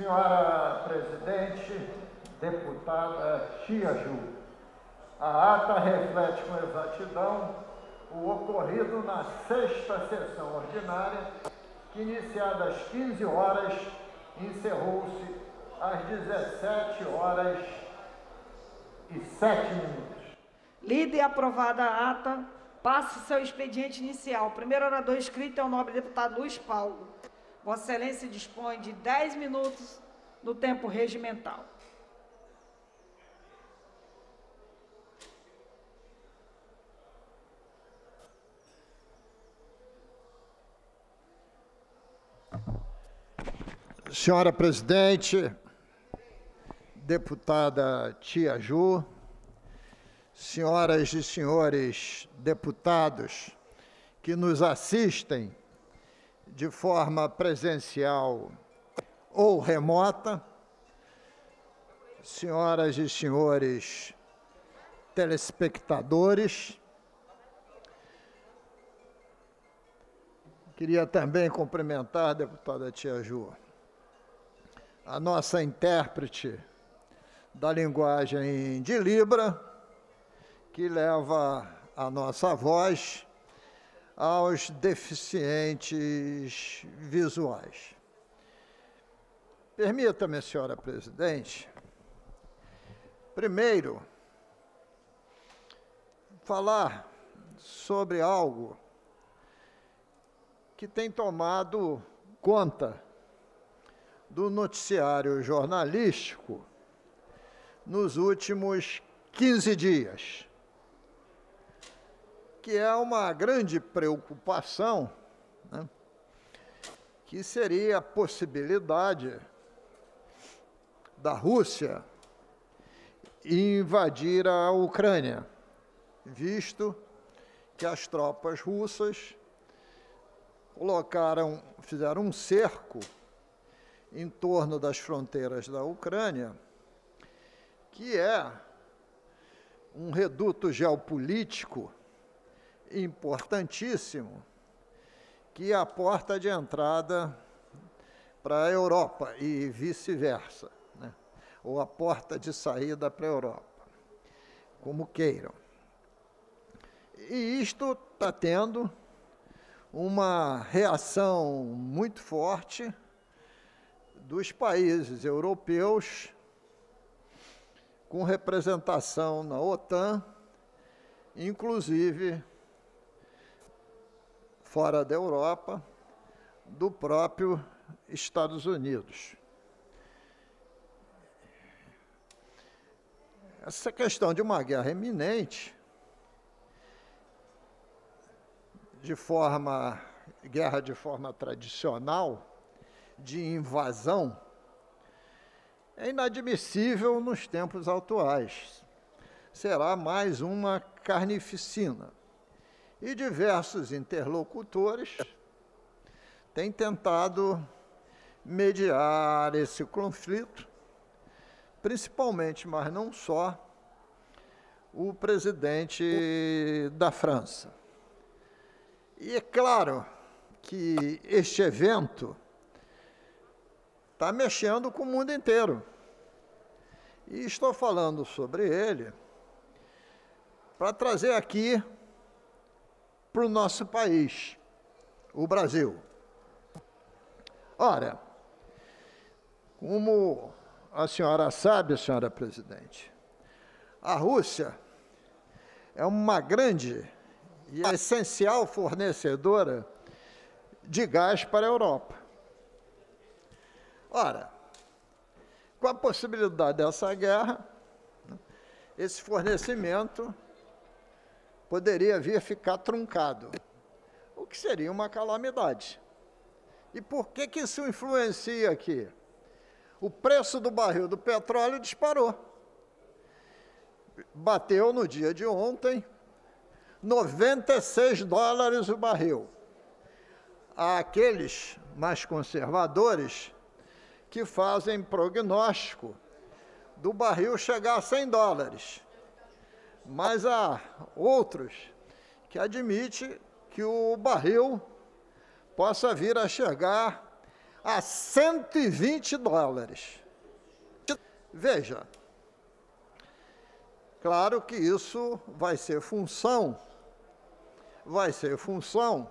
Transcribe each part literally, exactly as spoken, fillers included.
Senhora Presidente, deputada Tia Ju, a ata reflete com exatidão o ocorrido na sexta sessão ordinária, que, iniciada às quinze horas, encerrou-se às dezessete horas e sete minutos. Lida e aprovada a ata, passe seu expediente inicial. O primeiro orador inscrito é o nobre deputado Luiz Paulo. Vossa Excelência dispõe de dez minutos no tempo regimental. Senhora Presidente, deputada Tia Ju, senhoras e senhores deputados que nos assistem de forma presencial ou remota, senhoras e senhores telespectadores, queria também cumprimentar a deputada Tia Ju, a nossa intérprete da linguagem de Libra, que leva a nossa voz aos deficientes visuais. Permita-me, senhora Presidente, primeiro, falar sobre algo que tem tomado conta do noticiário jornalístico nos últimos quinze dias, que é uma grande preocupação, né, que seria a possibilidade da Rússia invadir a Ucrânia, visto que as tropas russas colocaram, fizeram um cerco em torno das fronteiras da Ucrânia, que é um reduto geopolítico importantíssimo, que é a porta de entrada para a Europa e vice-versa, né? Ou a porta de saída para a Europa, como queiram. E isto está tendo uma reação muito forte dos países europeus, com representação na OTAN, inclusive fora da Europa, do próprio Estados Unidos. Essa questão de uma guerra iminente, de forma, guerra de forma tradicional, de invasão, é inadmissível nos tempos atuais. Será mais uma carnificina. E diversos interlocutores têm tentado mediar esse conflito, principalmente, mas não só, o presidente da França. E é claro que este evento está mexendo com o mundo inteiro. E estou falando sobre ele para trazer aqui para o nosso país, o Brasil. Ora, como a senhora sabe, senhora Presidente, a Rússia é uma grande e essencial fornecedora de gás para a Europa. Ora, com a possibilidade dessa guerra, esse fornecimento poderia vir a ficar truncado, o que seria uma calamidade. E por que que isso influencia aqui? O preço do barril do petróleo disparou. Bateu no dia de ontem noventa e seis dólares o barril. Há aqueles mais conservadores que fazem prognóstico do barril chegar a cem dólares. Mas há outros que admitem que o barril possa vir a chegar a cento e vinte dólares. Veja, claro que isso vai ser função, vai ser função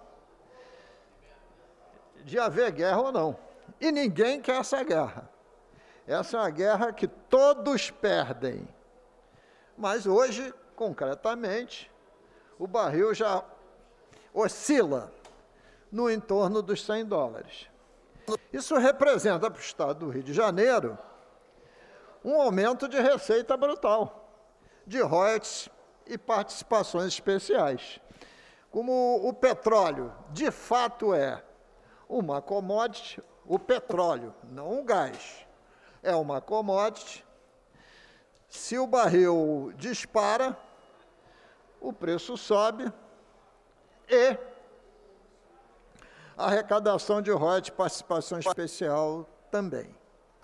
de haver guerra ou não. E ninguém quer essa guerra. Essa é uma guerra que todos perdem. Mas hoje, concretamente, o barril já oscila no entorno dos cem dólares. Isso representa para o estado do Rio de Janeiro um aumento de receita brutal, de royalties e participações especiais. Como o petróleo, de fato, é uma commodity, o petróleo, não o gás, é uma commodity. Se o barril dispara, o preço sobe e a arrecadação de royalties e participação especial também.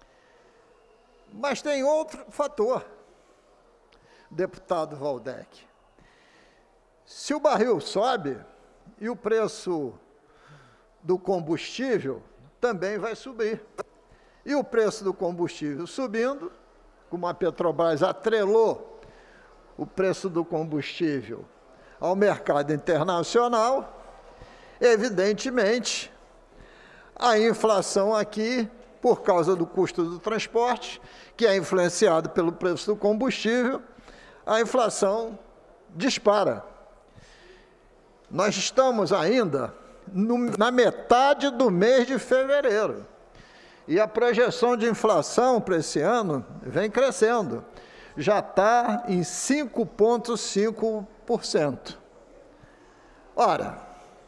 Mas tem outro fator, deputado Waldeck. Se o barril sobe e o preço do combustível também vai subir. E o preço do combustível subindo, como a Petrobras atrelou o preço do combustível ao mercado internacional, evidentemente, a inflação aqui, por causa do custo do transporte, que é influenciado pelo preço do combustível, a inflação dispara. Nós estamos ainda no, na metade do mês de fevereiro. E a projeção de inflação para esse ano vem crescendo. Já está em cinco vírgula cinco por cento. Ora,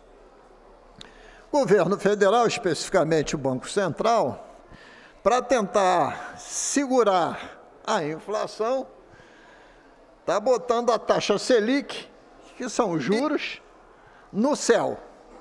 o governo federal, especificamente o Banco Central, para tentar segurar a inflação, está botando a taxa Selic, que são juros, no céu.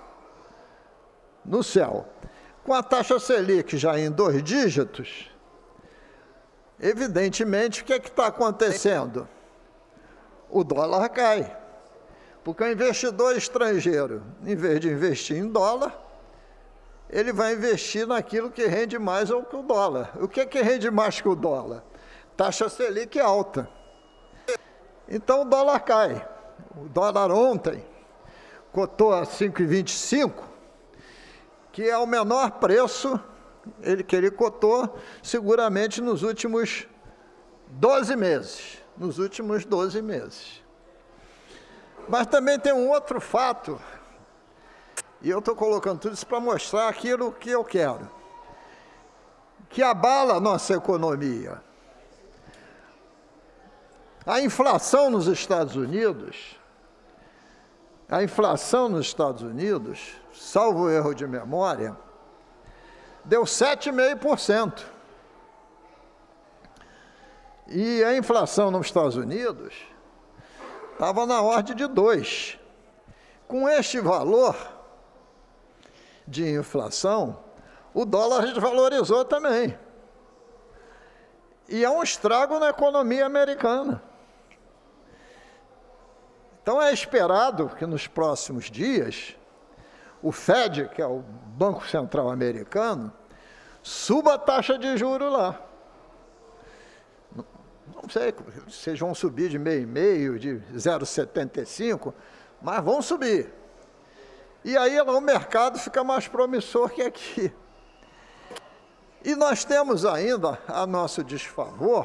No céu. Com a taxa Selic já em dois dígitos, evidentemente, o que é que está acontecendo? O dólar cai. Porque o investidor estrangeiro, em vez de investir em dólar, ele vai investir naquilo que rende mais ou que o dólar. O que é que rende mais que o dólar? Taxa Selic alta. Então o dólar cai. O dólar ontem cotou a cinco vírgula vinte e cinco, que é o menor preço ele, que ele cotou seguramente nos últimos doze meses. Nos últimos doze meses. Mas também tem um outro fato, e eu estou colocando tudo isso para mostrar aquilo que eu quero, que abala a nossa economia. A inflação nos Estados Unidos, a inflação nos Estados Unidos, salvo erro de memória, deu sete vírgula cinco por cento. E a inflação nos Estados Unidos estava na ordem de dois. Com este valor de inflação, o dólar desvalorizou também. E é um estrago na economia americana. Então é esperado que nos próximos dias, o Fed, que é o Banco Central Americano, suba a taxa de juros lá. Não sei se vocês vão subir de meio e meio, de zero vírgula setenta e cinco, mas vão subir. E aí lá o mercado fica mais promissor que aqui. E nós temos ainda, a nosso desfavor,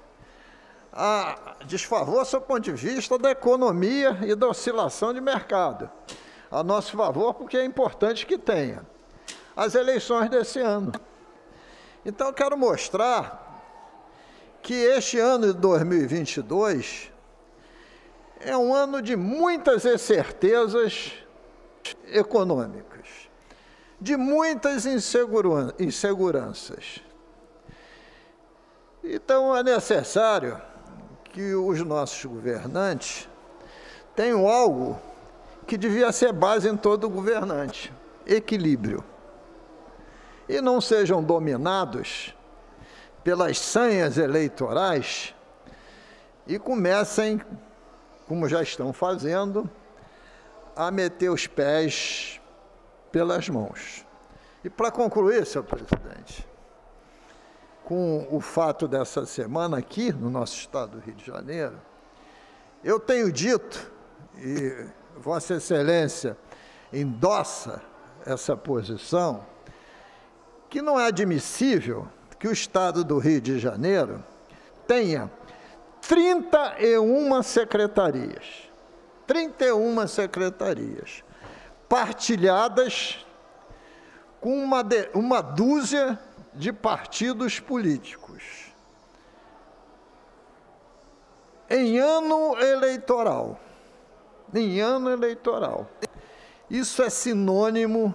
a desfavor sob o ponto de vista da economia e da oscilação de mercado. A nosso favor, porque é importante que tenha as eleições desse ano. Então, eu quero mostrar que este ano de dois mil e vinte e dois é um ano de muitas incertezas econômicas, de muitas insegura- inseguranças. Então, é necessário que os nossos governantes tenham algo que devia ser base em todo governante: equilíbrio. E não sejam dominados pelas sanhas eleitorais e comecem, como já estão fazendo, a meter os pés pelas mãos. E para concluir, senhor presidente, com o fato dessa semana aqui no nosso estado do Rio de Janeiro, eu tenho dito, e Vossa Excelência endossa essa posição, que não é admissível que o estado do Rio de Janeiro tenha trinta e uma secretarias, trinta e uma secretarias, partilhadas com uma, de, uma dúzia de partidos políticos. Em ano eleitoral, em ano eleitoral. Isso é sinônimo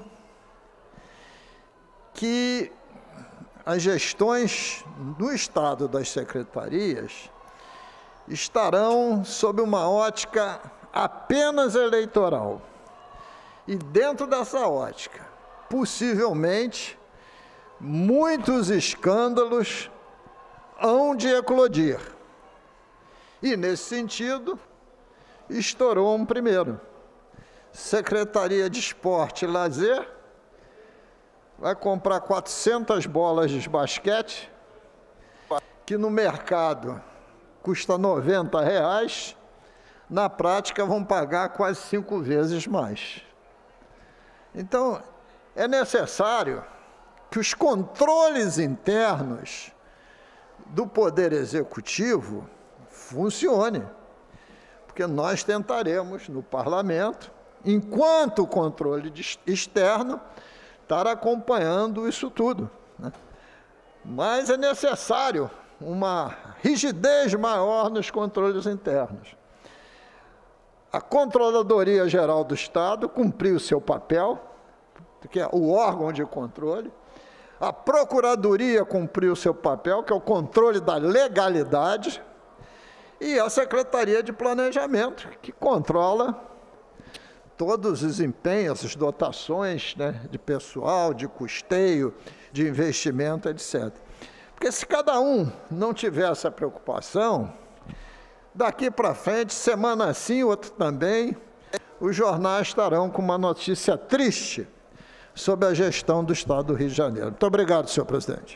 que as gestões no estado das secretarias estarão sob uma ótica apenas eleitoral. E dentro dessa ótica, possivelmente, muitos escândalos hão de eclodir. E, nesse sentido, estourou um primeiro. Secretaria de Esporte e Lazer vai comprar quatrocentas bolas de basquete, que no mercado custa noventa reais, na prática vão pagar quase cinco vezes mais. Então, é necessário que os controles internos do Poder Executivo funcionem, porque nós tentaremos, no Parlamento, enquanto o controle externo, estar acompanhando isso tudo, né? Mas é necessário uma rigidez maior nos controles internos. A Controladoria Geral do Estado cumpriu o seu papel, que é o órgão de controle. A Procuradoria cumpriu o seu papel, que é o controle da legalidade. E a Secretaria de Planejamento, que controla todos os empenhos, as dotações, né, de pessoal, de custeio, de investimento, etcétera. Porque se cada um não tiver essa preocupação, daqui para frente, semana sim, outra também, os jornais estarão com uma notícia triste sobre a gestão do Estado do Rio de Janeiro. Muito obrigado, senhor presidente.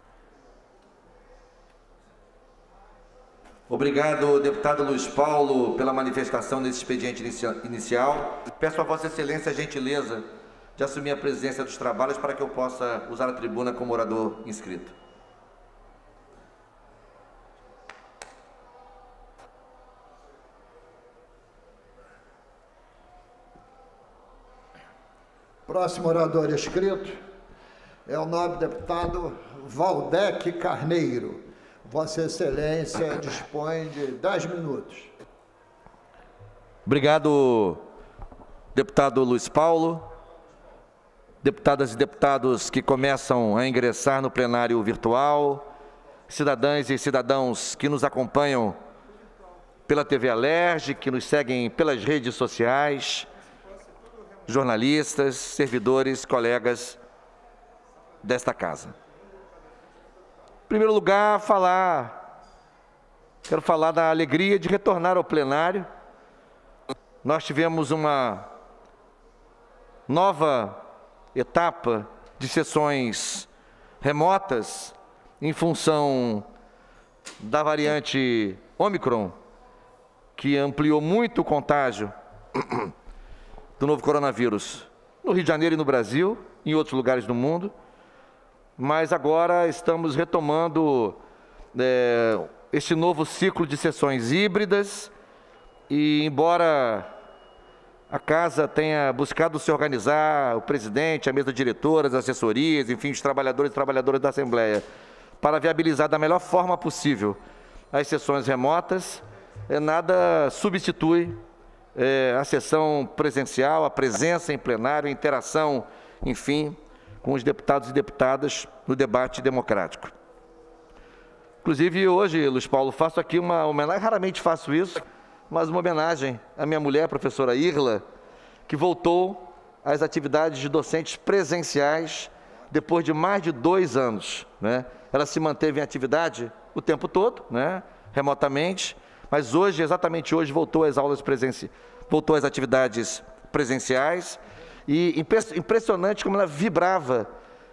Obrigado, deputado Luiz Paulo, pela manifestação nesse expediente inicial. Peço a Vossa Excelência a gentileza de assumir a presidência dos trabalhos para que eu possa usar a tribuna como orador inscrito. Próximo orador inscrito é o nobre deputado Valdec Carneiro. Vossa Excelência dispõe de dez minutos. Obrigado, deputado Luiz Paulo. Deputadas e deputados que começam a ingressar no plenário virtual, cidadãs e cidadãos que nos acompanham pela T V Alerj, que nos seguem pelas redes sociais, jornalistas, servidores, colegas desta casa. Em primeiro lugar, falar, quero falar da alegria de retornar ao plenário. Nós tivemos uma nova etapa de sessões remotas em função da variante Ômicron, que ampliou muito o contágio do novo coronavírus no Rio de Janeiro e no Brasil, em outros lugares do mundo. Mas agora estamos retomando é, este novo ciclo de sessões híbridas e, embora a Casa tenha buscado se organizar, o presidente, a mesa diretora, as assessorias, enfim, os trabalhadores e trabalhadoras da Assembleia, para viabilizar da melhor forma possível as sessões remotas, é, nada substitui é, a sessão presencial, a presença em plenário, a interação, enfim, com os deputados e deputadas no debate democrático. Inclusive, hoje, Luiz Paulo, faço aqui uma homenagem, raramente faço isso, mas uma homenagem à minha mulher, a professora Irla, que voltou às atividades de docentes presenciais depois de mais de dois anos, né? Ela se manteve em atividade o tempo todo, né? Remotamente, mas hoje, exatamente hoje, voltou às aulas presenciais, voltou às atividades presenciais. E impressionante como ela vibrava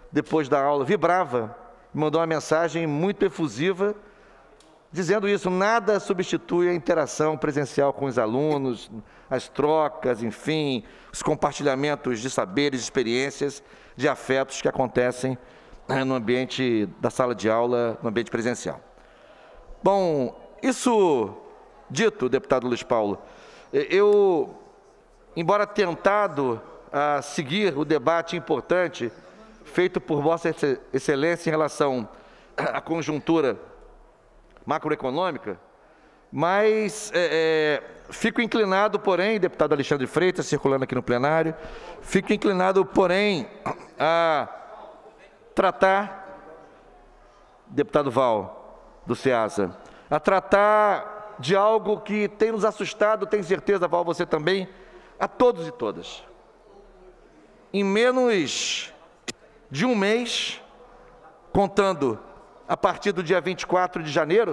depois da aula, vibrava, mandou uma mensagem muito efusiva, dizendo isso: nada substitui a interação presencial com os alunos, as trocas, enfim, os compartilhamentos de saberes, de experiências, de afetos que acontecem no ambiente da sala de aula, no ambiente presencial. Bom, isso dito, deputado Luiz Paulo, eu, embora tentado a seguir o debate importante feito por Vossa Excelência em relação à conjuntura macroeconômica, mas é, é, fico inclinado, porém, deputado Alexandre Freitas, circulando aqui no plenário, fico inclinado, porém, a tratar, deputado Val, do SEASA, a tratar de algo que tem nos assustado, tenho certeza, Val, você também, a todos e todas. Em menos de um mês, contando a partir do dia vinte e quatro de janeiro,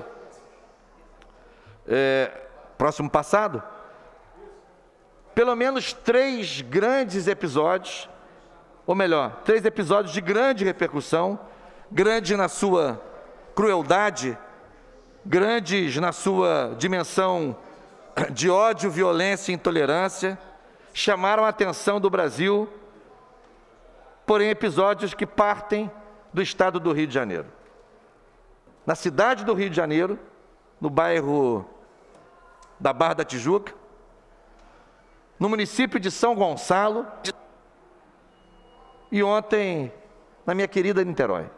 é, próximo passado, pelo menos três grandes episódios, ou melhor, três episódios de grande repercussão, grande na sua crueldade, grandes na sua dimensão de ódio, violência e intolerância, chamaram a atenção do Brasil, porém episódios que partem do estado do Rio de Janeiro. Na cidade do Rio de Janeiro, no bairro da Barra da Tijuca, no município de São Gonçalo, e ontem, na minha querida Niterói.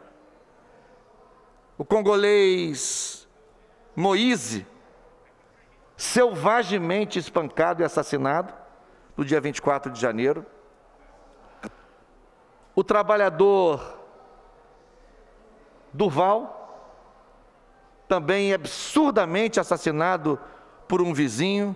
O congolês Moise, selvagemente espancado e assassinado, no dia vinte e quatro de janeiro. O trabalhador Durval, também absurdamente assassinado por um vizinho.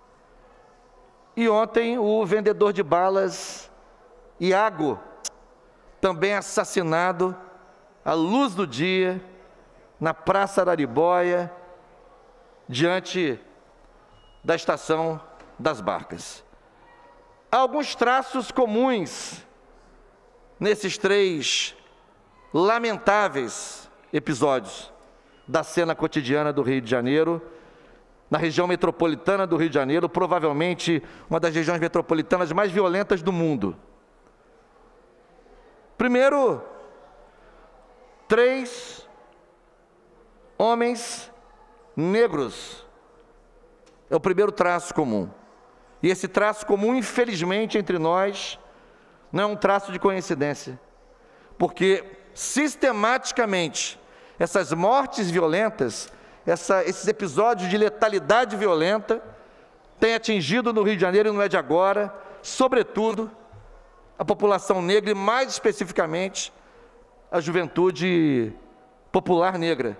E ontem o vendedor de balas, Iago, também assassinado à luz do dia, na Praça Araribóia, diante da Estação das Barcas. Há alguns traços comuns nesses três lamentáveis episódios da cena cotidiana do Rio de Janeiro, na região metropolitana do Rio de Janeiro, provavelmente uma das regiões metropolitanas mais violentas do mundo. Primeiro, três homens negros. É o primeiro traço comum. E esse traço comum, infelizmente, entre nós, não é um traço de coincidência. Porque, sistematicamente, essas mortes violentas, essa, esses episódios de letalidade violenta, têm atingido no Rio de Janeiro, e não é de agora, sobretudo, a população negra e, mais especificamente, a juventude popular negra.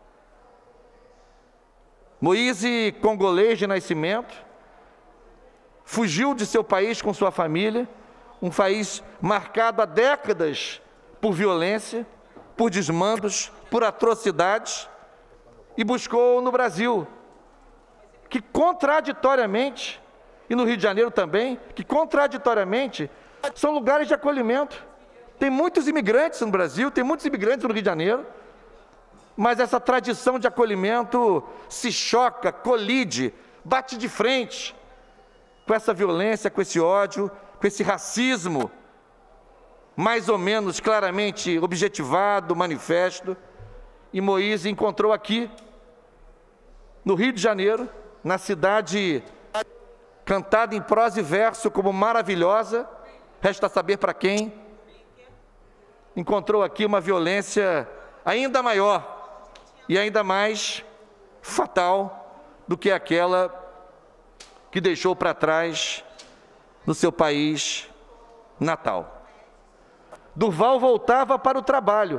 Moise, congolês de nascimento, fugiu de seu país com sua família, um país marcado há décadas por violência, por desmandos, por atrocidades, e buscou no Brasil, que contraditoriamente, e no Rio de Janeiro também, que contraditoriamente são lugares de acolhimento. Tem muitos imigrantes no Brasil, tem muitos imigrantes no Rio de Janeiro, mas essa tradição de acolhimento se choca, colide, bate de frente com essa violência, com esse ódio, com esse racismo, mais ou menos claramente objetivado, manifesto. E Moise encontrou aqui, no Rio de Janeiro, na cidade cantada em prosa e verso como maravilhosa, resta saber para quem, encontrou aqui uma violência ainda maior e ainda mais fatal do que aquela que deixou para trás no seu país natal. Durval voltava para o trabalho.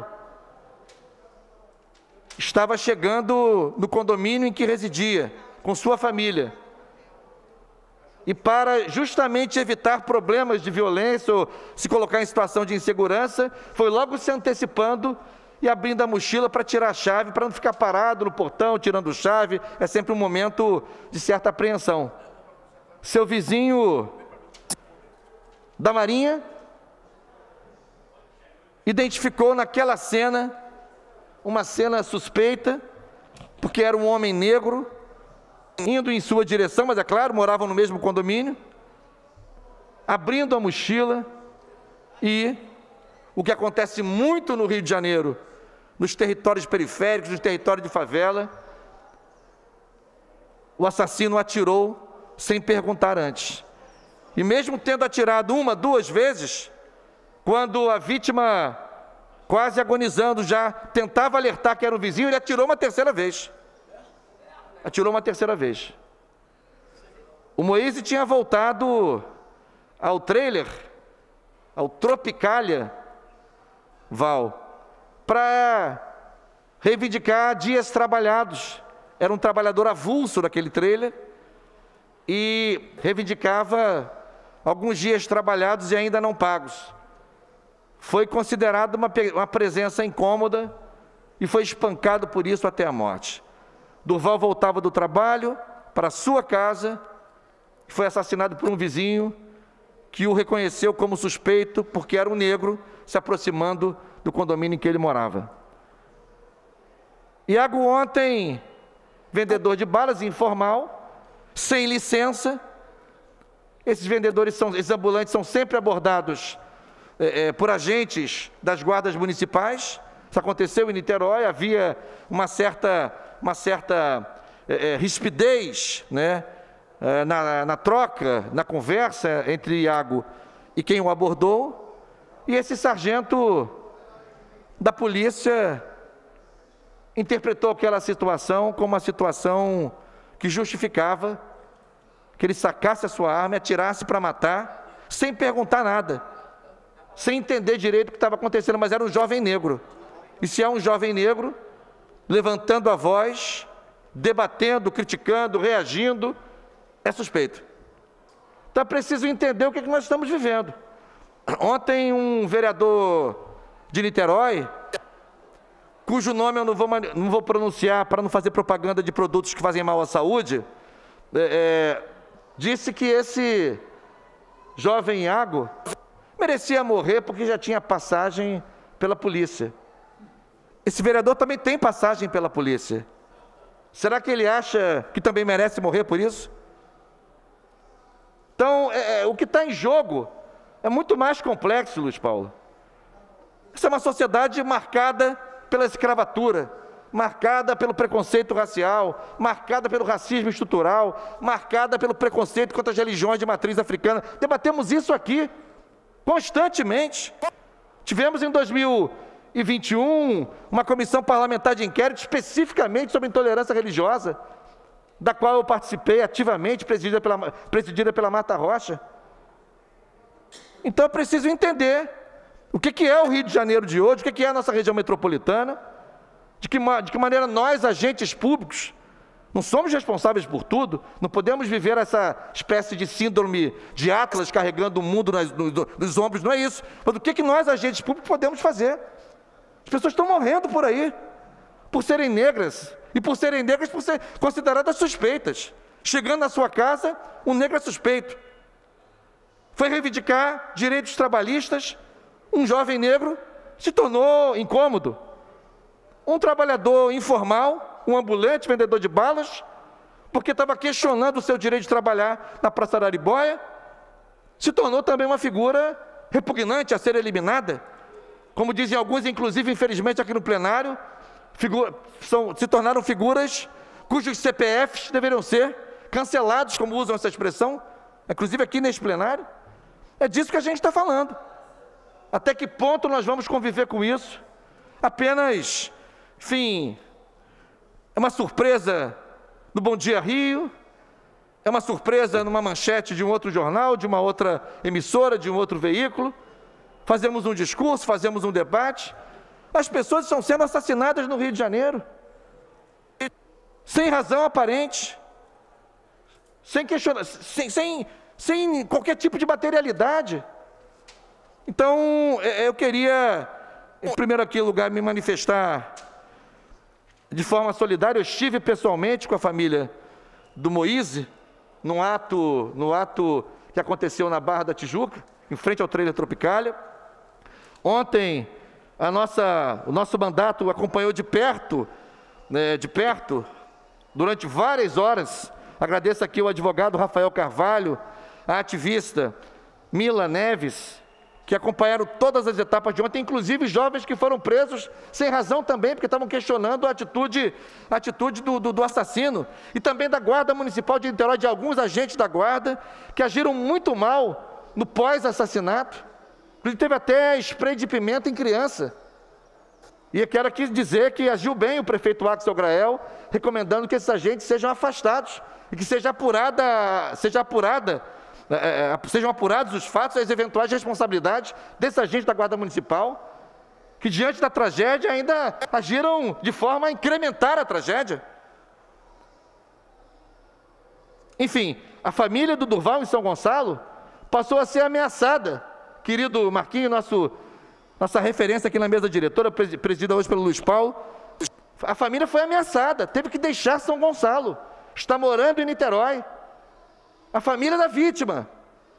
Estava chegando no condomínio em que residia, com sua família. E para justamente evitar problemas de violência ou se colocar em situação de insegurança, foi logo se antecipando e abrindo a mochila para tirar a chave, para não ficar parado no portão, tirando chave. É sempre um momento de certa apreensão. Seu vizinho da Marinha identificou naquela cena, uma cena suspeita, porque era um homem negro, indo em sua direção, mas é claro, moravam no mesmo condomínio, abrindo a mochila e, o que acontece muito no Rio de Janeiro, nos territórios periféricos, nos territórios de favela, o assassino atirou sem perguntar antes. E mesmo tendo atirado uma, duas vezes, quando a vítima, quase agonizando, já tentava alertar que era um vizinho, ele atirou uma terceira vez. Atirou uma terceira vez. O Moise tinha voltado ao trailer, ao Tropicália, Val, para reivindicar dias trabalhados. Era um trabalhador avulso daquele trailer e reivindicava alguns dias trabalhados e ainda não pagos. Foi considerado uma, uma presença incômoda e foi espancado por isso até a morte. Durval voltava do trabalho para sua casa e foi assassinado por um vizinho que o reconheceu como suspeito porque era um negro se aproximando do condomínio em que ele morava. Iago ontem, vendedor de balas informal, sem licença. Esses vendedores, são, esses ambulantes são sempre abordados é, é, por agentes das guardas municipais. Isso aconteceu em Niterói, havia uma certa, uma certa é, é, rispidez, né, é, na, na troca, na conversa entre Iago e quem o abordou, e esse sargento da polícia interpretou aquela situação como uma situação que justificava que ele sacasse a sua arma e atirasse para matar, sem perguntar nada, sem entender direito o que estava acontecendo, mas era um jovem negro. E se é um jovem negro, levantando a voz, debatendo, criticando, reagindo, é suspeito. Então é preciso entender o que, é que nós estamos vivendo. Ontem um vereador de Niterói, cujo nome eu não vou, não vou pronunciar para não fazer propaganda de produtos que fazem mal à saúde, é, disse que esse jovem Iago merecia morrer porque já tinha passagem pela polícia. Esse vereador também tem passagem pela polícia. Será que ele acha que também merece morrer por isso? Então, é, o que está em jogo é muito mais complexo, Luiz Paulo. Essa é uma sociedade marcada pela escravatura, marcada pelo preconceito racial, marcada pelo racismo estrutural, marcada pelo preconceito contra as religiões de matriz africana. Debatemos isso aqui constantemente. Tivemos em dois mil e vinte e um uma comissão parlamentar de inquérito especificamente sobre intolerância religiosa, da qual eu participei ativamente, presidida pela, presidida pela Marta Rocha. Então é preciso entender o que, que é o Rio de Janeiro de hoje, o que, que é a nossa região metropolitana, de que, de que maneira nós, agentes públicos, não somos responsáveis por tudo, não podemos viver essa espécie de síndrome de Atlas carregando o mundo nas, nos, nos ombros, não é isso. Mas o que, que nós, agentes públicos, podemos fazer? As pessoas estão morrendo por aí, por serem negras, e por serem negras, por ser consideradas suspeitas. Chegando na sua casa, um negro é suspeito. Foi reivindicar direitos trabalhistas, um jovem negro se tornou incômodo. Um trabalhador informal, um ambulante, vendedor de balas, porque estava questionando o seu direito de trabalhar na Praça da Araribóia, se tornou também uma figura repugnante a ser eliminada. Como dizem alguns, inclusive, infelizmente, aqui no plenário, figura, são, se tornaram figuras cujos C P Fs deveriam ser cancelados, como usam essa expressão, inclusive aqui neste plenário. É disso que a gente está falando. Até que ponto nós vamos conviver com isso? Apenas, enfim, é uma surpresa no Bom Dia Rio, é uma surpresa numa manchete de um outro jornal, de uma outra emissora, de um outro veículo. Fazemos um discurso, fazemos um debate. As pessoas estão sendo assassinadas no Rio de Janeiro, sem razão aparente, sem questionar, sem, sem, sem qualquer tipo de materialidade. Então, eu queria, em primeiro aqui lugar, me manifestar de forma solidária. Eu estive pessoalmente com a família do Moise, no ato, no ato que aconteceu na Barra da Tijuca, em frente ao trailer Tropicália. Ontem, a nossa, o nosso mandato acompanhou de perto, né, de perto, durante várias horas. Agradeço aqui o advogado Rafael Carvalho, a ativista Mila Neves, que acompanharam todas as etapas de ontem, inclusive jovens que foram presos sem razão também, porque estavam questionando a atitude, a atitude do, do, do assassino, e também da Guarda Municipal de Niterói, de alguns agentes da Guarda, que agiram muito mal no pós-assassinato. Inclusive teve até spray de pimenta em criança. E eu quero aqui dizer que agiu bem o prefeito Axel Grael, recomendando que esses agentes sejam afastados, e que seja apurada, seja apurada, É, é, sejam apurados os fatos e as eventuais responsabilidades desses agentes da Guarda Municipal, que diante da tragédia ainda agiram de forma a incrementar a tragédia. Enfim, a família do Durval em São Gonçalo passou a ser ameaçada. Querido Marquinhos, nosso, nossa referência aqui na mesa diretora, presidida hoje pelo Luiz Paulo, a família foi ameaçada, teve que deixar São Gonçalo, está morando em Niterói. A família da vítima,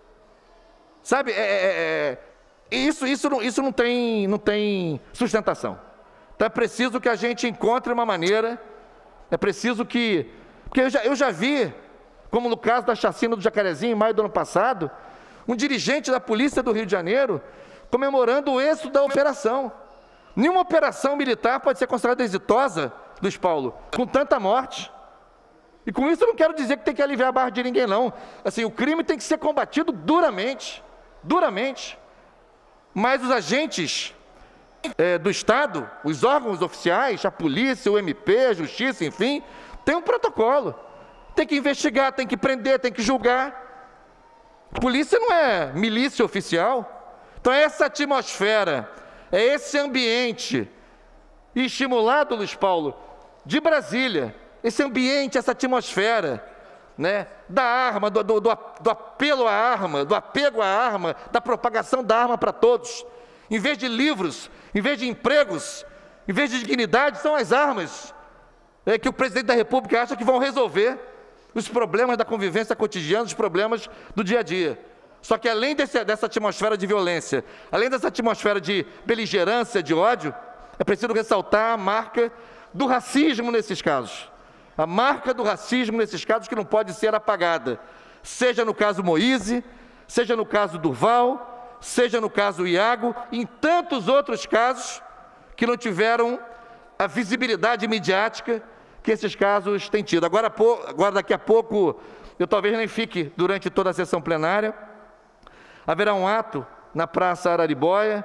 sabe, é, é, é, isso, isso, não, isso não, tem, não tem sustentação. Então é preciso que a gente encontre uma maneira, é preciso que, porque eu já, eu já vi, como no caso da chacina do Jacarezinho, em maio do ano passado, um dirigente da polícia do Rio de Janeiro comemorando o êxito da operação. Nenhuma operação militar pode ser considerada exitosa, Luiz Paulo, com tanta morte. E com isso eu não quero dizer que tem que aliviar a barra de ninguém, não. Assim, o crime tem que ser combatido duramente, duramente. Mas os agentes é, do Estado, os órgãos oficiais, a polícia, o M P, a justiça, enfim, tem um protocolo. Tem que investigar, tem que prender, tem que julgar. Polícia não é milícia oficial. Então essa atmosfera, é esse ambiente estimulado, Luiz Paulo, de Brasília, esse ambiente, essa atmosfera, né, da arma, do, do, do apelo à arma, do apego à arma, da propagação da arma para todos. Em vez de livros, em vez de empregos, em vez de dignidade, são as armas é, que o presidente da República acha que vão resolver os problemas da convivência cotidiana, os problemas do dia a dia. Só que além desse, dessa atmosfera de violência, além dessa atmosfera de beligerância, de ódio, é preciso ressaltar a marca do racismo nesses casos. A marca do racismo nesses casos que não pode ser apagada, seja no caso Moise, seja no caso Durval, seja no caso Iago, e em tantos outros casos que não tiveram a visibilidade midiática que esses casos têm tido. Agora, agora daqui a pouco, eu talvez nem fique durante toda a sessão plenária, haverá um ato na Praça Araribóia,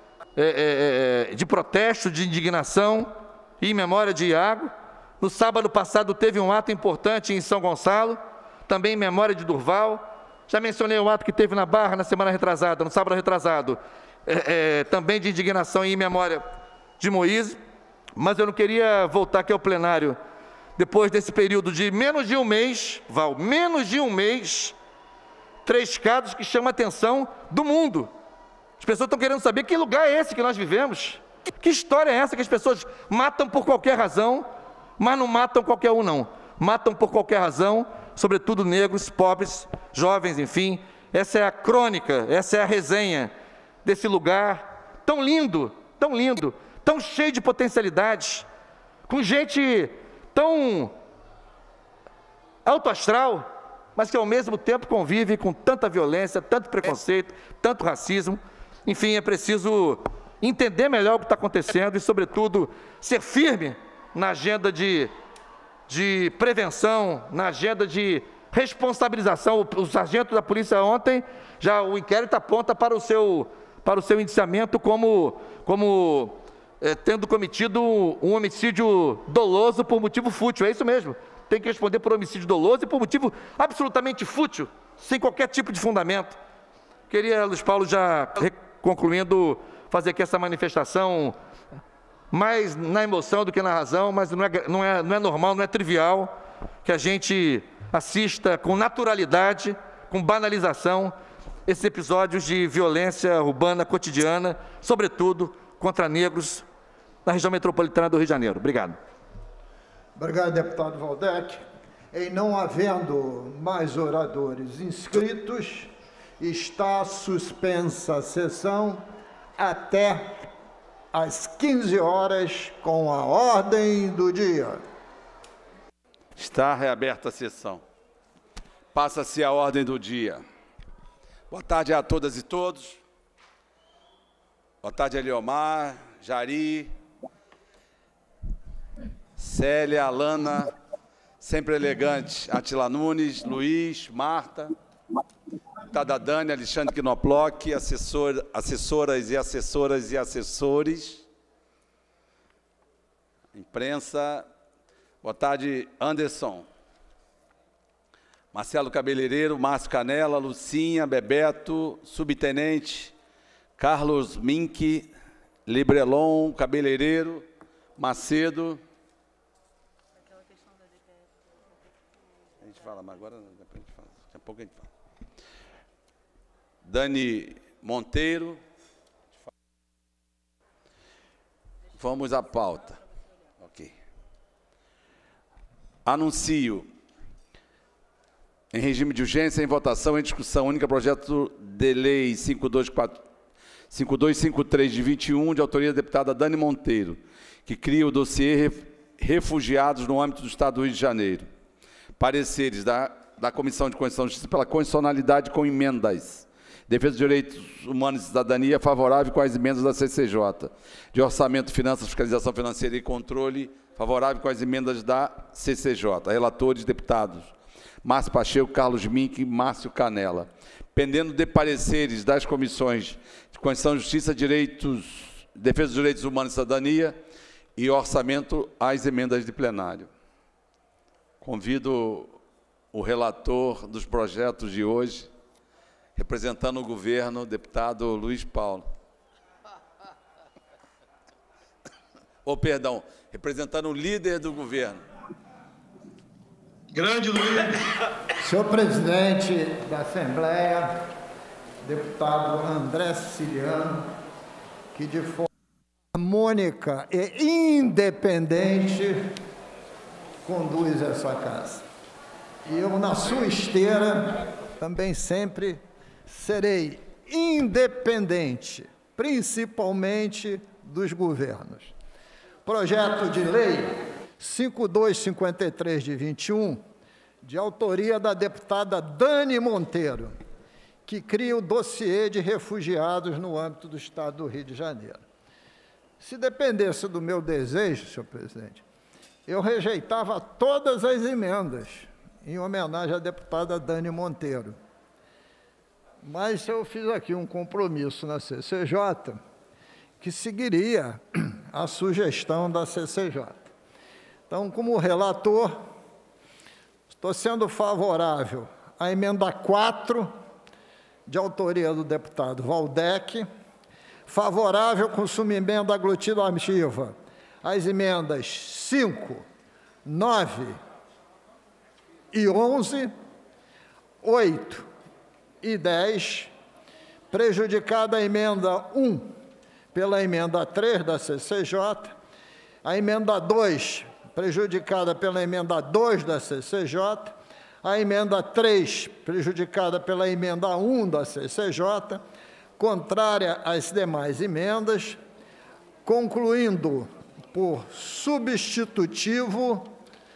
é, é, de protesto, de indignação, em memória de Iago. No sábado passado teve um ato importante em São Gonçalo, também em memória de Durval. Já mencionei o ato que teve na Barra na semana retrasada, no sábado retrasado, é, é, também de indignação e em memória de Moise. Mas eu não queria voltar aqui ao plenário, depois desse período de menos de um mês, Val, menos de um mês, três casos que chamam a atenção do mundo. As pessoas estão querendo saber que lugar é esse que nós vivemos. Que história é essa que as pessoas matam por qualquer razão, mas não matam qualquer um, não. Matam por qualquer razão, sobretudo negros, pobres, jovens, enfim. Essa é a crônica, essa é a resenha desse lugar tão lindo, tão lindo, tão cheio de potencialidades, com gente tão alto astral, mas que ao mesmo tempo convive com tanta violência, tanto preconceito, tanto racismo. Enfim, é preciso entender melhor o que está acontecendo e, sobretudo, ser firme na agenda de, de prevenção, na agenda de responsabilização. O, o sargento da polícia ontem, já o inquérito aponta para o seu, para o seu indiciamento como, como é, tendo cometido um homicídio doloso por motivo fútil. É isso mesmo, tem que responder por homicídio doloso e por motivo absolutamente fútil, sem qualquer tipo de fundamento. Queria, Luiz Paulo, já concluindo, fazer aqui essa manifestação mais na emoção do que na razão, mas não é, não é, não é normal, não é trivial que a gente assista com naturalidade, com banalização, esses episódios de violência urbana cotidiana, sobretudo contra negros na região metropolitana do Rio de Janeiro. Obrigado. Obrigado, deputado Valdec. Em não havendo mais oradores inscritos, está suspensa a sessão até às quinze horas, com a ordem do dia. Está reaberta a sessão. Passa-se a ordem do dia. Boa tarde a todas e todos. Boa tarde, Eliomar, Jari, Célia, Alana, sempre elegante, Atila Nunes, Luiz, Marta, Tada Dani, Alexandre Knoplock, assessor, assessoras e assessoras e assessores, imprensa. Boa tarde, Anderson, Marcelo Cabeleireiro, Márcio Canela, Lucinha, Bebeto, Subtenente, Carlos Mink, Librelon, Cabeleireiro, Macedo. A gente fala, mas agora depois a gente fala. Daqui a pouco a gente fala. Dani Monteiro. Vamos à pauta. Ok. Anuncio, em regime de urgência, em votação, em discussão única, projeto de lei cinco dois cinco três de vinte e um, de autoria da deputada Dani Monteiro, que cria o dossiê Refugiados no âmbito do Estado do Rio de Janeiro. Pareceres da, da Comissão de Constituição e Justiça pela constitucionalidade com emendas. Defesa dos Direitos Humanos e Cidadania, favorável com as emendas da C C J. De Orçamento, Finanças, Fiscalização Financeira e Controle, favorável com as emendas da C C J. Relatores, deputados Márcio Pacheco, Carlos Mink e Márcio Canela. Pendendo de pareceres das comissões de Constituição e Justiça, Direitos, Defesa dos Direitos Humanos e Cidadania e Orçamento, às emendas de plenário. Convido o relator dos projetos de hoje, representando o governo, o deputado Luiz Paulo. Ou, perdão, representando o líder do governo. Grande Luiz. Senhor presidente da Assembleia, deputado André Siciliano, que de forma harmônica e independente conduz essa casa. E eu, na sua esteira, também sempre serei independente, principalmente dos governos. Projeto de lei cinco dois cinco três de vinte e um, de autoria da deputada Dani Monteiro, que cria o dossiê de refugiados no âmbito do Estado do Rio de Janeiro. Se dependesse do meu desejo, senhor presidente, eu rejeitava todas as emendas em homenagem à deputada Dani Monteiro. Mas eu fiz aqui um compromisso na C C J que seguiria a sugestão da C C J. Então, como relator, estou sendo favorável à emenda quatro, de autoria do deputado Valdec, favorável com subemenda aglutinativa às emendas cinco, nove e onze, oito e dez, prejudicada a emenda um pela emenda três da C C J, a emenda dois prejudicada pela emenda dois da C C J, a emenda três prejudicada pela emenda um da C C J, contrária às demais emendas, concluindo por substitutivo.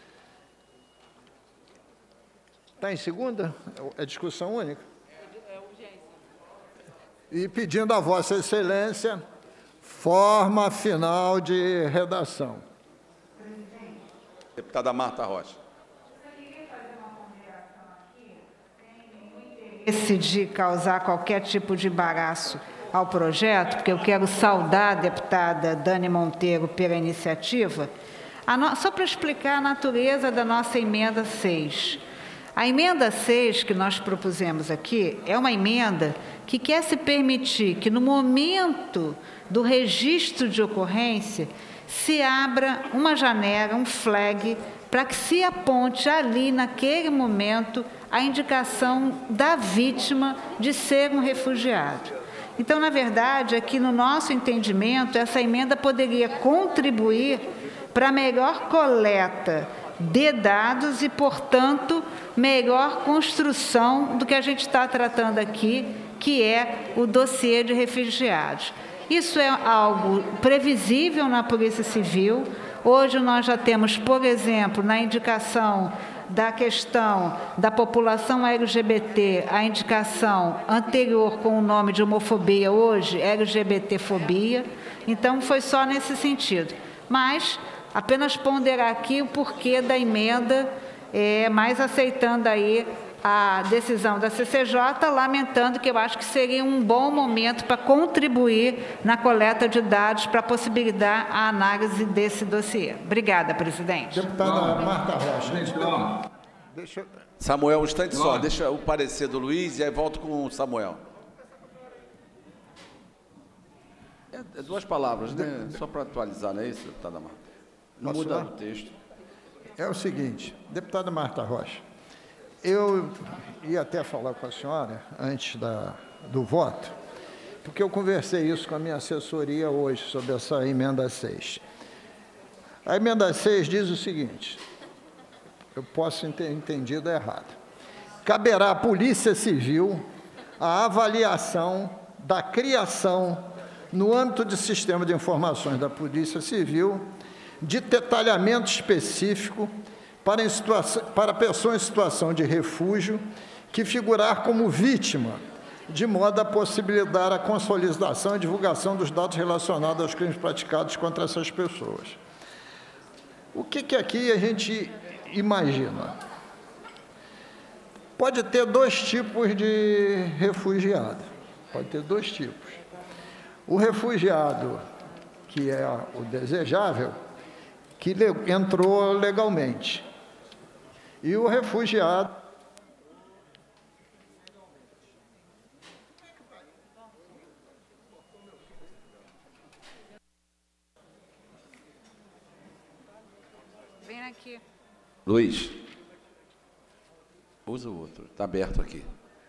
Está em segunda? É discussão única? É urgência. E pedindo a Vossa Excelência forma final de redação. Presidente. Deputada Marta Rocha. Eu queria fazer uma ponderação aqui, sem nenhum interesse de causar qualquer tipo de embaraço ao projeto, porque eu quero saudar a deputada Dani Monteiro pela iniciativa, a no... só para explicar a natureza da nossa emenda seis. A emenda seis que nós propusemos aqui é uma emenda que quer se permitir que, no momento do registro de ocorrência, se abra uma janela, um flag, para que se aponte ali, naquele momento, a indicação da vítima de ser um refugiado. Então, na verdade, aqui no nosso entendimento, essa emenda poderia contribuir para a melhor coleta de dados e, portanto, melhor construção do que a gente está tratando aqui, que é o dossiê de refugiados. Isso é algo previsível na Polícia Civil. Hoje nós já temos, por exemplo, na indicação da questão da população L G B T, a indicação anterior com o nome de homofobia, hoje L G B T fobia. Então, foi só nesse sentido. Mas, apenas ponderar aqui o porquê da emenda, é, mais aceitando aí a decisão da C C J, lamentando que eu acho que seria um bom momento para contribuir na coleta de dados para possibilitar a análise desse dossiê. Obrigada, presidente. Deputada Marta Rocha. Deixa eu... Samuel, um instante só, deixa o parecer do Luiz e aí volto com o Samuel. É, é duas palavras, né? Só para atualizar, não é isso, deputada Marta? Não Posso muda falar? o texto. É o seguinte, deputada Marta Rocha, eu ia até falar com a senhora antes da, do voto, porque eu conversei isso com a minha assessoria hoje sobre essa emenda seis. A emenda seis diz o seguinte, eu posso ter entendido errado. Caberá à Polícia Civil a avaliação da criação, no âmbito do Sistema de Informações da Polícia Civil, de detalhamento específico para, em situação, para a pessoa em situação de refúgio que figurar como vítima, de modo a possibilitar a consolidação e divulgação dos dados relacionados aos crimes praticados contra essas pessoas. O que, que aqui a gente imagina? Pode ter dois tipos de refugiado, pode ter dois tipos. O refugiado, que é o desejável, que entrou legalmente. E o refugiado Vem aqui. Luiz, usa o outro, está aberto aqui.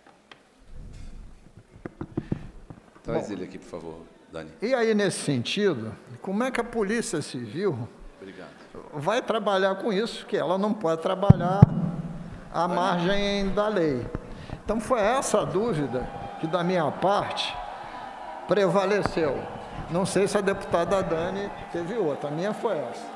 Traz Bom, ele aqui, por favor, Dani. E aí, nesse sentido, como é que a Polícia Civil Obrigado. vai trabalhar com isso, que ela não pode trabalhar à margem da lei? Então, foi essa a dúvida que, da minha parte, prevaleceu. Não sei se a deputada Dani teve outra, a minha foi essa.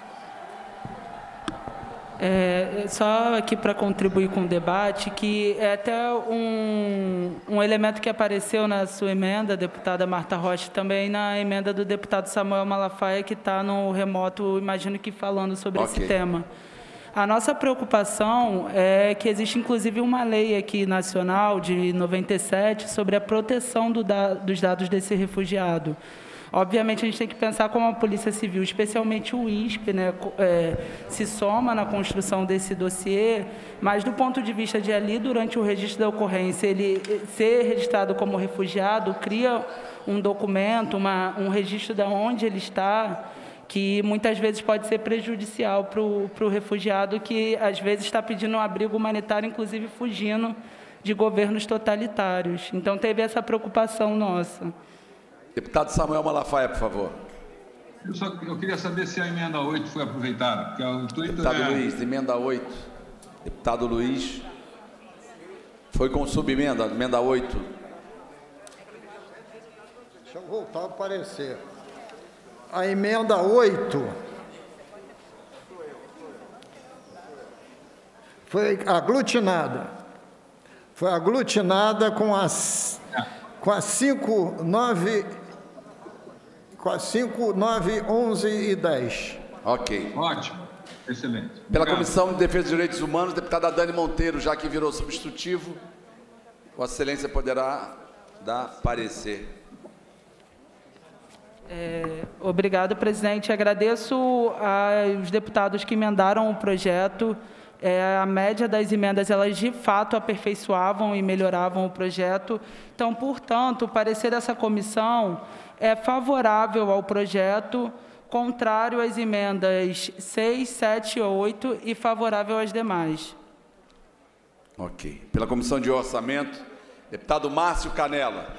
É, só aqui para contribuir com o debate, que é até um, um elemento que apareceu na sua emenda, deputada Marta Rocha, também na emenda do deputado Samuel Malafaia, que está no remoto, imagino que falando sobre Okay. esse tema. A nossa preocupação é que existe, inclusive, uma lei aqui nacional de noventa e sete sobre a proteção do da, dos dados desse refugiado. Obviamente, a gente tem que pensar como a Polícia Civil, especialmente o I S P, né, é, se soma na construção desse dossiê, mas do ponto de vista de ali, durante o registro da ocorrência, ele ser registrado como refugiado, cria um documento, uma, um registro de onde ele está, que muitas vezes pode ser prejudicial para o refugiado que, às vezes, está pedindo um abrigo humanitário, inclusive fugindo de governos totalitários. Então, teve essa preocupação nossa. Deputado Samuel Malafaia, por favor. Eu, só, eu queria saber se a emenda oito foi aproveitada, porque o Twitter Deputado é... Luiz, emenda oito. Deputado Luiz. Foi com subemenda, emenda oito. Deixa eu voltar ao parecer. A emenda oito foi aglutinada. Foi aglutinada com as, com as cinco, nove, com as cinco, nove, onze e dez. Ok. Ótimo. Excelente. Pela Obrigado. Comissão de Defesa dos Direitos Humanos, deputada Dani Monteiro, já que virou substitutivo, Vossa Excelência poderá dar parecer. É, obrigado, presidente. Agradeço aos deputados que emendaram o projeto. É, a média das emendas, elas de fato aperfeiçoavam e melhoravam o projeto. Então, portanto, o parecer dessa comissão é favorável ao projeto, contrário às emendas seis, sete e oito e favorável às demais. Ok. Pela Comissão de Orçamento, deputado Márcio Canela.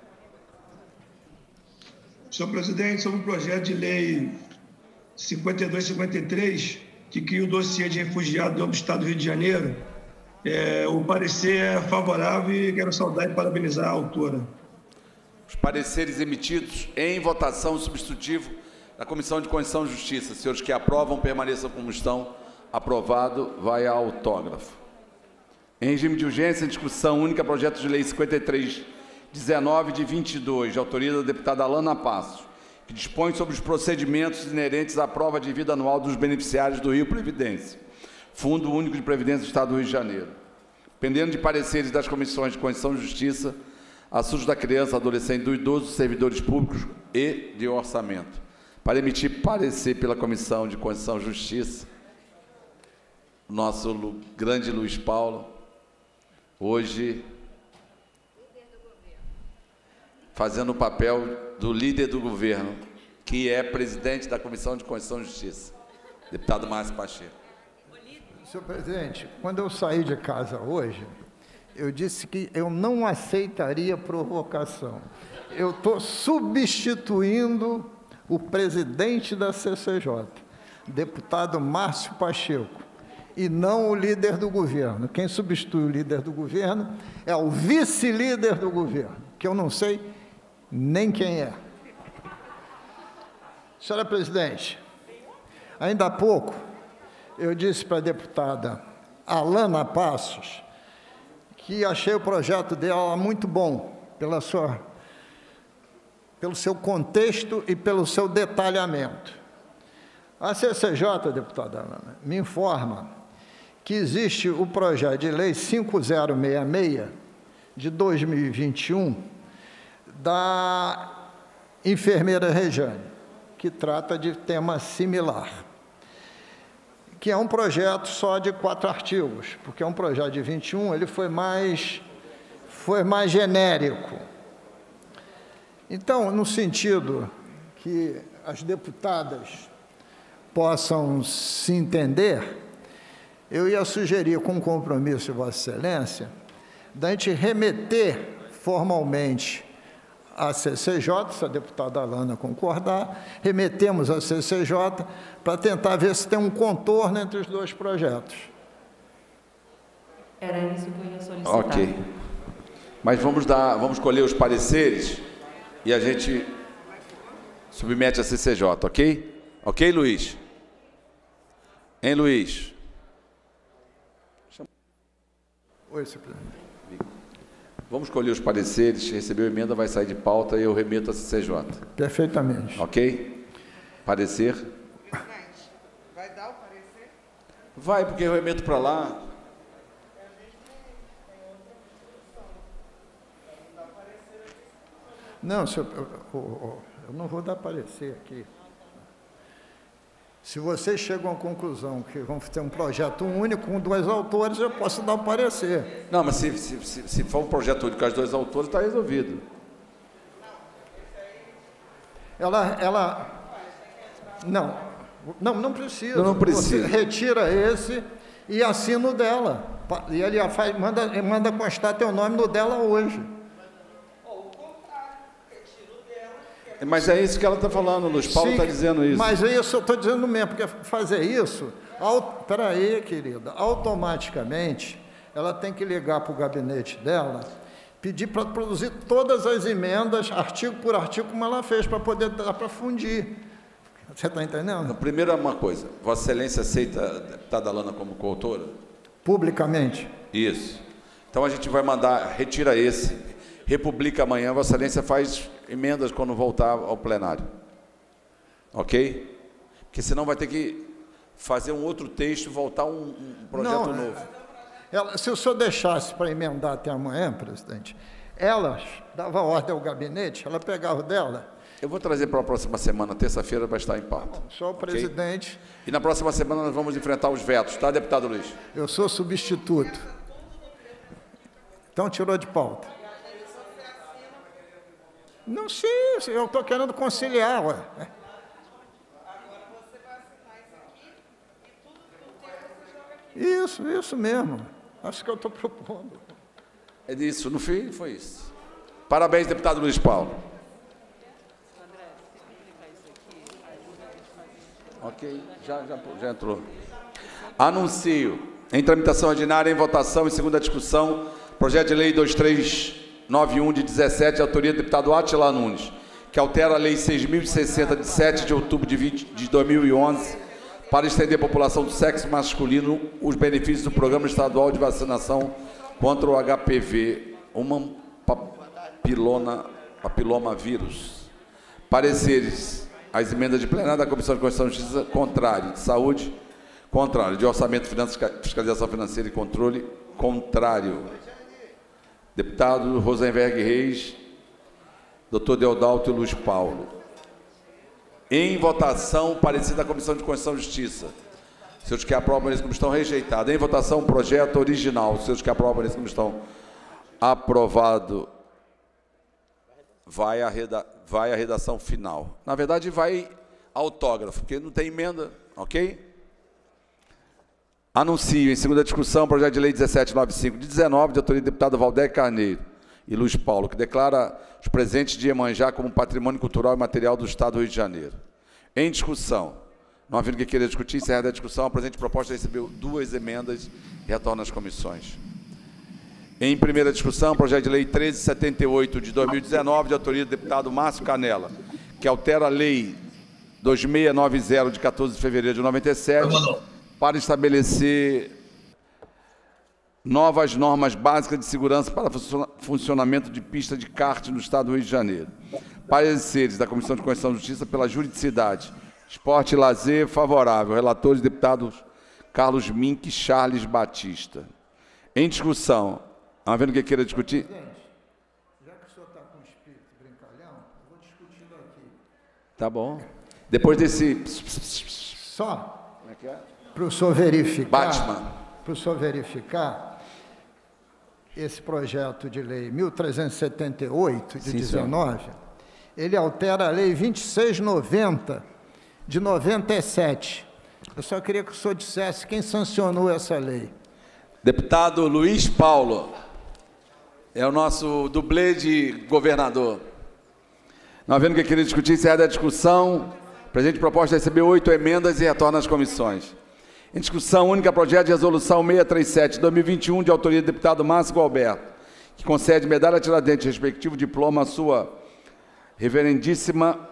Senhor presidente, sobre o projeto de lei cinquenta e dois cinquenta e três, que cria o dossiê de refugiado do Estado do Rio de Janeiro, é, o parecer é favorável e quero saudar e parabenizar a autora. Os pareceres emitidos em votação substitutivo da Comissão de Constituição e Justiça. Senhores que aprovam, permaneçam como estão. Aprovado, vai a autógrafo. Em regime de urgência, em discussão única, projeto de lei cinquenta e três dezenove de vinte e dois, de autoria da deputada Alana Passos, que dispõe sobre os procedimentos inerentes à prova de vida anual dos beneficiários do Rio Previdência, Fundo Único de Previdência do Estado do Rio de Janeiro. Pendendo de pareceres das comissões de Constituição e Justiça, assuntos da criança, adolescente, do idoso, servidores públicos e de orçamento. Para emitir parecer pela Comissão de Constituição e Justiça, nosso Lu, grande Luiz Paulo, hoje fazendo o papel do líder do governo, que é presidente da Comissão de Constituição e Justiça, deputado Márcio Pacheco. Senhor presidente, quando eu saí de casa hoje, eu disse que eu não aceitaria provocação. Eu estou substituindo o presidente da C C J, deputado Márcio Pacheco, e não o líder do governo. Quem substitui o líder do governo é o vice-líder do governo, que eu não sei nem quem é. Senhora presidente, ainda há pouco eu disse para a deputada Alana Passos que achei o projeto dela muito bom, pela sua, pelo seu contexto e pelo seu detalhamento. A C C J, deputada Alana, me informa que existe o projeto de lei cinco mil sessenta e seis, de dois mil e vinte e um, da enfermeira Rejane, que trata de tema similar, que é um projeto só de quatro artigos, porque é um projeto de vinte e um, ele foi mais, foi mais genérico. Então, no sentido que as deputadas possam se entender, eu ia sugerir, com compromisso de Vossa Excelência, da gente remeter formalmente à C C J, se a deputada Alana concordar, remetemos à C C J para tentar ver se tem um contorno entre os dois projetos. Era isso que eu ia solicitar. Ok. Mas vamos, dar, vamos colher os pareceres e a gente submete à C C J, ok? Ok, Luiz? Hein, Luiz? Oi, senhor presidente. Vamos colher os pareceres, recebeu emenda, vai sair de pauta e eu remeto à C C J. Perfeitamente. Ok? Parecer? Vai dar o parecer? Vai, porque eu remeto para lá. Não, senhor, eu, eu, eu não vou dar parecer aqui. Se vocês chegam à conclusão que vão ter um projeto único com dois autores, eu posso dar o parecer. Não, mas se, se, se, se for um projeto único com os dois autores, está resolvido. Ela, ela... Não, não, não precisa. Não, não precisa. Você retira esse e assina o dela. E ele faz, manda, manda constar teu nome no dela hoje. Mas é isso que ela está falando, Luiz Paulo está dizendo isso. Mas é isso, eu estou dizendo mesmo, porque fazer isso, espera aí, querida, automaticamente, ela tem que ligar para o gabinete dela, pedir para produzir todas as emendas, artigo por artigo, como ela fez, para poder dar para fundir. Você está entendendo? Primeiro, uma coisa, Vossa Excelência aceita a deputada Alana como coautora? Publicamente. Isso. Então a gente vai mandar, retira esse, republica amanhã, Vossa Excelência faz emendas quando voltar ao plenário. Ok? Porque senão vai ter que fazer um outro texto, voltar um, um projeto Não, novo. Ela, se o senhor deixasse para emendar até amanhã, presidente, ela dava ordem ao gabinete, ela pegava o dela. Eu vou trazer para a próxima semana, terça-feira, vai estar em pauta. Só o presidente. Okay? E na próxima semana nós vamos enfrentar os vetos, tá, deputado Luiz? Eu sou substituto. Então tirou de pauta. Não sei, eu estou querendo conciliar, ué. Isso, isso mesmo. Acho que eu estou propondo. É disso, no fim foi isso. Parabéns, deputado Luiz Paulo. Ok, já, já, já entrou. Anuncio, em tramitação ordinária, em votação, em segunda discussão, projeto de lei vinte e três noventa e um de dezessete, de autoria do deputado Átila Nunes, que altera a Lei seis mil e sessenta, de sete de outubro de, vinte, de dois mil e onze, para estender à população do sexo masculino os benefícios do Programa Estadual de Vacinação contra o H P V, uma papilona, papiloma vírus. Pareceres às emendas de plenário da Comissão de Constituição e Justiça, contrário. De Saúde, contrário. De Orçamento, Finanças, Fiscalização Financeira e Controle, contrário. Deputado Rosenberg Reis, doutor Deodalto e Luiz Paulo. Em votação, parecer da Comissão de Constituição e Justiça. Seus que aprovam, parecer como estão rejeitados. Em votação, projeto original. Seus que aprovam, parecer como estão aprovado. Vai a, reda... vai a redação final. Na verdade, vai autógrafo, porque não tem emenda, ok? Anuncio, em segunda discussão, o projeto de lei dezessete noventa e cinco de dezenove, de autoria do deputado Valdec Carneiro e Luiz Paulo, que declara os presentes de Iemanjá como patrimônio cultural e material do Estado do Rio de Janeiro. Em discussão, não havendo que queira discutir, encerrada a discussão, a presente proposta recebeu duas emendas e retorna às comissões. Em primeira discussão, o projeto de lei trezentos e setenta e oito de dois mil e dezenove, de autoria do deputado Márcio Canela, que altera a lei dois mil seiscentos e noventa, de quatorze de fevereiro de noventa e sete, para estabelecer novas normas básicas de segurança para funcionamento de pista de kart no Estado do Rio de Janeiro. Pareceres da Comissão de Constituição e Justiça pela Juridicidade, Esporte e Lazer, favorável. Relatores, deputados Carlos Mink e Charles Batista. Em discussão, havendo que queira discutir... Presidente, já que o senhor está com espírito brincalhão, eu vou discutindo aqui. Tá bom. Depois desse... Só Como é que é? para o senhor verificar... Batman. Para o senhor verificar... Esse projeto de lei mil trezentos e setenta e oito, de dezenove, ele altera a lei vinte e seis noventa, de noventa e sete. Eu só queria que o senhor dissesse quem sancionou essa lei. Deputado Luiz Paulo. É o nosso dublê de governador. Não havendo que querer discutir, encerrada a discussão. A presente proposta recebeu oito emendas e retorna às comissões. Em discussão única, projeto de resolução seiscentos e trinta e sete de dois mil e vinte e um, de autoria do deputado Márcio Gualberto, que concede medalha Tiradentes, respectivo diploma à sua reverendíssima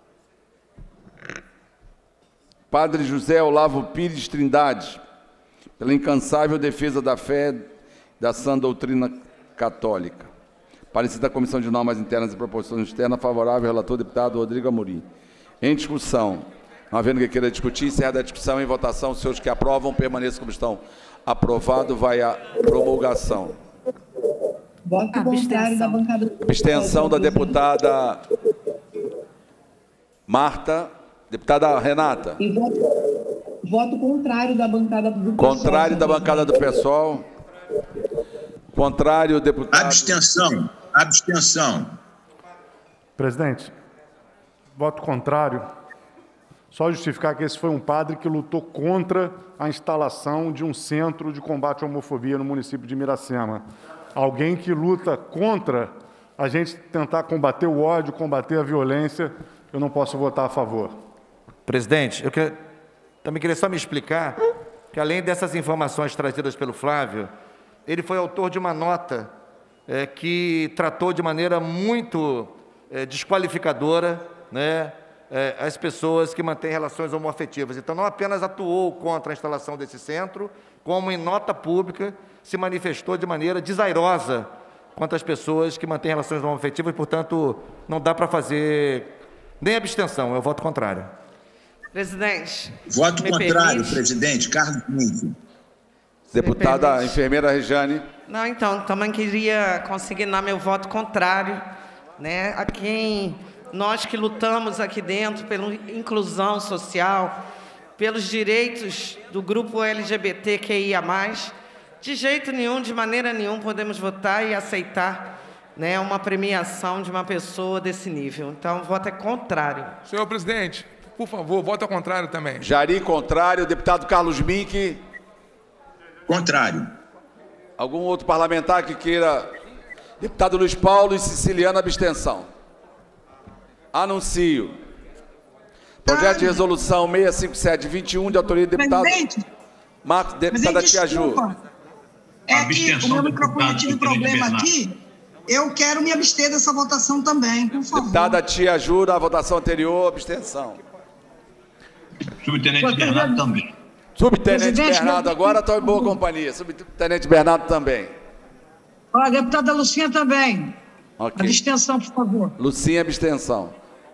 Padre José Olavo Pires Trindade, pela incansável defesa da fé da sã doutrina católica. Parecer da Comissão de Normas Internas e Proposições Externas, favorável, relator deputado Rodrigo Amorim. Em discussão, não havendo que queira discutir, encerrada a discussão, em votação, os senhores que aprovam permaneçam como estão. Aprovado, vai a promulgação. Voto contrário da bancada. Abstenção da deputada Marta. Deputada Renata. E voto, voto contrário da bancada do PSOL. Contrário da bancada do PSOL. Contrário, deputado... Abstenção. Abstenção. Presidente, voto contrário. Só justificar que esse foi um padre que lutou contra a instalação de um centro de combate à homofobia no município de Miracema. Alguém que luta contra a gente tentar combater o ódio, combater a violência, eu não posso votar a favor. Presidente, eu que... também queria só me explicar que, além dessas informações trazidas pelo Flávio, ele foi autor de uma nota é, que tratou de maneira muito é, desqualificadora, né, é, as pessoas que mantêm relações homoafetivas. Então, não apenas atuou contra a instalação desse centro, como em nota pública se manifestou de maneira desairosa contra as pessoas que mantêm relações homoafetivas e, portanto, não dá para fazer nem abstenção, eu voto contrário. Presidente. Voto contrário, presidente. Carlos Mink. Deputada enfermeira Regiane. Não, então, também queria consignar meu voto contrário, né, a quem nós que lutamos aqui dentro pela inclusão social, pelos direitos do grupo L G B T Q I A mais, de jeito nenhum, de maneira nenhuma, podemos votar e aceitar, né, uma premiação de uma pessoa desse nível. Então, o voto é contrário. Senhor presidente, por favor, voto ao contrário também. Jari, contrário. Deputado Carlos Mink. Contrário. Algum outro parlamentar que queira? Deputado Luiz Paulo e Siciliano, abstenção. Anuncio. Projeto de resolução seiscentos e cinquenta e sete de vinte e um, de autoria do deputado... Presidente. Marcos, deputada Tia Ju. É que o meu microfone tinha um problema aqui Eu quero me abster dessa votação também, por favor. Deputada Tia Jura, a votação anterior, abstenção. Subtenente Bernardo também. Subtenente Presidente, Bernardo, meu- agora estou em boa companhia. Subtenente Bernardo também. Ó, a deputada Lucinha também. Ok. Abstenção, por favor. Lucinha, abstenção.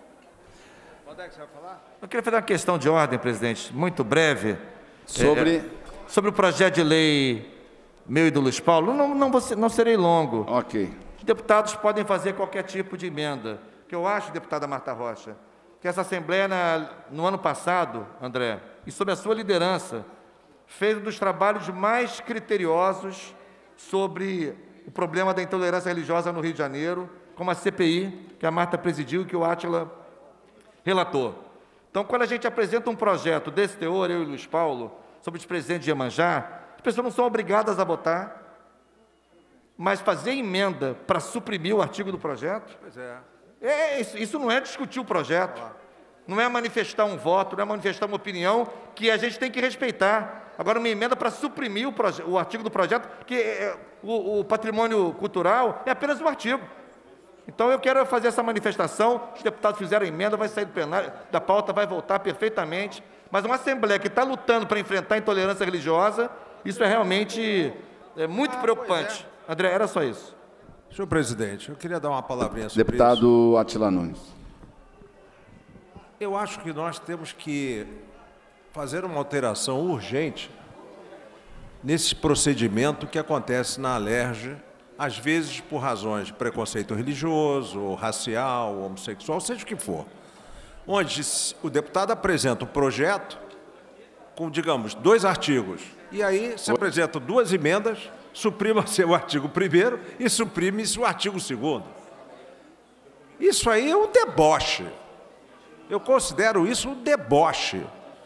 Eu queria fazer uma questão de ordem, presidente, muito breve. Sobre? É, sobre o projeto de lei meu e do Luiz Paulo. Não, não, vou ser- não serei longo. Ok. Os deputados podem fazer qualquer tipo de emenda. O que eu acho, deputada Marta Rocha, que essa Assembleia, na- no ano passado, André, e sob a sua liderança, fez um dos trabalhos mais criteriosos sobre o problema da intolerância religiosa no Rio de Janeiro, como a C P I, que a Marta presidiu e que o Átila relatou. Então, quando a gente apresenta um projeto desse teor, eu e o Luiz Paulo, sobre os presentes de Iemanjá, as pessoas não são obrigadas a votar, mas fazer emenda para suprimir o artigo do projeto, Pois é. é, isso, isso não é discutir o projeto, não é manifestar um voto, não é manifestar uma opinião que a gente tem que respeitar. Agora, uma emenda para suprimir o, proje- o artigo do projeto, que é, o, o patrimônio cultural é apenas um artigo. Então, eu quero fazer essa manifestação, os deputados fizeram a emenda, vai sair do plenário, da pauta, vai voltar perfeitamente, mas uma Assembleia que está lutando para enfrentar a intolerância religiosa, isso é realmente é, muito preocupante. André, era só isso. Senhor presidente, eu queria dar uma palavrinha sobre isso. Deputado Átila Nunes. Eu acho que nós temos que fazer uma alteração urgente nesse procedimento que acontece na Alerj, às vezes por razões de preconceito religioso, ou racial, ou homossexual, seja o que for, onde o deputado apresenta um projeto com, digamos, dois artigos, e aí se apresentam duas emendas, suprima-se o artigo primeiro e suprime-se o artigo segundo. Isso aí é um deboche. Eu considero isso um deboche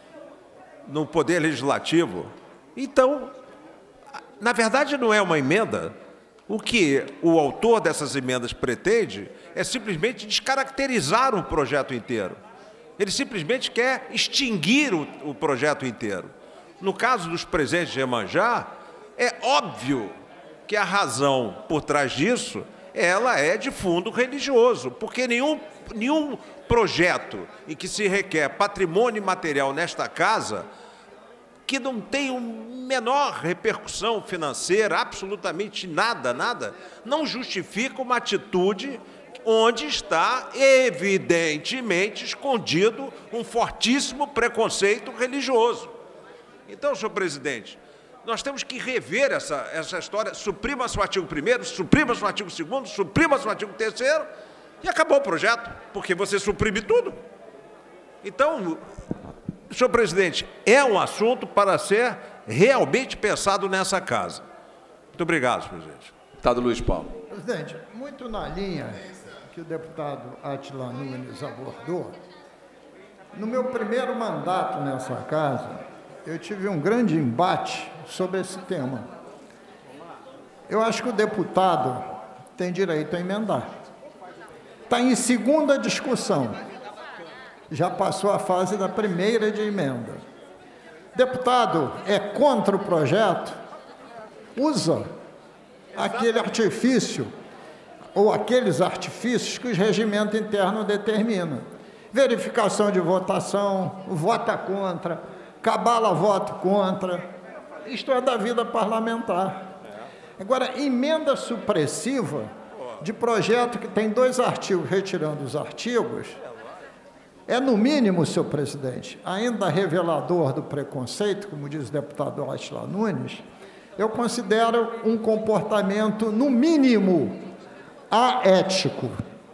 no Poder Legislativo. Então, na verdade, não é uma emenda. O que o autor dessas emendas pretende é simplesmente descaracterizar um projeto inteiro. Ele simplesmente quer extinguir o, o projeto inteiro. No caso dos presentes de Iemanjá, é óbvio que a razão por trás disso, ela é de fundo religioso, porque nenhum, nenhum projeto em que se requer patrimônio material nesta casa que não tem uma menor repercussão financeira, absolutamente nada, nada, não justifica uma atitude onde está evidentemente escondido um fortíssimo preconceito religioso. Então, senhor presidente, nós temos que rever essa, essa história, suprima-se o artigo primeiro, suprima-se o artigo segundo, suprima-se o artigo terceiro, e acabou o projeto, porque você suprime tudo. Então, senhor presidente, é um assunto para ser realmente pensado nessa casa. Muito obrigado, senhor presidente. Deputado Luiz Paulo. Presidente, muito na linha que o deputado Átila Nunes abordou, no meu primeiro mandato nessa casa, eu tive um grande embate sobre esse tema. Eu acho que o deputado tem direito a emendar. Está em segunda discussão. Já passou a fase da primeira de emenda. Deputado é contra o projeto, usa aquele artifício ou aqueles artifícios que o regimento interno determina. Verificação de votação, vota contra, cabala voto contra. Isto é da vida parlamentar. Agora, emenda supressiva de projeto que tem dois artigos, retirando os artigos, é, no mínimo, senhor presidente, ainda revelador do preconceito, como diz o deputado Átila Nunes, eu considero um comportamento, no mínimo, aético.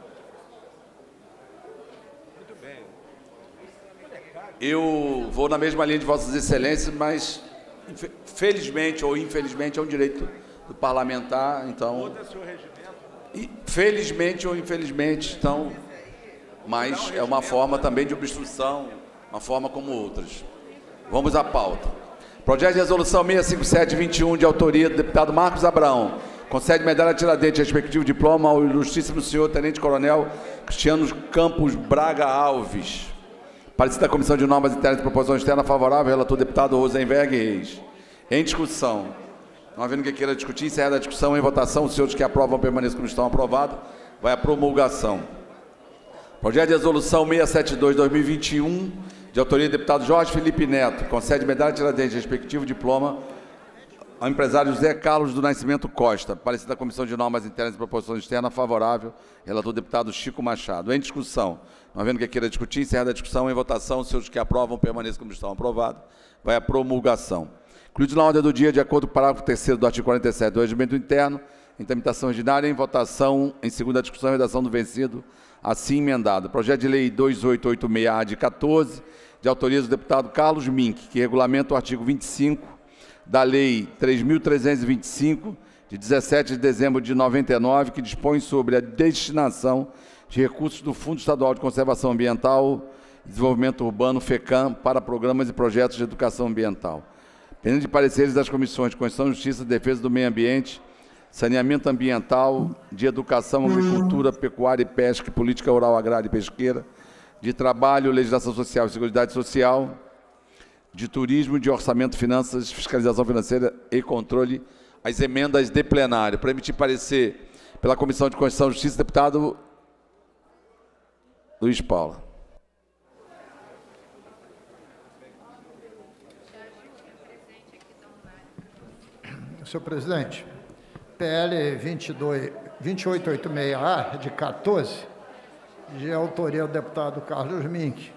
Eu vou na mesma linha de Vossas Excelências, mas, felizmente ou infelizmente, é um direito do parlamentar, então... Felizmente ou infelizmente, então... Mas é uma forma também de obstrução, uma forma como outras. Vamos à pauta. Projeto de resolução seiscentos e cinquenta e sete vinte e um, de autoria do deputado Marcos Abraão, concede medalha Tiradentes, respectivo diploma ao ilustríssimo senhor Tenente Coronel Cristiano Campos Braga Alves. Participa da Comissão de Normas Internas e Proposição Externa favorável, relator deputado Rosenberg Reis. Em discussão. Não havendo que queira discutir, encerrada a discussão, em votação, os senhores que aprovam permaneçam como estão aprovados. Vai à promulgação. Projeto de resolução seiscentos e setenta e dois de dois mil e vinte e um, de autoria do deputado Jorge Felipe Neto, concede medalha de Tiradentes, respectivo diploma ao empresário José Carlos do Nascimento Costa. Parecer da Comissão de Normas Internas e Proposições Externas, favorável. Relator deputado Chico Machado. Em discussão. Não havendo que queira discutir, encerrada a discussão, em votação, os senhores que aprovam permaneçam como estão aprovados. Vai à promulgação. Incluído na ordem do dia, de acordo com o parágrafo terceiro do artigo quarenta e sete do Regimento Interno, em tramitação ordinária, em votação, em segunda discussão e redação do vencido, assim emendado. Projeto de Lei dois mil oitocentos e oitenta e seis A de quatorze, de autoria do deputado Carlos Mink, que regulamenta o artigo vinte e cinco da Lei três mil trezentos e vinte e cinco, de dezessete de dezembro de noventa e nove, que dispõe sobre a destinação de recursos do Fundo Estadual de Conservação Ambiental e Desenvolvimento Urbano, FECAM, para programas e projetos de educação ambiental. Pendente de pareceres das comissões de Constituição, Justiça, Defesa do Meio Ambiente, Saneamento Ambiental, de Educação, Agricultura, Pecuária e Pesca, Política Rural, Agrária e Pesqueira, de Trabalho, Legislação Social e Seguridade Social, de Turismo, de Orçamento, Finanças, Fiscalização Financeira e Controle, as emendas de plenário. Para emitir parecer pela Comissão de Constituição e Justiça, deputado Luiz Paulo. Senhor presidente, P L vinte e dois, vinte e oito oitenta e seis A, de quatorze, de autoria do deputado Carlos Mink.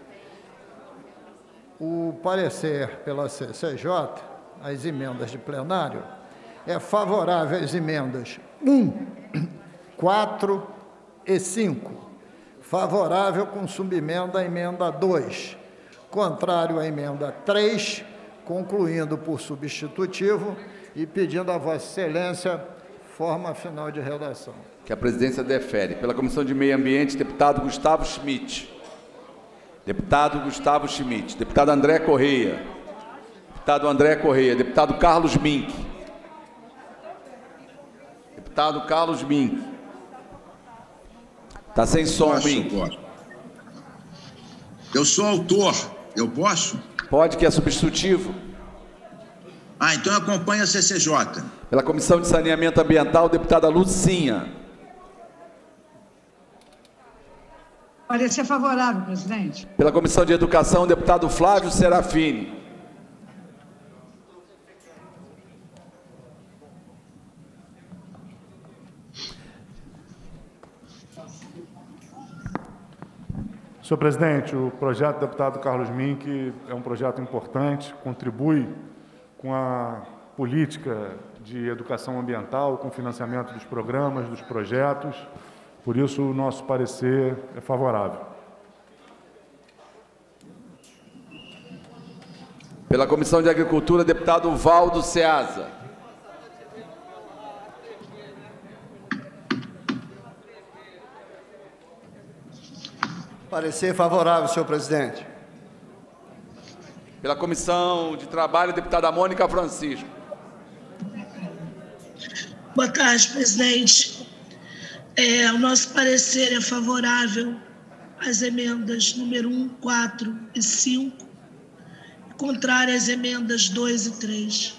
O parecer pela C C J, as emendas de plenário, é favorável às emendas um, quatro e cinco. Favorável com subemenda à emenda dois. Contrário à emenda três, concluindo por substitutivo e pedindo a Vossa Excelência forma final de redação. Que a presidência defere. Pela Comissão de Meio Ambiente, deputado Gustavo Schmidt. Deputado Gustavo Schmidt. Deputado André Correia. Deputado André Correia. Deputado Carlos Mink. Deputado Carlos Mink. Está sem som, Posso, Mink. posso. Eu sou autor. Eu posso? Pode, que é substitutivo. Ah, então acompanha a C C J. Pela Comissão de Saneamento Ambiental, deputada Lucinha. Parecer favorável, presidente. Pela Comissão de Educação, deputado Flávio Serafini. Senhor presidente, o projeto do deputado Carlos Mink é um projeto importante, contribui com a política de educação ambiental, com o financiamento dos programas, dos projetos. Por isso, o nosso parecer é favorável. Pela Comissão de Agricultura, deputado Valdo Ceasa. Parecer favorável, senhor presidente. Pela Comissão de Trabalho, deputada Mônica Francisco. Boa tarde, presidente. É, o nosso parecer é favorável às emendas número um, quatro e cinco, contrário às emendas dois e três.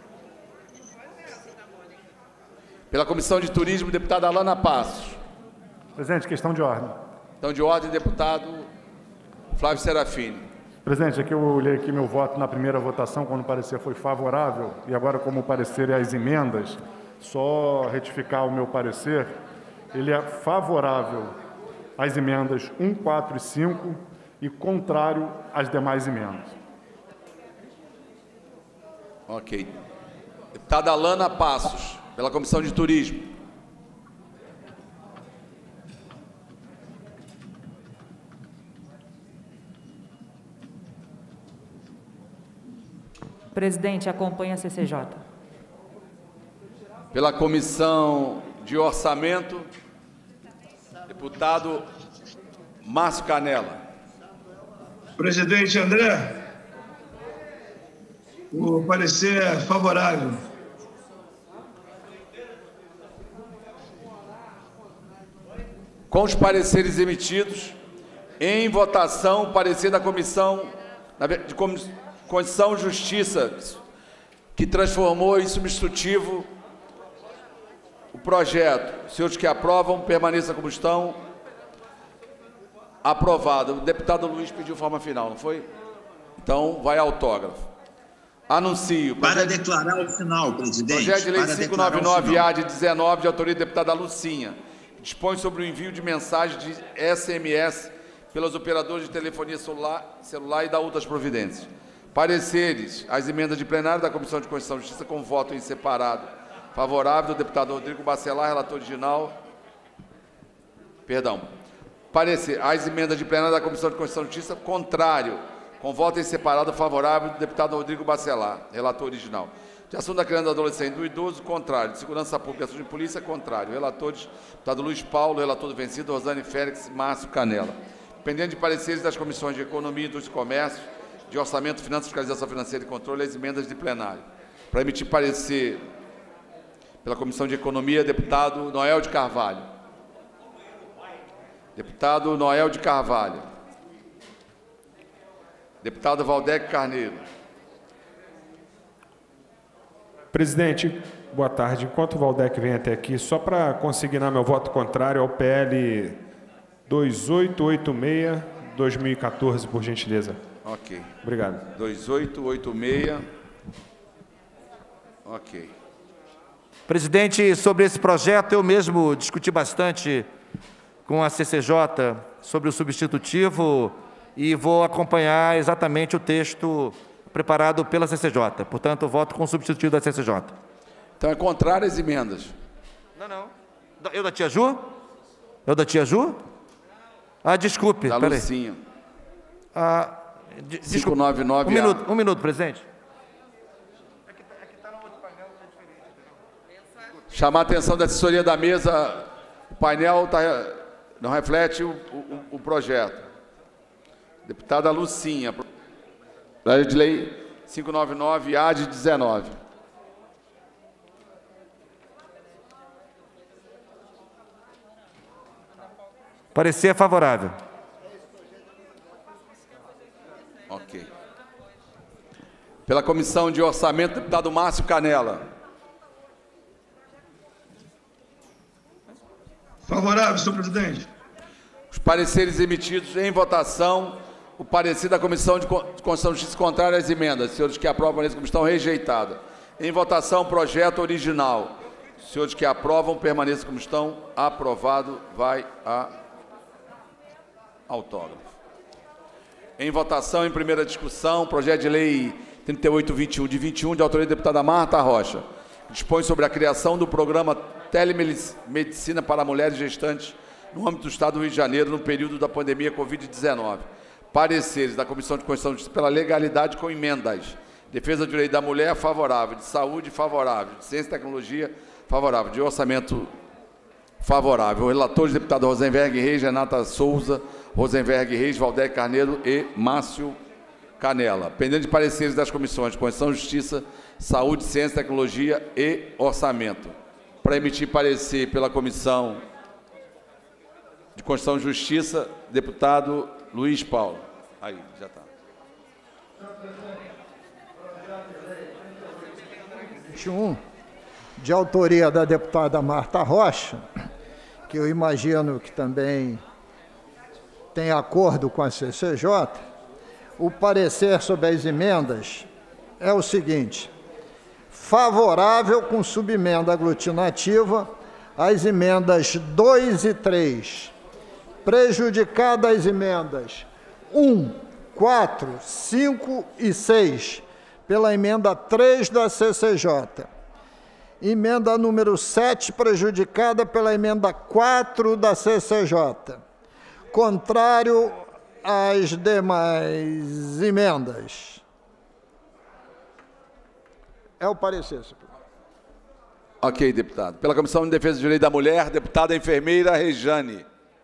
Pela Comissão de Turismo, deputada Alana Passos. Presidente, questão de ordem. Então, de ordem, deputado Flávio Serafini. Presidente, aqui eu olhei aqui meu voto na primeira votação, quando o parecer foi favorável, e agora, como o parecer é as emendas, só retificar o meu parecer, ele é favorável às emendas um, quatro e cinco e contrário às demais emendas. Ok. Deputada Alana Passos, pela Comissão de Turismo. Presidente, acompanha a C C J. Pela Comissão de Orçamento, deputado Márcio Canela. Presidente André, o parecer é favorável. Com os pareceres emitidos, em votação, parecer da Comissão de Constituição e Justiça, que transformou em substitutivo o projeto. Senhores que aprovam, permaneça como estão. Aprovado. O deputado Luiz pediu forma final, não foi? Então, vai autógrafo. Anuncio. Para declarar o final, presidente. Projeto de lei Para quinhentos e declarar noventa e o nove final. A de dezenove, de autoria da deputada Lucinha, que dispõe sobre o envio de mensagens de S M S pelos operadores de telefonia celular, celular e da outras providências. Pareceres às emendas de plenário da Comissão de Constituição e Justiça com voto em separado favorável do deputado Rodrigo Bacelar, relator original. Perdão. Parecer às emendas de plenário da Comissão de Constituição e Justiça contrário, com voto em separado favorável do deputado Rodrigo Bacelar, relator original. De assunto da criança e do adolescente do idoso, contrário. De segurança pública e assunto de polícia, contrário. Relatores, deputado Luiz Paulo, relator do vencido, Rosane Félix, Márcio Canela. Pendente de pareceres das comissões de Economia, Indústria e Comércio, de Orçamento, Finanças, Fiscalização Financeira e Controle, as emendas de plenário. Para emitir parecer pela Comissão de Economia, deputado Noel de Carvalho. Deputado Noel de Carvalho. Deputado Valdec Carneiro. Presidente, boa tarde. Enquanto o Valdec vem até aqui, só para consignar meu voto contrário ao P L dois oito oito seis, dois mil e quatorze, por gentileza. Ok. Obrigado. dois oito oito seis. Ok. Presidente, sobre esse projeto, eu mesmo discuti bastante com a C C J sobre o substitutivo e vou acompanhar exatamente o texto preparado pela C C J. Portanto, eu voto com o substitutivo da C C J. Então, é contrário às emendas. Não, não. Eu da tia Ju? Eu da tia Ju? Ah, desculpe. Da peraí. Lucinha. Ah, de, quinhentos e desculpe. noventa e nove Um minuto, um minuto, presidente. Chamar a atenção da assessoria da mesa, o painel tá, não reflete o, o, o projeto. Deputada Lucinha, projeto de lei quinhentos e noventa e nove A de dezenove. Parecer favorável. Ok. Pela Comissão de Orçamento, deputado Márcio Canela. Favorável, senhor presidente. Os pareceres emitidos em votação, o parecer da Comissão de Constituição e Justiça contrário às emendas. Senhores que aprovam, a comissão rejeitada. Em votação, projeto original. Senhores que aprovam, permaneçam como estão. Aprovado, vai a autógrafo. Em votação, em primeira discussão, projeto de lei trinta e oito vinte e um de vinte e um, de autoria da deputada Marta Rocha. Dispõe sobre a criação do programa Telemedicina para Mulheres Gestantes no âmbito do Estado do Rio de Janeiro, no período da pandemia Covid dezenove. Pareceres da Comissão de Constituição e Justiça pela legalidade com emendas. Defesa do direito da mulher, favorável. De saúde, favorável. De ciência e tecnologia, favorável. De orçamento, favorável. Relatores, deputado Rosenberg Reis, Renata Souza, Rosenberg Reis, Valdec Carneiro e Márcio Canela. Pendente de pareceres das comissões de Constituição e Justiça, Saúde, Ciência, Tecnologia e Orçamento. Para emitir parecer pela Comissão de Constituição e Justiça, deputado Luiz Paulo. Aí, já está. vinte e um, de autoria da deputada Marta Rocha, que eu imagino que também tem acordo com a C C J, o parecer sobre as emendas é o seguinte: favorável com subemenda aglutinativa às emendas dois e três, prejudicadas as emendas um, quatro, cinco e seis, pela emenda três da C C J. Emenda número sete, prejudicada pela emenda quatro da C C J. Contrário às demais emendas. É o parecer, senhor. Ok, deputado. Pela Comissão de Defesa do Direito da Mulher, deputada enfermeira Rejane.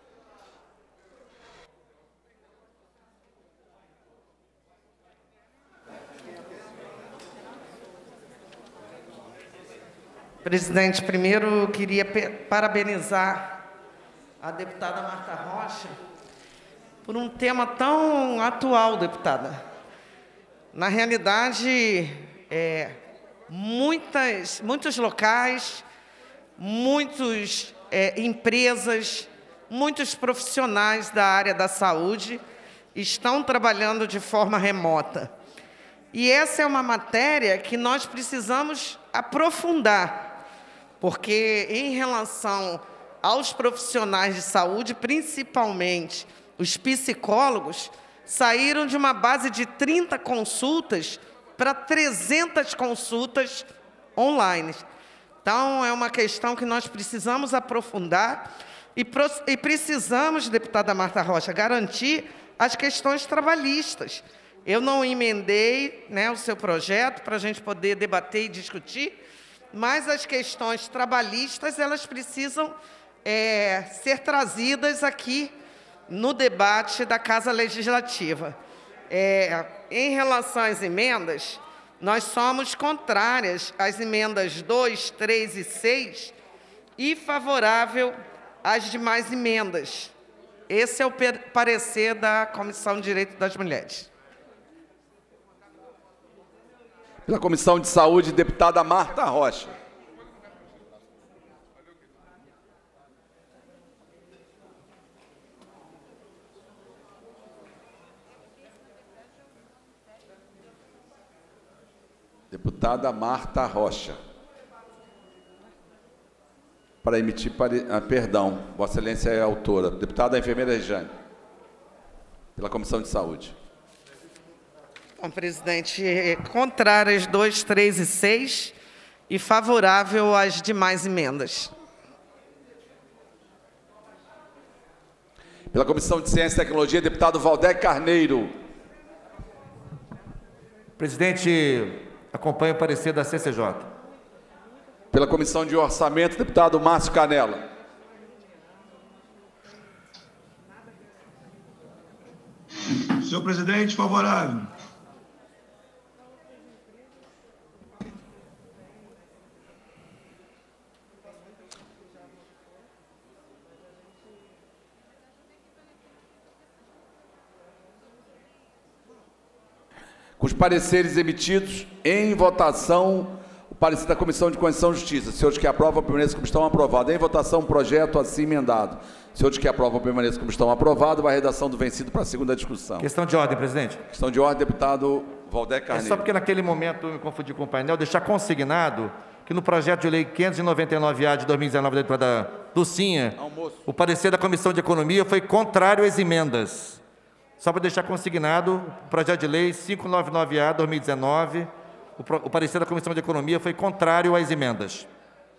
Presidente, primeiro eu queria parabenizar a deputada Marta Rocha por um tema tão atual, deputada. Na realidade, é, muitas, muitos locais, muitas é, empresas, muitos profissionais da área da saúde estão trabalhando de forma remota. E essa é uma matéria que nós precisamos aprofundar, porque em relação aos profissionais de saúde, principalmente os psicólogos, saíram de uma base de trinta consultas para trezentas consultas online. Então, é uma questão que nós precisamos aprofundar e, e precisamos, deputada Marta Rocha, garantir as questões trabalhistas. Eu não emendei, né, o seu projeto para a gente poder debater e discutir, mas as questões trabalhistas, elas precisam é, ser trazidas aqui no debate da Casa Legislativa. É, em relação às emendas, nós somos contrárias às emendas dois, três e seis e favorável às demais emendas. Esse é o parecer da Comissão de Direitos das Mulheres. Pela Comissão de Saúde, deputada Marta Rocha. Deputada Marta Rocha. Para emitir, pare... ah, perdão, Vossa Excelência é autora. Deputada enfermeira Rejane. Pela Comissão de Saúde. Bom, presidente, é contrário às dois, três e seis e favorável às demais emendas. Pela Comissão de Ciência e Tecnologia, deputado Valdec Carneiro. Presidente, acompanho o parecer da C C J. Pela Comissão de Orçamento, deputado Márcio Canela. Senhor presidente, favorável. Com os pareceres emitidos em votação, o parecer da Comissão de Constituição e Justiça. Senhores que aprovam, permaneçam como estão aprovados. Em votação, o projeto assim emendado. Senhores que aprovam, permaneçam como estão aprovados. Vai a redação do vencido para a segunda discussão. Questão de ordem, presidente. Questão de ordem, deputado Valdec Carneiro. É só porque naquele momento eu me confundi com o painel, deixar consignado que no projeto de lei quinhentos e noventa e nove A de dois mil e dezenove da deputada Dulcinha, Almoço. O parecer da Comissão de Economia foi contrário às emendas. Só para deixar consignado, o projeto de lei quinhentos e noventa e nove A de dois mil e dezenove, o, pro, o parecer da Comissão de Economia foi contrário às emendas.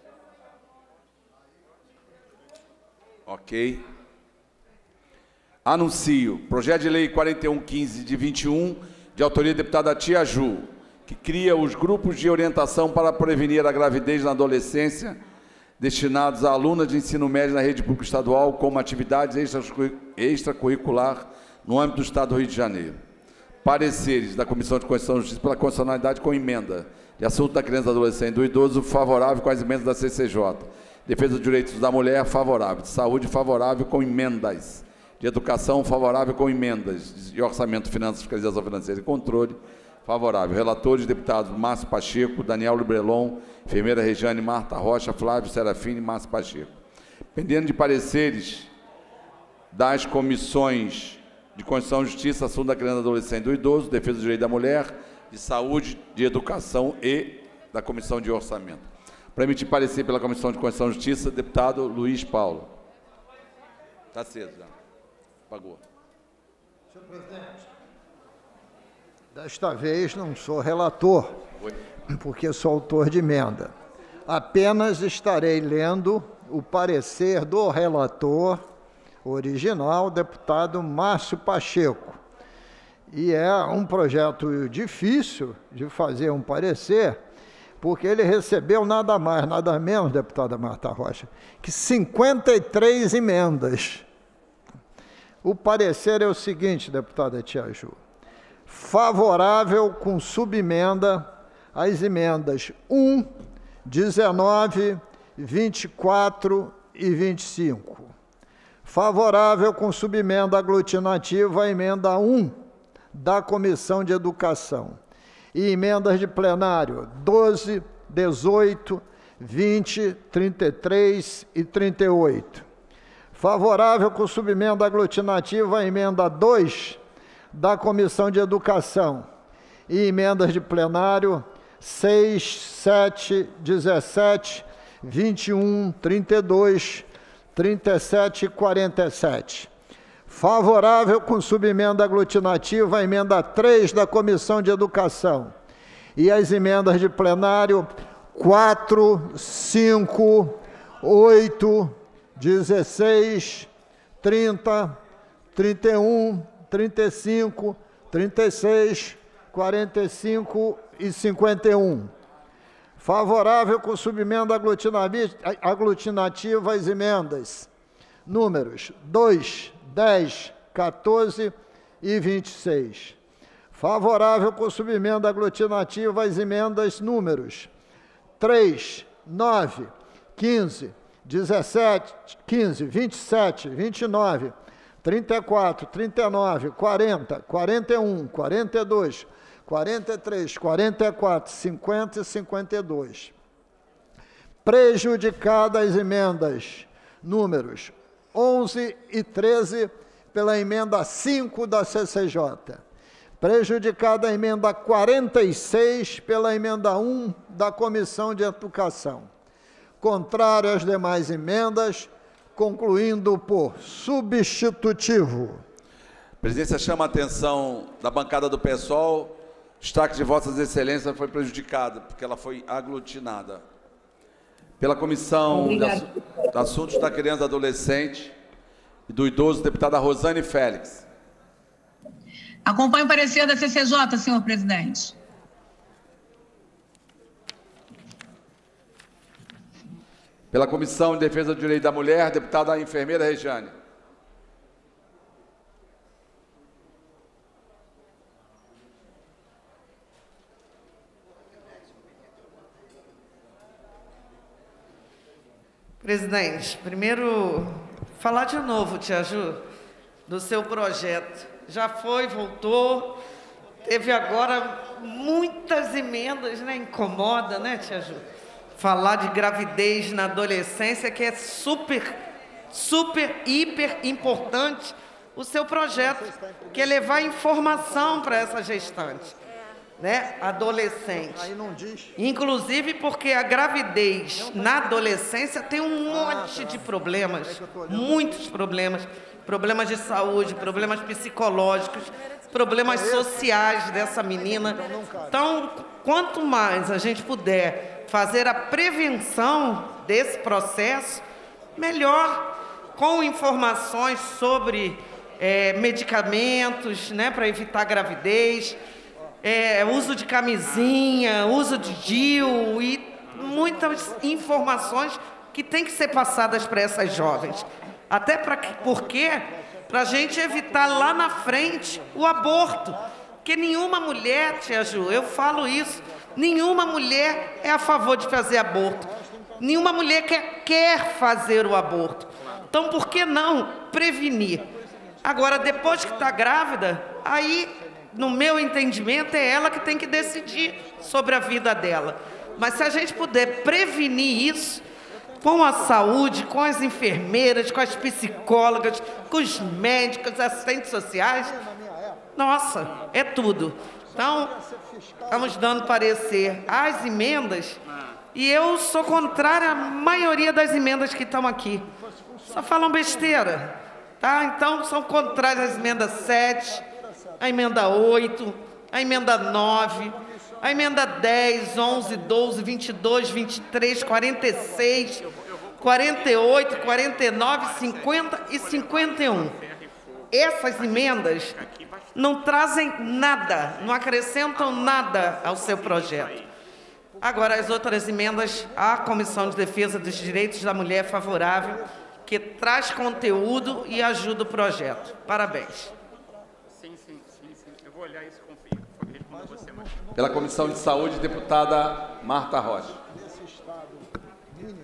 Ok. Anuncio. Projeto de lei quarenta e um quinze de vinte e um, de autoria da deputada Tia Ju, que cria os grupos de orientação para prevenir a gravidez na adolescência, destinados a alunas de ensino médio na rede pública estadual, como atividades extracurricular no âmbito do Estado do Rio de Janeiro. Pareceres da Comissão de Constituição e Justiça pela constitucionalidade com emenda de assunto da criança, do adolescente e do idoso, favorável com as emendas da C C J. Defesa dos direitos da mulher, favorável. De saúde, favorável com emendas. De educação, favorável com emendas. De orçamento, finanças, fiscalização financeira e controle, favorável. Relatores, deputados Márcio Pacheco, Daniel Librelon, enfermeira Rejane, Marta Rocha, Flávio Serafini e Márcio Pacheco. Pendendo de pareceres das comissões de Constituição e Justiça, assunto da criança, do adolescente e do idoso, defesa dos direitos da mulher, de saúde, de educação e da Comissão de Orçamento. Para emitir parecer pela Comissão de Constituição e Justiça, deputado Luiz Paulo. Está aceso já. Pagou. Senhor presidente, desta vez não sou relator, Oi. porque sou autor de emenda. Apenas estarei lendo o parecer do relator original, deputado Márcio Pacheco. E é um projeto difícil de fazer um parecer, porque ele recebeu nada mais, nada menos, deputada Marta Rocha, que cinquenta e três emendas. O parecer é o seguinte, deputada Tia Ju: favorável com subemenda às emendas um, dezenove, vinte e quatro e vinte e cinco. Favorável com subemenda aglutinativa à emenda um da Comissão de Educação. e emendas de plenário doze, dezoito, vinte, trinta e três e trinta e oito. Favorável com subemenda aglutinativa à emenda dois da Comissão de Educação e emendas de plenário seis, sete, dezessete, vinte e um, trinta e dois, trinta e sete e quarenta e sete. Favorável com subemenda aglutinativa à emenda três da Comissão de Educação e as emendas de plenário quatro, cinco, oito, dezesseis, trinta, trinta e um, trinta e cinco, trinta e seis, quarenta e cinco e cinquenta e um. Favorável com subemenda aglutinativa às emendas números dois, dez, quatorze e vinte e seis. Favorável com subemenda aglutinativa às emendas números três, nove, quinze, dezessete, quinze, vinte e sete, vinte e nove, trinta e quatro, trinta e nove, quarenta, quarenta e um, quarenta e dois, quarenta e três, quarenta e quatro, cinquenta e cinquenta e dois. Prejudicadas as emendas números onze e treze pela emenda cinco da C C J. Prejudicada a emenda quarenta e seis pela emenda um da Comissão de Educação. Contrário às demais emendas, concluindo por substitutivo. A presidência chama a atenção da bancada do PSOL. O destaque de Vossas Excelências foi prejudicado, porque ela foi aglutinada. Pela Comissão de Assuntos da Criança e Adolescente e do Idoso, deputada Rosane Félix. Acompanho o parecer da C C J, senhor presidente. Pela Comissão de Defesa do Direito da Mulher, deputada enfermeira Rejane. Presidente, primeiro, falar de novo, Tia Ju, do seu projeto. Já foi, voltou, teve agora muitas emendas, né? Incomoda, né, Tia Ju? Falar de gravidez na adolescência, que é super, super, hiper importante o seu projeto, que é levar informação para essa gestante, né, adolescente. Aí não diz. Inclusive porque a gravidez na adolescência tem um monte de problemas, muitos problemas, problemas de saúde, problemas psicológicos, problemas sociais dessa menina. Então, quanto mais a gente puder fazer a prevenção desse processo, melhor, com informações sobre é, medicamentos, né, para evitar gravidez, É, uso de camisinha, uso de D I U e muitas informações que têm que ser passadas para essas jovens. Até para porque para a gente evitar lá na frente o aborto. Porque nenhuma mulher, Tia Ju, eu falo isso, nenhuma mulher é a favor de fazer aborto. Nenhuma mulher quer, quer fazer o aborto. Então, por que não prevenir? Agora, depois que está grávida, aí, no meu entendimento, é ela que tem que decidir sobre a vida dela. Mas se a gente puder prevenir isso, com a saúde, com as enfermeiras, com as psicólogas, com os médicos, assistentes sociais, nossa, é tudo. Então, estamos dando parecer às emendas, e eu sou contrária à maioria das emendas que estão aqui. Só falam besteira, tá? Então, são contrárias às emendas sete, a emenda oito, a emenda nove, a emenda dez, onze, doze, vinte e dois, vinte e três, quarenta e seis, quarenta e oito, quarenta e nove, cinquenta e cinquenta e um. Essas emendas não trazem nada, não acrescentam nada ao seu projeto. Agora, as outras emendas, a Comissão de Defesa dos Direitos da Mulher é favorável, que traz conteúdo e ajuda o projeto. Parabéns. Sim, sim, sim, sim. Eu vou olhar isso com confio. Vou responder você mais. Pela Comissão de Saúde, deputada Marta Rocha. Nesse estado mínimo.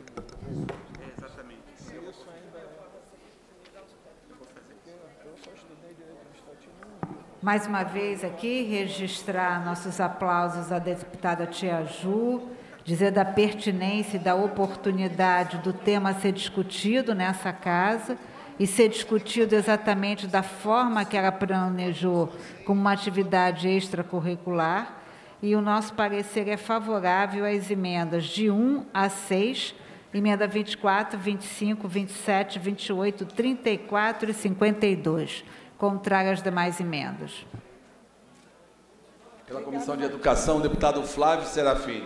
É, exatamente. Isso ainda é... Eu vou fazer isso. Eu só estudei direito administrativo. mais uma vez aqui, registrar nossos aplausos à deputada Tia Ju, dizer da pertinência e da oportunidade do tema a ser discutido nessa casa e ser discutido exatamente da forma que ela planejou, como uma atividade extracurricular. E o nosso parecer é favorável às emendas de um a seis, emenda vinte e quatro, vinte e cinco, vinte e sete, vinte e oito, trinta e quatro e cinquenta e dois. Contrário às demais emendas. Pela Comissão de Educação, deputado Flávio Serafim.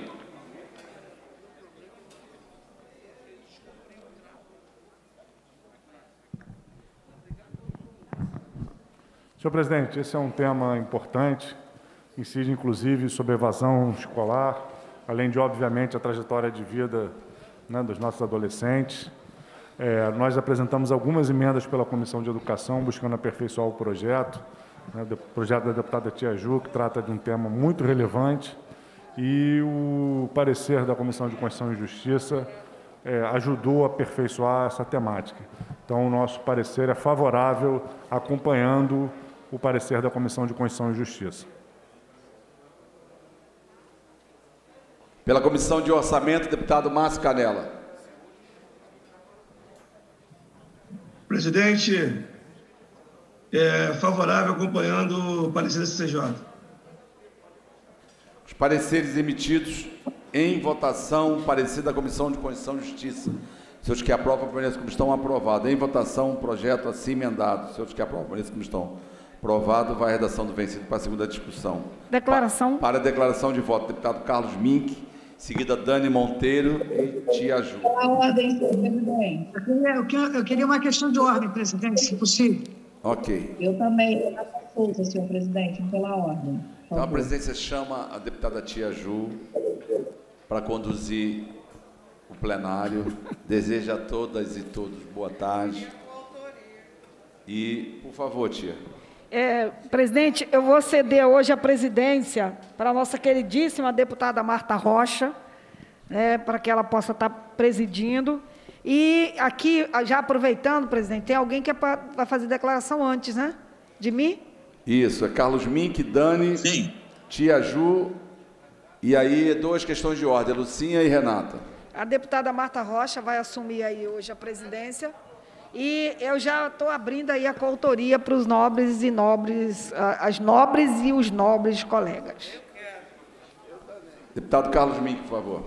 Senhor presidente, esse é um tema importante, incide inclusive sobre evasão escolar, além de, obviamente, a trajetória de vida, né, dos nossos adolescentes. É, nós apresentamos algumas emendas pela Comissão de Educação, buscando aperfeiçoar o projeto, né, o projeto da deputada Tia Ju, que trata de um tema muito relevante, e o parecer da Comissão de Constituição e Justiça é, ajudou a aperfeiçoar essa temática. Então, o nosso parecer é favorável, acompanhando o parecer da Comissão de Constituição e Justiça. Pela Comissão de Orçamento, deputado Márcio Canela. Presidente, é favorável acompanhando o parecer da C C J. Os pareceres emitidos em votação, parecer da Comissão de Constituição e Justiça. Senhores que aprovam, permaneçam como estão, aprovado. Em votação, o projeto assim emendado. Senhores que aprovam, permaneçam como estão, aprovado. Vai a redação do vencido para a segunda discussão. Declaração. Para a declaração de voto, deputado Carlos Mink, seguida Dani Monteiro e Tia Ju. Pela ordem, presidente. Eu queria, eu queria- eu queria uma questão de ordem, presidente, se possível. Ok. Eu também, consulta, senhor presidente, pela ordem. Então, a presidência chama a deputada Tia Ju para conduzir o plenário. Desejo a todas e todos boa tarde. E, por favor, tia. É, presidente, eu vou ceder hoje a presidência para a nossa queridíssima deputada Marta Rocha, né, para que ela possa estar presidindo. E aqui, já aproveitando, presidente, tem alguém que é pra, vai fazer declaração antes, né? De mim? Isso, é Carlos Mink, Dani, Sim. Tia Ju, e aí duas questões de ordem, Lucinha e Renata. A deputada Marta Rocha vai assumir aí hoje a presidência. E eu já estou abrindo aí a coautoria para os nobres e nobres, ah, as nobres e os nobres colegas. Deputado Carlos Mink, por favor.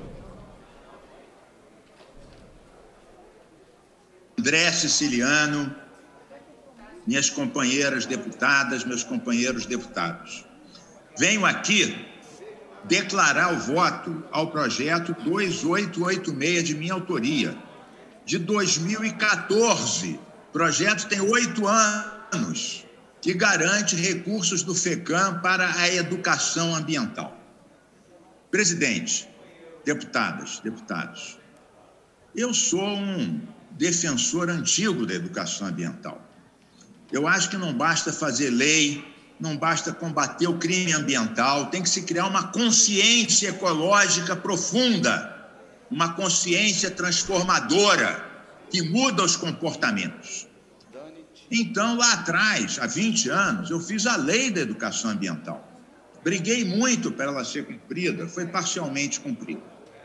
André Siciliano, minhas companheiras deputadas, meus companheiros deputados. Venho aqui declarar o voto ao projeto dois mil oitocentos e oitenta e seis de minha autoria, de dois mil e quatorze. O projeto tem oito anos, que garante recursos do FECAM para a educação ambiental. Presidente, deputadas, deputados, eu sou um defensor antigo da educação ambiental. Eu acho que não basta fazer lei, não basta combater o crime ambiental, tem que se criar uma consciência ecológica profunda, uma consciência transformadora que muda os comportamentos. Então, lá atrás, há vinte anos, eu fiz a lei da educação ambiental. Briguei muito para ela ser cumprida, foi parcialmente cumprida.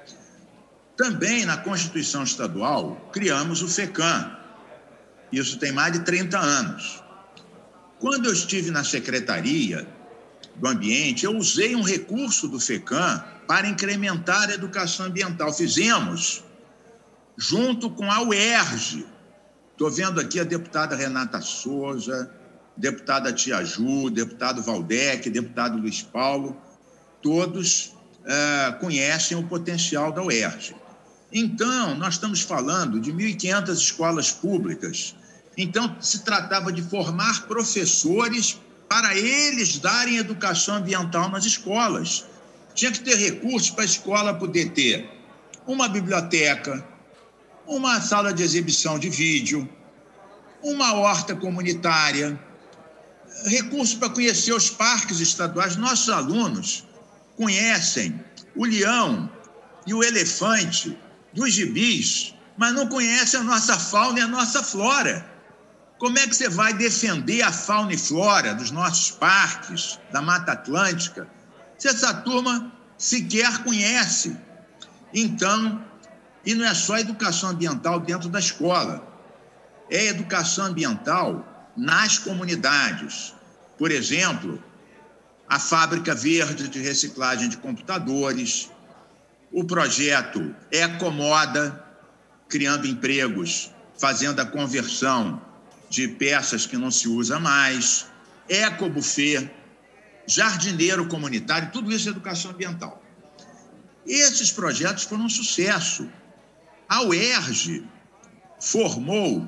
Também, na Constituição Estadual, criamos o FECAM. Isso tem mais de trinta anos. Quando eu estive na Secretaria do Ambiente, eu usei um recurso do FECAM para incrementar a educação ambiental. Fizemos junto com a U E R J. Estou vendo aqui a deputada Renata Souza, deputada Tia Ju, deputado Valdec, deputado Luiz Paulo, todos uh, conhecem o potencial da U E R J. Então, nós estamos falando de mil e quinhentas escolas públicas. Então, se tratava de formar professores para eles darem educação ambiental nas escolas. Tinha que ter recursos para a escola poder ter uma biblioteca, uma sala de exibição de vídeo, uma horta comunitária, recursos para conhecer os parques estaduais. Nossos alunos conhecem o leão e o elefante dos gibis, mas não conhecem a nossa fauna e a nossa flora. Como é que você vai defender a fauna e flora dos nossos parques, da Mata Atlântica, se essa turma sequer conhece? Então, e não é só educação ambiental dentro da escola, é educação ambiental nas comunidades. Por exemplo, a Fábrica Verde de Reciclagem de Computadores, o projeto Ecomoda, criando empregos, fazendo a conversão de peças que não se usa mais, Ecobuffet, jardineiro comunitário, tudo isso é educação ambiental. Esses projetos foram um sucesso. A U E R J formou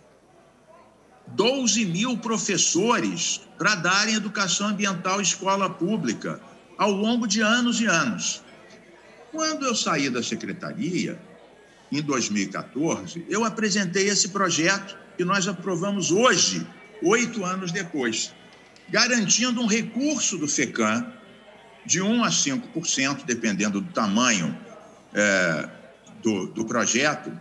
doze mil professores para darem educação ambiental em escola pública ao longo de anos e anos. Quando eu saí da secretaria, em dois mil e quatorze, eu apresentei esse projeto que nós aprovamos hoje, oito anos depois, garantindo um recurso do FECAM de um a cinco por cento, dependendo do tamanho é, do, do projeto,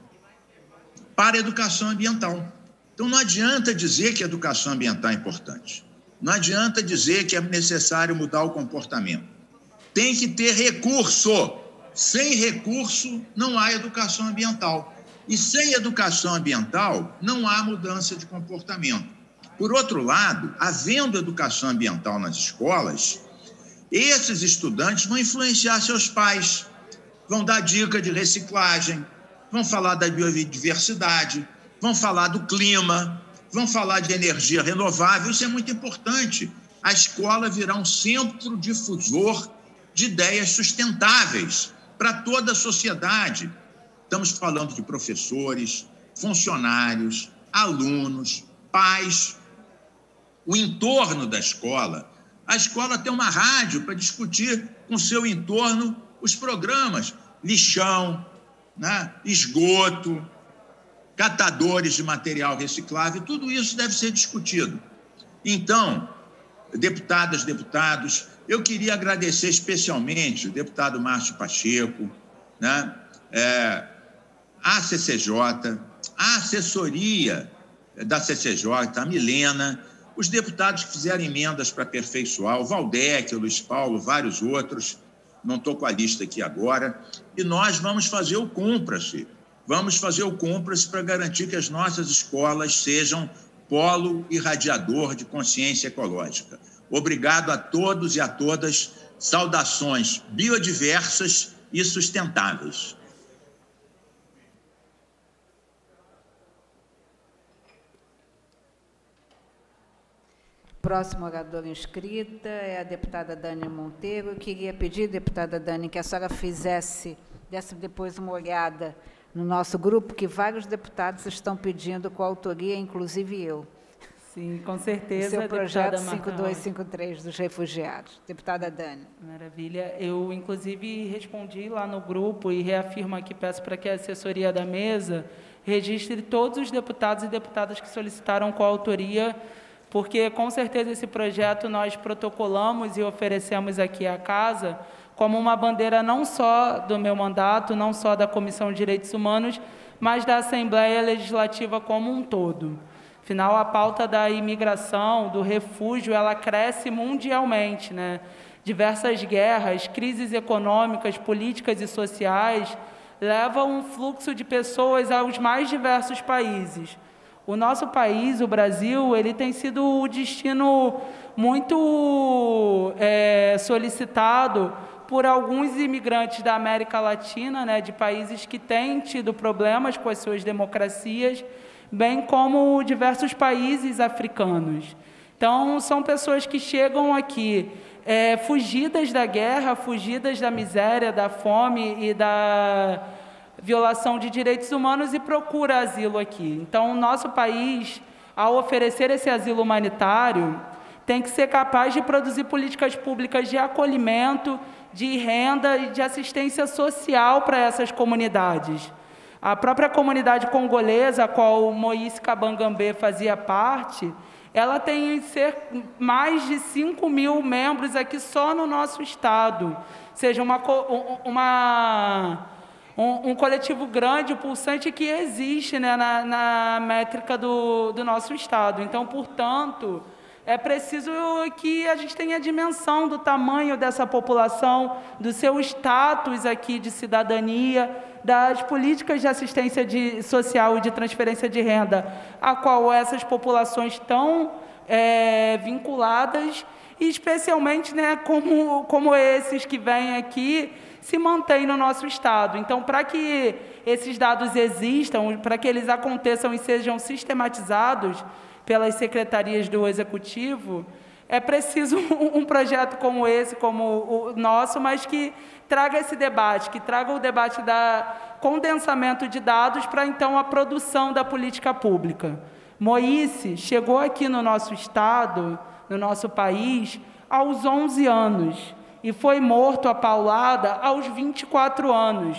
para a educação ambiental. Então, não adianta dizer que a educação ambiental é importante. Não adianta dizer que é necessário mudar o comportamento. Tem que ter recurso. Sem recurso, não há educação ambiental. E sem educação ambiental, não há mudança de comportamento. Por outro lado, havendo educação ambiental nas escolas, esses estudantes vão influenciar seus pais, vão dar dica de reciclagem, vão falar da biodiversidade, vão falar do clima, vão falar de energia renovável. Isso é muito importante. A escola virá um centro difusor de ideias sustentáveis para toda a sociedade. Estamos falando de professores, funcionários, alunos, pais, o entorno da escola. A escola tem uma rádio para discutir com seu entorno os programas, lixão, né, esgoto, catadores de material reciclável, tudo isso deve ser discutido. Então, deputadas, deputados, eu queria agradecer especialmente o deputado Márcio Pacheco, né, é, a C C J, a assessoria da C C J, a Milena, os deputados que fizeram emendas para aperfeiçoar, o Valdec, o Luiz Paulo, vários outros, não estou com a lista aqui agora, e nós vamos fazer o cúmplice, vamos fazer o cúmplice para garantir que as nossas escolas sejam polo irradiador de consciência ecológica. Obrigado a todos e a todas, saudações biodiversas e sustentáveis. Próxima oradora inscrita é a deputada Dani Monteiro. Eu queria pedir, deputada Dani, que a senhora fizesse, desse depois uma olhada no nosso grupo, que vários deputados estão pedindo coautoria, inclusive eu. Sim, com certeza. O seu projeto deputada cinco dois cinco três dos refugiados. Deputada Dani. Maravilha. Eu, inclusive, respondi lá no grupo e reafirmo aqui, peço para que a assessoria da mesa registre todos os deputados e deputadas que solicitaram coautoria, porque, com certeza, esse projeto nós protocolamos e oferecemos aqui à Casa como uma bandeira não só do meu mandato, não só da Comissão de Direitos Humanos, mas da Assembleia Legislativa como um todo. Afinal, a pauta da imigração, do refúgio, ela cresce mundialmente, né? Diversas guerras, crises econômicas, políticas e sociais levam um fluxo de pessoas aos mais diversos países. O nosso país, o Brasil, ele tem sido o destino muito é, solicitado por alguns imigrantes da América Latina, né, de países que têm tido problemas com as suas democracias, bem como diversos países africanos. Então, são pessoas que chegam aqui é, fugidas da guerra, fugidas da miséria, da fome e da violação de direitos humanos e procura asilo aqui. Então, o nosso país, ao oferecer esse asilo humanitário, tem que ser capaz de produzir políticas públicas de acolhimento, de renda e de assistência social para essas comunidades. A própria comunidade congolesa, a qual o Moïse Kabangambé fazia parte, ela tem ser mais de cinco mil membros aqui só no nosso estado. Ou seja, uma, uma, um, um coletivo grande, pulsante, que existe, né, na, na métrica do, do nosso Estado. Então, portanto, é preciso que a gente tenha a dimensão do tamanho dessa população, do seu status aqui de cidadania, das políticas de assistência de, social e de transferência de renda, a qual essas populações estão é, vinculadas, e especialmente, né, como, como esses que vêm aqui, se mantêm no nosso Estado. Então, para que esses dados existam, para que eles aconteçam e sejam sistematizados pelas secretarias do Executivo, é preciso um projeto como esse, como o nosso, mas que traga esse debate, que traga o debate da condensamento de dados para, então, a produção da política pública. Moíse chegou aqui no nosso Estado, no nosso país, aos onze anos, e foi morto a paulada aos vinte e quatro anos.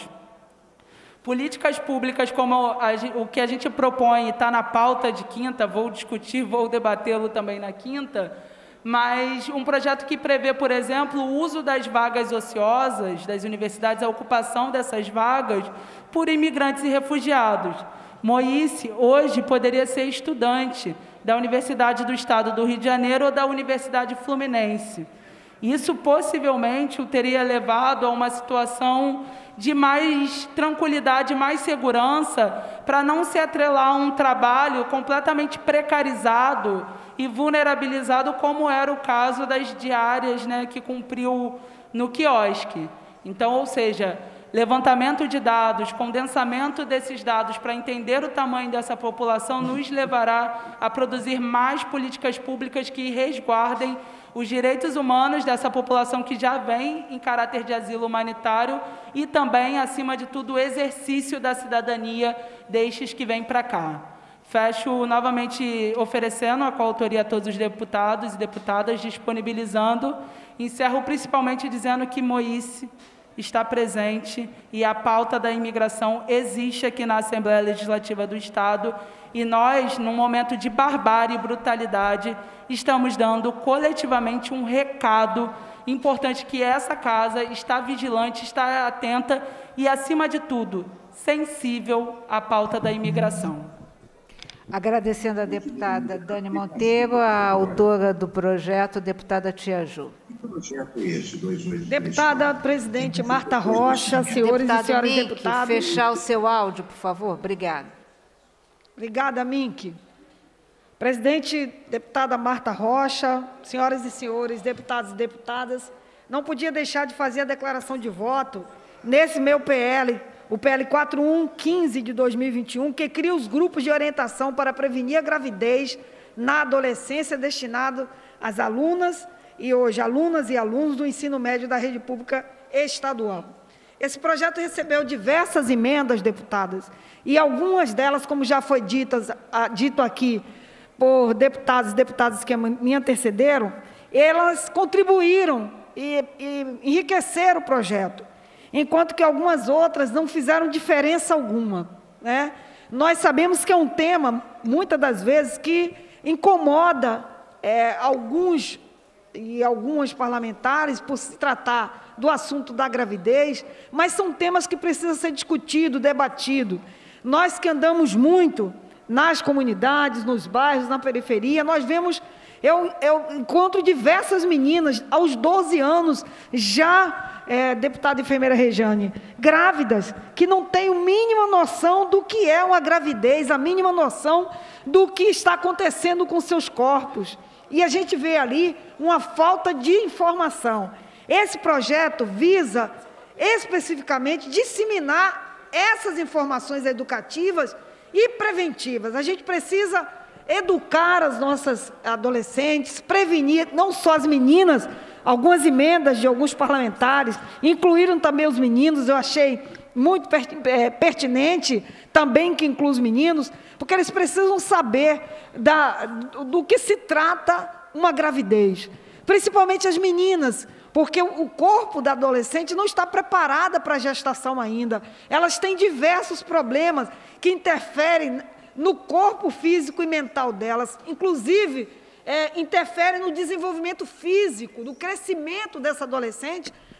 Políticas públicas como a, o que a gente propõe está na pauta de quinta, vou discutir, vou debatê-lo também na quinta, mas um projeto que prevê, por exemplo, o uso das vagas ociosas das universidades, a ocupação dessas vagas por imigrantes e refugiados. Moíse, hoje, poderia ser estudante da Universidade do Estado do Rio de Janeiro ou da Universidade Fluminense. Isso possivelmente o teria levado a uma situação de mais tranquilidade, mais segurança, para não se atrelar a um trabalho completamente precarizado e vulnerabilizado, como era o caso das diárias, né, que cumpriu no quiosque. Então, ou seja, levantamento de dados, condensamento desses dados para entender o tamanho dessa população nos levará a produzir mais políticas públicas que resguardem os direitos humanos dessa população que já vem em caráter de asilo humanitário e também, acima de tudo, o exercício da cidadania destes que vêm para cá. Fecho novamente oferecendo a coautoria a todos os deputados e deputadas, disponibilizando. Encerro principalmente dizendo que Moíse está presente e a pauta da imigração existe aqui na Assembleia Legislativa do Estado, e nós, num momento de barbárie e brutalidade, estamos dando coletivamente um recado importante, que essa casa está vigilante, está atenta e, acima de tudo, sensível à pauta da imigração. Agradecendo a deputada Dani Monteiro, a autora do projeto, deputada Tia Ju. Deputada presidente Marta Rocha, senhores Deputado e senhoras Mink, deputados. fechar o seu áudio, por favor. Obrigada. Obrigada, Mink. Presidente, deputada Marta Rocha, senhoras e senhores deputados e deputadas, não podia deixar de fazer a declaração de voto nesse meu P L, o P L quatro mil cento e quinze de dois mil e vinte e um, que cria os grupos de orientação para prevenir a gravidez na adolescência, destinado às alunas e hoje alunas e alunos do ensino médio da rede pública estadual. Esse projeto recebeu diversas emendas, deputadas, e algumas delas, como já foi ditas, dito aqui por deputados e deputadas que me antecederam, elas contribuíram e, e enriqueceram o projeto, enquanto que algumas outras não fizeram diferença alguma, né? Nós sabemos que é um tema, muitas das vezes, que incomoda é, alguns e algumas parlamentares por se tratar do assunto da gravidez, mas são temas que precisam ser discutidos, debatidos. Nós que andamos muito nas comunidades, nos bairros, na periferia, nós vemos, eu, eu encontro diversas meninas, aos doze anos, já, é, deputada enfermeira Rejane, grávidas, que não têm a mínima noção do que é uma gravidez, a mínima noção do que está acontecendo com seus corpos. E a gente vê ali uma falta de informação. Esse projeto visa, especificamente, disseminar essas informações educativas e preventivas. A gente precisa educar as nossas adolescentes, prevenir, não só as meninas, algumas emendas de alguns parlamentares, incluíram também os meninos, eu achei muito pertinente também que inclua os meninos, porque eles precisam saber da, do que se trata uma gravidez, principalmente as meninas, porque o corpo da adolescente não está preparada para a gestação ainda. Elas têm diversos problemas que interferem no corpo físico e mental delas, inclusive é, interferem no desenvolvimento físico, no crescimento dessa adolescente,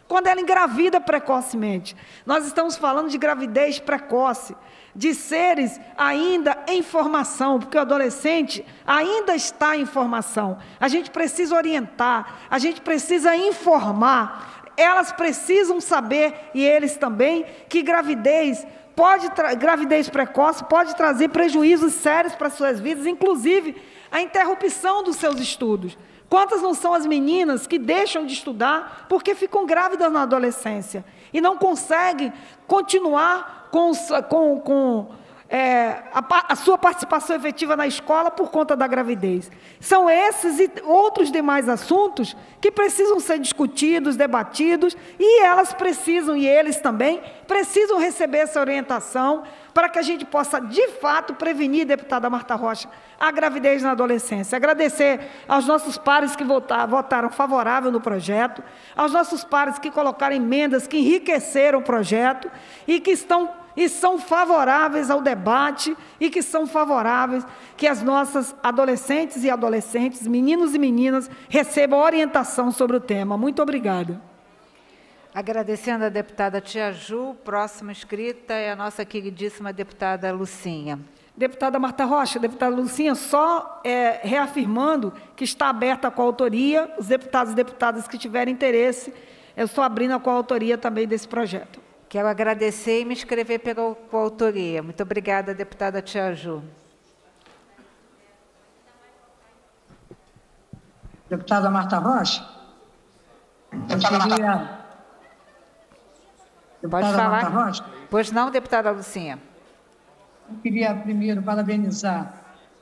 quando ela engravida precocemente. Nós estamos falando de gravidez precoce, de seres ainda em formação, porque o adolescente ainda está em formação. A gente precisa orientar, a gente precisa informar, elas precisam saber, e eles também, que gravidez, pode gravidez precoce pode trazer prejuízos sérios para suas vidas, inclusive a interrupção dos seus estudos. Quantas não são as meninas que deixam de estudar porque ficam grávidas na adolescência e não conseguem continuar com, com, com é, a, a sua participação efetiva na escola por conta da gravidez? São esses e outros demais assuntos que precisam ser discutidos, debatidos, e elas precisam, e eles também, precisam receber essa orientação para que a gente possa, de fato, prevenir, deputada Marta Rocha, a gravidez na adolescência. Agradecer aos nossos pares que votaram, votaram favorável no projeto, aos nossos pares que colocaram emendas que enriqueceram o projeto e que estão e são favoráveis ao debate e que são favoráveis que as nossas adolescentes e adolescentes, meninos e meninas, recebam orientação sobre o tema. Muito obrigada. Agradecendo a deputada Tia Ju, próxima inscrita é a nossa queridíssima deputada Lucinha. Deputada Marta Rocha, deputada Lucinha, só é, reafirmando que está aberta a coautoria, os deputados e deputadas que tiverem interesse, eu estou abrindo a coautoria também desse projeto. Quero agradecer e me inscrever pela coautoria. Muito obrigada, deputada Tia Ju. Deputada Marta Rocha. Deputada queria... Pode deputada falar? Marta Rocha. Pois não, deputada Lucinha. Eu queria primeiro parabenizar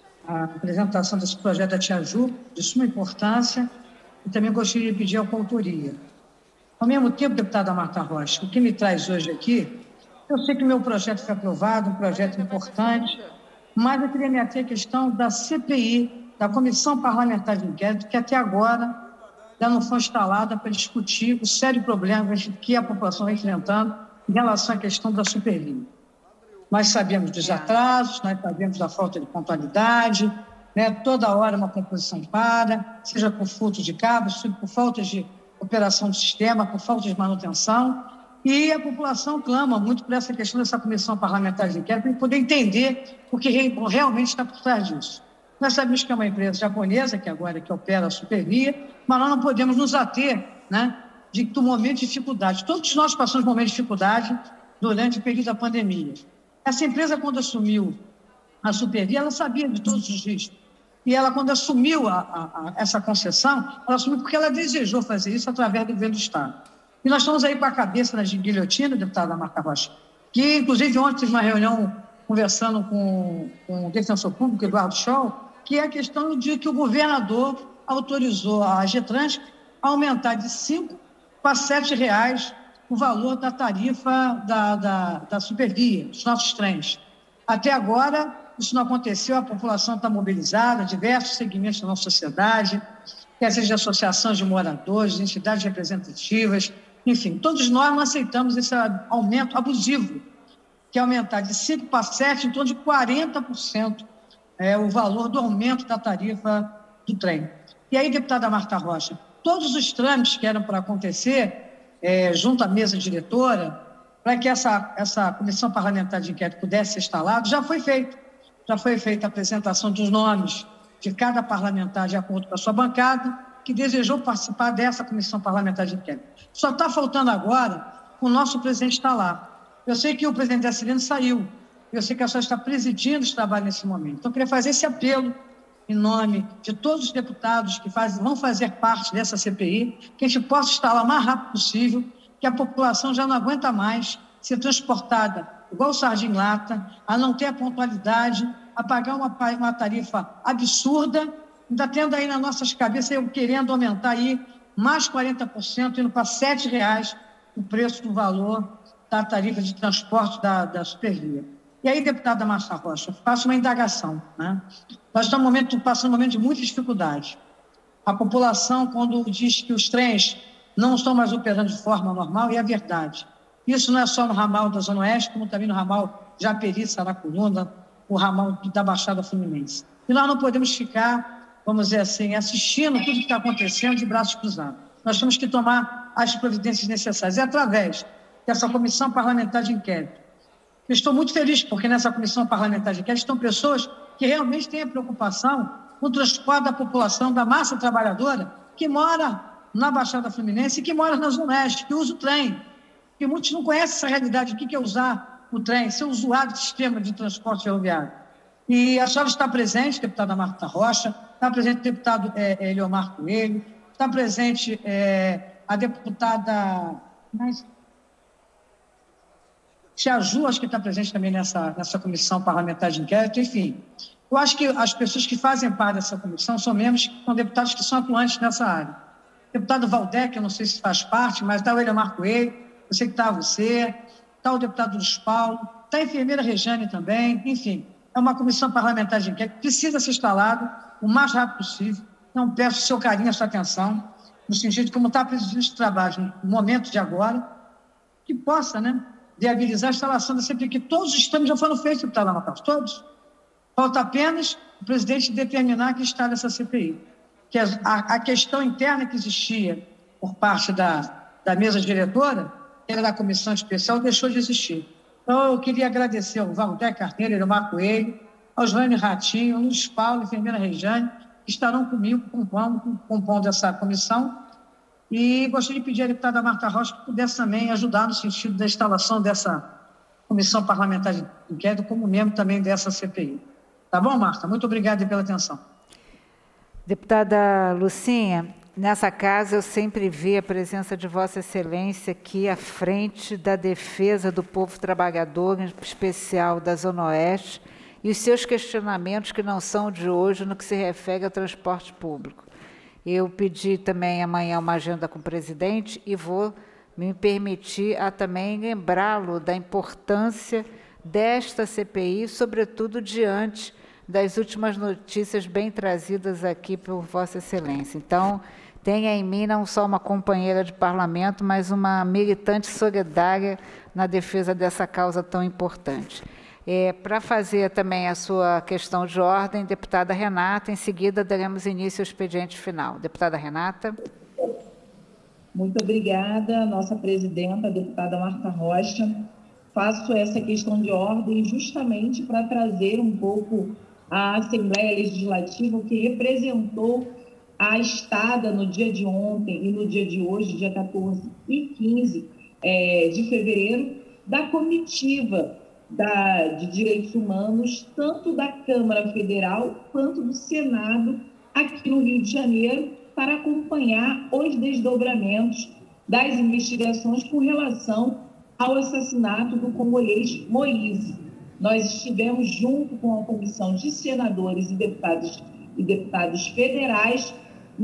a apresentação desse projeto da Tia Ju, de suma importância, e também gostaria de pedir a coautoria. Ao mesmo tempo, deputada Marta Rocha, o que me traz hoje aqui, eu sei que o meu projeto foi aprovado, um projeto importante, mas eu queria me ater à questão da C P I, da Comissão Parlamentar de Inquérito, que até agora já não foi instalada para discutir o sério problema que a população está enfrentando em relação à questão da supervia. Nós sabemos dos atrasos, nós sabemos da falta de pontualidade, né? Toda hora uma composição para, seja por furto de cabos, seja por falta de operação do sistema, por falta de manutenção, e a população clama muito por essa questão dessa comissão parlamentar de inquérito para poder entender o que realmente está por trás disso. Nós sabemos que é uma empresa japonesa, que agora que opera a Supervia, mas nós não podemos nos ater, né, de, do momento de dificuldade. Todos nós passamos por um momento de dificuldade durante o período da pandemia. Essa empresa, quando assumiu a Supervia, ela sabia de todos os riscos. E ela, quando assumiu a, a, a, essa concessão, ela assumiu porque ela desejou fazer isso através do governo do Estado. E nós estamos aí com a cabeça na guilhotina, deputada Marta Rocha, que, inclusive, ontem tive uma reunião conversando com, com o defensor público, Eduardo Scholl, que é a questão de que o governador autorizou a Getrans a aumentar de cinco para sete reais o valor da tarifa da, da, da Supervia, dos nossos trens. Até agora, isso não aconteceu, a população está mobilizada, diversos segmentos da nossa sociedade, quer seja associações de moradores, entidades representativas, enfim, todos nós não aceitamos esse aumento abusivo, que é aumentar de cinco para sete, em torno de quarenta por cento é o valor do aumento da tarifa do trem. E aí, deputada Marta Rocha, todos os trâmites que eram para acontecer, é, junto à mesa diretora, para que essa, essa comissão parlamentar de inquérito pudesse ser instalada, já foi feito. Já foi feita a apresentação dos nomes de cada parlamentar de acordo com a sua bancada, que desejou participar dessa comissão parlamentar de inquérito. Só está faltando agora o nosso presidente estar lá. Eu sei que o presidente Graciliano saiu, eu sei que a senhora está presidindo esse trabalho nesse momento. Então, eu queria fazer esse apelo em nome de todos os deputados que faz, vão fazer parte dessa C P I, que a gente possa instalar o mais rápido possível, que a população já não aguenta mais ser transportada igual sardinha em lata, a não ter a pontualidade, a pagar uma, uma tarifa absurda, ainda tendo aí nas nossas cabeças, eu querendo aumentar aí mais quarenta por cento, indo para sete reais o preço do valor da tarifa de transporte da, da Supervia. E aí, deputada Marta Rocha, eu faço uma indagação, né? Nós estamos um momento, passando um momento de muita dificuldade. A população, quando diz que os trens não estão mais operando de forma normal, e é verdade. Isso não é só no ramal da Zona Oeste, como também no ramal Japeri, Saracuruna, o ramal da Baixada Fluminense. E nós não podemos ficar, vamos dizer assim, assistindo tudo que está acontecendo de braços cruzados. Nós temos que tomar tomar as providências necessárias. É através dessa comissão parlamentar de inquérito. Eu estou muito feliz, porque nessa comissão parlamentar de inquérito estão pessoas que realmente têm a preocupação com o transporte da população, da massa trabalhadora, que mora na Baixada Fluminense e que mora na Zona Oeste, que usa o trem. Porque muitos não conhecem essa realidade, o que é usar o trem, ser usuário do sistema de transporte ferroviário. E a senhora está presente, deputada Marta Rocha, está presente o deputado é, Eliomar Coelho, está presente é, a deputada mas, Tia Ju, acho que está presente também nessa, nessa comissão parlamentar de inquérito, enfim. Eu acho que as pessoas que fazem parte dessa comissão são membros, são deputados que são atuantes nessa área. O deputado Valdec, eu não sei se faz parte, mas está o Eliomar Coelho, eu sei que está você, está o deputado Luiz Paulo, está a enfermeira Rejane também, enfim. É uma comissão parlamentar de inquérito que precisa ser instalada o mais rápido possível. Então, peço o seu carinho, a sua atenção, no sentido de como está presidindo esse trabalho no momento de agora, que possa, né, viabilizar a instalação da C P I, que todos os exames já foram feitos, deputado Amacaus, todos. Falta apenas o presidente determinar que instale essa C P I. Que a, a questão interna que existia por parte da, da mesa diretora, que era da comissão especial, deixou de existir. Então, eu queria agradecer ao Valdec Carneiro, Eliomar Coelho, ao Joane Ratinho, ao Luiz Paulo, a enfermeira Rejane, que estarão comigo compondo, compondo essa comissão. E gostaria de pedir à deputada Marta Rocha que pudesse também ajudar no sentido da instalação dessa comissão parlamentar de inquérito, como membro também dessa C P I. Tá bom, Marta? Muito obrigada pela atenção. Deputada Lucinha, nessa casa eu sempre vi a presença de Vossa Excelência aqui à frente da defesa do povo trabalhador, em especial da Zona Oeste, e os seus questionamentos que não são de hoje no que se refere ao transporte público. Eu pedi também amanhã uma agenda com o presidente e vou me permitir a também lembrá-lo da importância desta C P I, sobretudo diante das últimas notícias bem trazidas aqui por Vossa Excelência. Então, tenha em mim não só uma companheira de parlamento, mas uma militante solidária na defesa dessa causa tão importante. É, para fazer também a sua questão de ordem, deputada Renata, em seguida daremos início ao expediente final. Deputada Renata. Muito obrigada, nossa presidenta, a deputada Marta Rocha. Faço essa questão de ordem justamente para trazer um pouco a Assembleia Legislativa, que representou a estada no dia de ontem e no dia de hoje, dia quatorze e quinze é, de fevereiro, da comitiva da, de Direitos Humanos, tanto da Câmara Federal quanto do Senado, aqui no Rio de Janeiro, para acompanhar os desdobramentos das investigações com relação ao assassinato do congolês Moise. Nós estivemos junto com a comissão de senadores e deputados, e deputados federais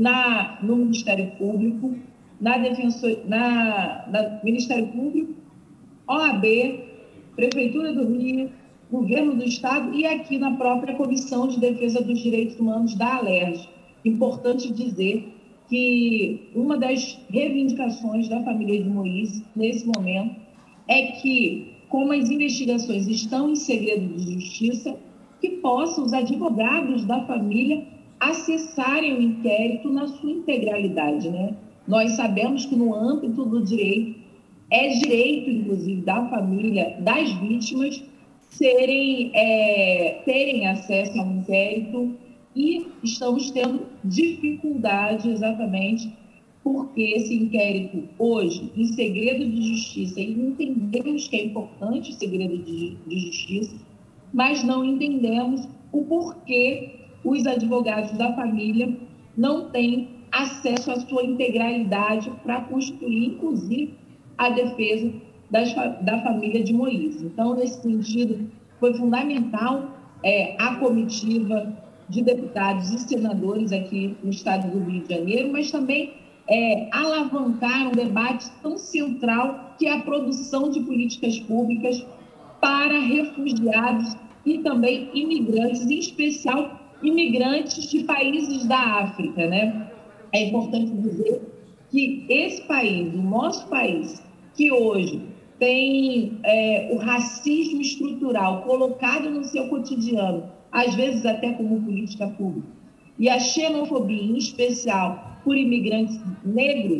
na, no Ministério Público, na Defensor, na, na Ministério Público, O A B, Prefeitura do Rio, Governo do Estado e aqui na própria Comissão de Defesa dos Direitos Humanos da Alerj. Importante dizer que uma das reivindicações da família de Moise, nesse momento, é que, como as investigações estão em segredo de justiça, que possam os advogados da família acessarem o inquérito na sua integralidade, né? Nós sabemos que no âmbito do direito, é direito, inclusive, da família, das vítimas, serem, é, terem acesso ao inquérito e estamos tendo dificuldade exatamente porque esse inquérito hoje, em segredo de justiça, e entendemos que é importante o segredo de, de justiça, mas não entendemos o porquê os advogados da família não têm acesso à sua integralidade para construir, inclusive, a defesa das, da família de Moise. Então, nesse sentido, foi fundamental é, a comitiva de deputados e senadores aqui no estado do Rio de Janeiro, mas também é, alavancar um debate tão central que é a produção de políticas públicas para refugiados e também imigrantes, em especial imigrantes de países da África, né? É importante dizer que esse país, o nosso país, que hoje tem é, o racismo estrutural colocado no seu cotidiano, às vezes até como política pública, e a xenofobia, em especial por imigrantes negros,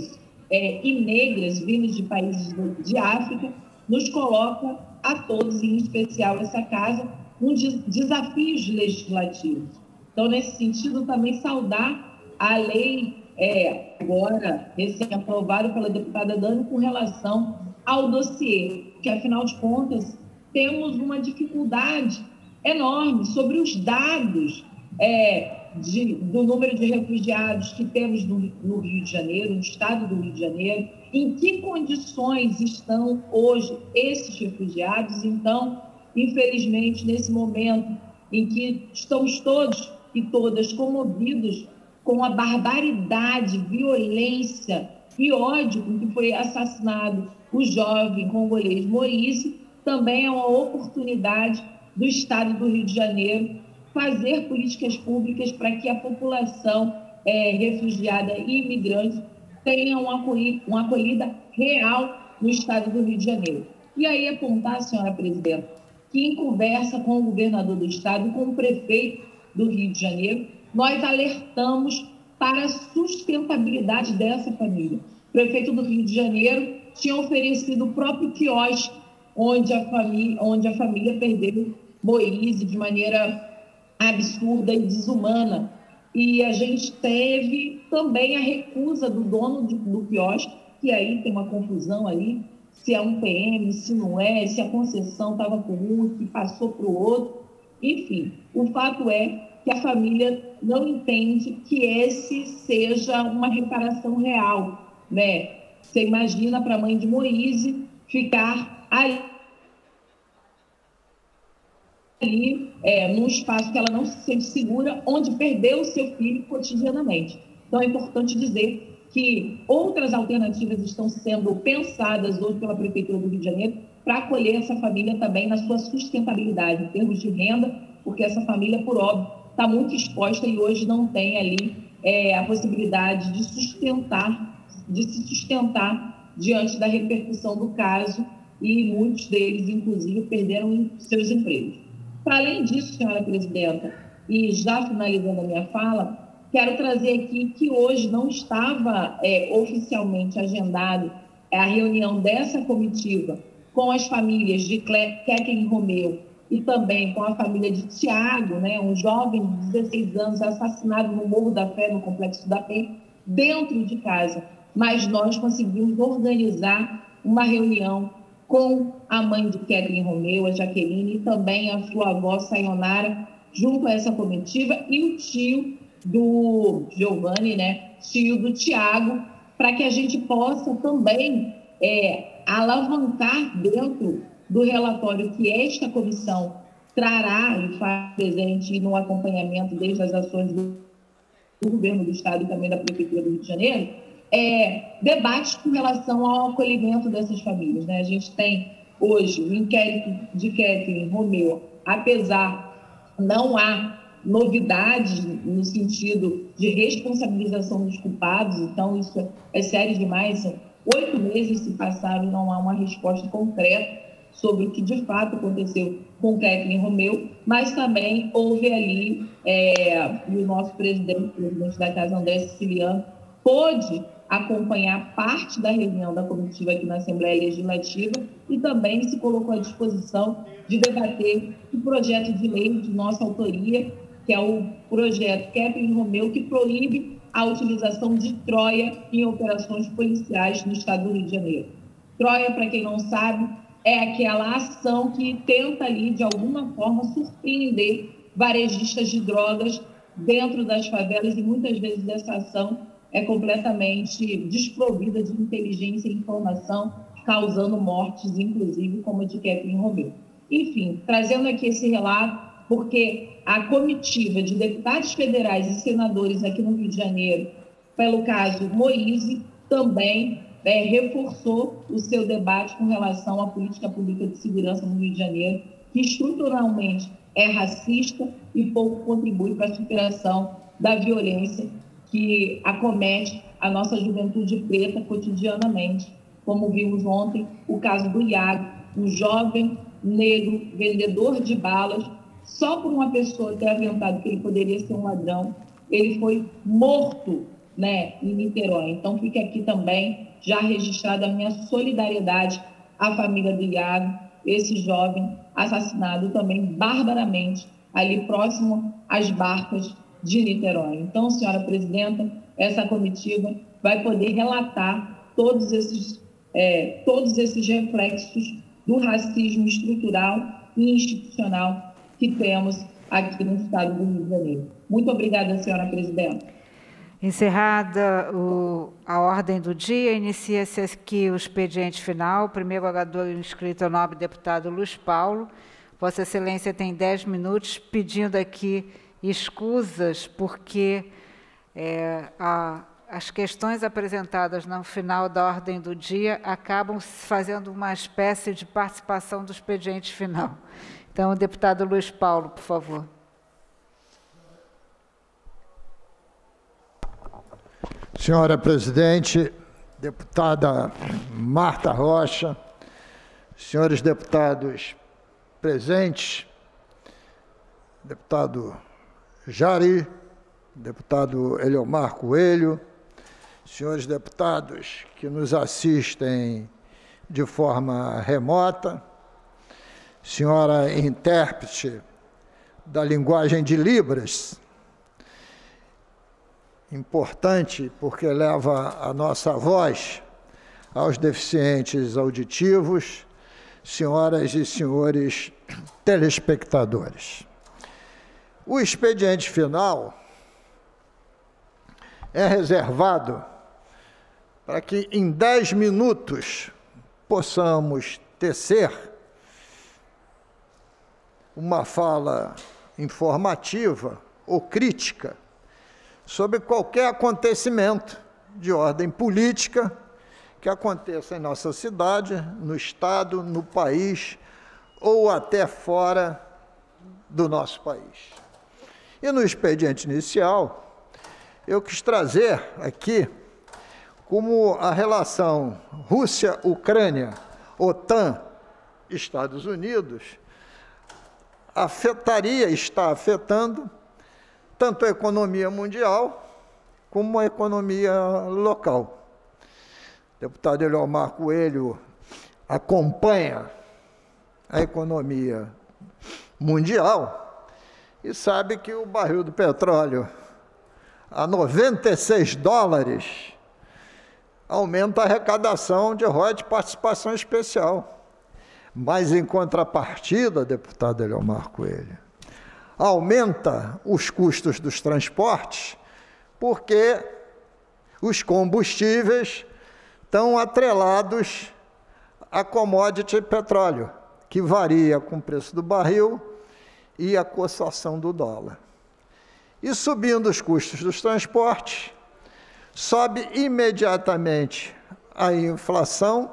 é, e negras vindas de países de África, nos coloca a todos, em especial essa casa, um de, desafios legislativos. Então, nesse sentido, também saudar a lei, é, agora recém-aprovada pela deputada Dani, com relação ao dossiê, que, afinal de contas, temos uma dificuldade enorme sobre os dados é, de, do número de refugiados que temos no, no Rio de Janeiro, no estado do Rio de Janeiro, em que condições estão hoje esses refugiados. Então, infelizmente, nesse momento em que estamos todos e todas comovidos com a barbaridade, violência e ódio com que foi assassinado o jovem congolês Moise, também é uma oportunidade do Estado do Rio de Janeiro fazer políticas públicas para que a população é, refugiada e imigrante tenha uma acolhida, uma acolhida real no Estado do Rio de Janeiro. E aí apontar, senhora presidenta, que em conversa com o governador do Estado e com o prefeito do Rio de Janeiro, nós alertamos para a sustentabilidade dessa família. O prefeito do Rio de Janeiro tinha oferecido o próprio quiosque onde a família, onde a família perdeu Moise de maneira absurda e desumana. E a gente teve também a recusa do dono do, do quiosque, que aí tem uma confusão ali, se é um P M, se não é, se a concessão estava com um, que passou para o outro. Enfim, o fato é que a família não entende que esse seja uma reparação real, né? Você imagina para a mãe de Moise ficar ali, ali é, num espaço que ela não se sente segura, onde perdeu o seu filho cotidianamente. Então, é importante dizer que outras alternativas estão sendo pensadas hoje pela Prefeitura do Rio de Janeiro para acolher essa família também na sua sustentabilidade, em termos de renda, porque essa família, por óbvio, está muito exposta e hoje não tem ali é, a possibilidade de sustentar, de se sustentar diante da repercussão do caso, e muitos deles, inclusive, perderam seus empregos. Para além disso, senhora presidenta, e já finalizando a minha fala, quero trazer aqui que hoje não estava é, oficialmente agendado a reunião dessa comitiva com as famílias de Kathleen Romeu e também com a família de Tiago, né, um jovem de dezesseis anos assassinado no Morro da Fé, no Complexo da Penha, dentro de casa. Mas nós conseguimos organizar uma reunião com a mãe de Kathleen Romeu, a Jaqueline, e também a sua avó, Sayonara, junto a essa comitiva, e o tio do Giovanni, né, tio do Tiago, para que a gente possa também é, alavancar dentro do relatório que esta comissão trará e faz presente no acompanhamento desde as ações do, do governo do Estado e também da Prefeitura do Rio de Janeiro, é, debates com relação ao acolhimento dessas famílias, né? A gente tem hoje o inquérito de Kathleen Romeu, apesar não há novidades no sentido de responsabilização dos culpados, então isso é sério demais. Oito meses se passaram e não há uma resposta concreta sobre o que de fato aconteceu com Kathleen Romeu, mas também houve ali, é, e o nosso presidente, o presidente da Casa, André Siciliano, pôde acompanhar parte da reunião da comitiva aqui na Assembleia Legislativa e também se colocou à disposição de debater o projeto de lei de nossa autoria, que é o projeto Kathleen Romeu, que proíbe a utilização de Troia em operações policiais no estado do Rio de Janeiro. Troia, para quem não sabe, é aquela ação que tenta ali, de alguma forma, surpreender varejistas de drogas dentro das favelas, e muitas vezes essa ação é completamente desprovida de inteligência e informação, causando mortes, inclusive como a de Kathleen Romeu. Enfim, trazendo aqui esse relato, porque a comitiva de deputados federais e senadores aqui no Rio de Janeiro, pelo caso Moise, também é, reforçou o seu debate com relação à política pública de segurança no Rio de Janeiro, que estruturalmente é racista e pouco contribui para a superação da violência que acomete a nossa juventude preta cotidianamente, como vimos ontem o caso do Iago, um jovem negro vendedor de balas, só por uma pessoa ter aventado que ele poderia ser um ladrão, ele foi morto né, em Niterói. Então, fica aqui também já registrada a minha solidariedade à família do Iago, esse jovem assassinado também barbaramente ali próximo às barcas de Niterói. Então, senhora presidenta, essa comitiva vai poder relatar todos esses, é, todos esses reflexos do racismo estrutural e institucional que temos aqui no estado do Rio de Janeiro. Muito obrigada, senhora presidenta. Encerrada o, a ordem do dia, inicia-se aqui o expediente final. O primeiro orador inscrito é o nobre deputado Luiz Paulo. Vossa Excelência tem dez minutos, pedindo aqui escusas, porque é, a, as questões apresentadas no final da ordem do dia acabam fazendo uma espécie de participação do expediente final. Então, o deputado Luiz Paulo, por favor. Senhora presidente, deputada Marta Rocha, senhores deputados presentes, deputado Jari, deputado Eliomar Coelho, senhores deputados que nos assistem de forma remota, senhora intérprete da linguagem de Libras, importante porque leva a nossa voz aos deficientes auditivos, senhoras e senhores telespectadores. O expediente final é reservado para que em dez minutos possamos tecer uma fala informativa ou crítica sobre qualquer acontecimento de ordem política que aconteça em nossa cidade, no estado, no país ou até fora do nosso país. E no expediente inicial, eu quis trazer aqui como a relação Rússia-Ucrânia, OTAN, Estados Unidos, afetaria, está afetando, tanto a economia mundial como a economia local. O deputado Eliomar Coelho acompanha a economia mundial e sabe que o barril do petróleo a noventa e seis dólares aumenta a arrecadação de royalties de participação especial. Mas, em contrapartida, deputado Eliomar Coelho, aumenta os custos dos transportes, porque os combustíveis estão atrelados a commodity petróleo, que varia com o preço do barril e a cotação do dólar. E subindo os custos dos transportes, sobe imediatamente a inflação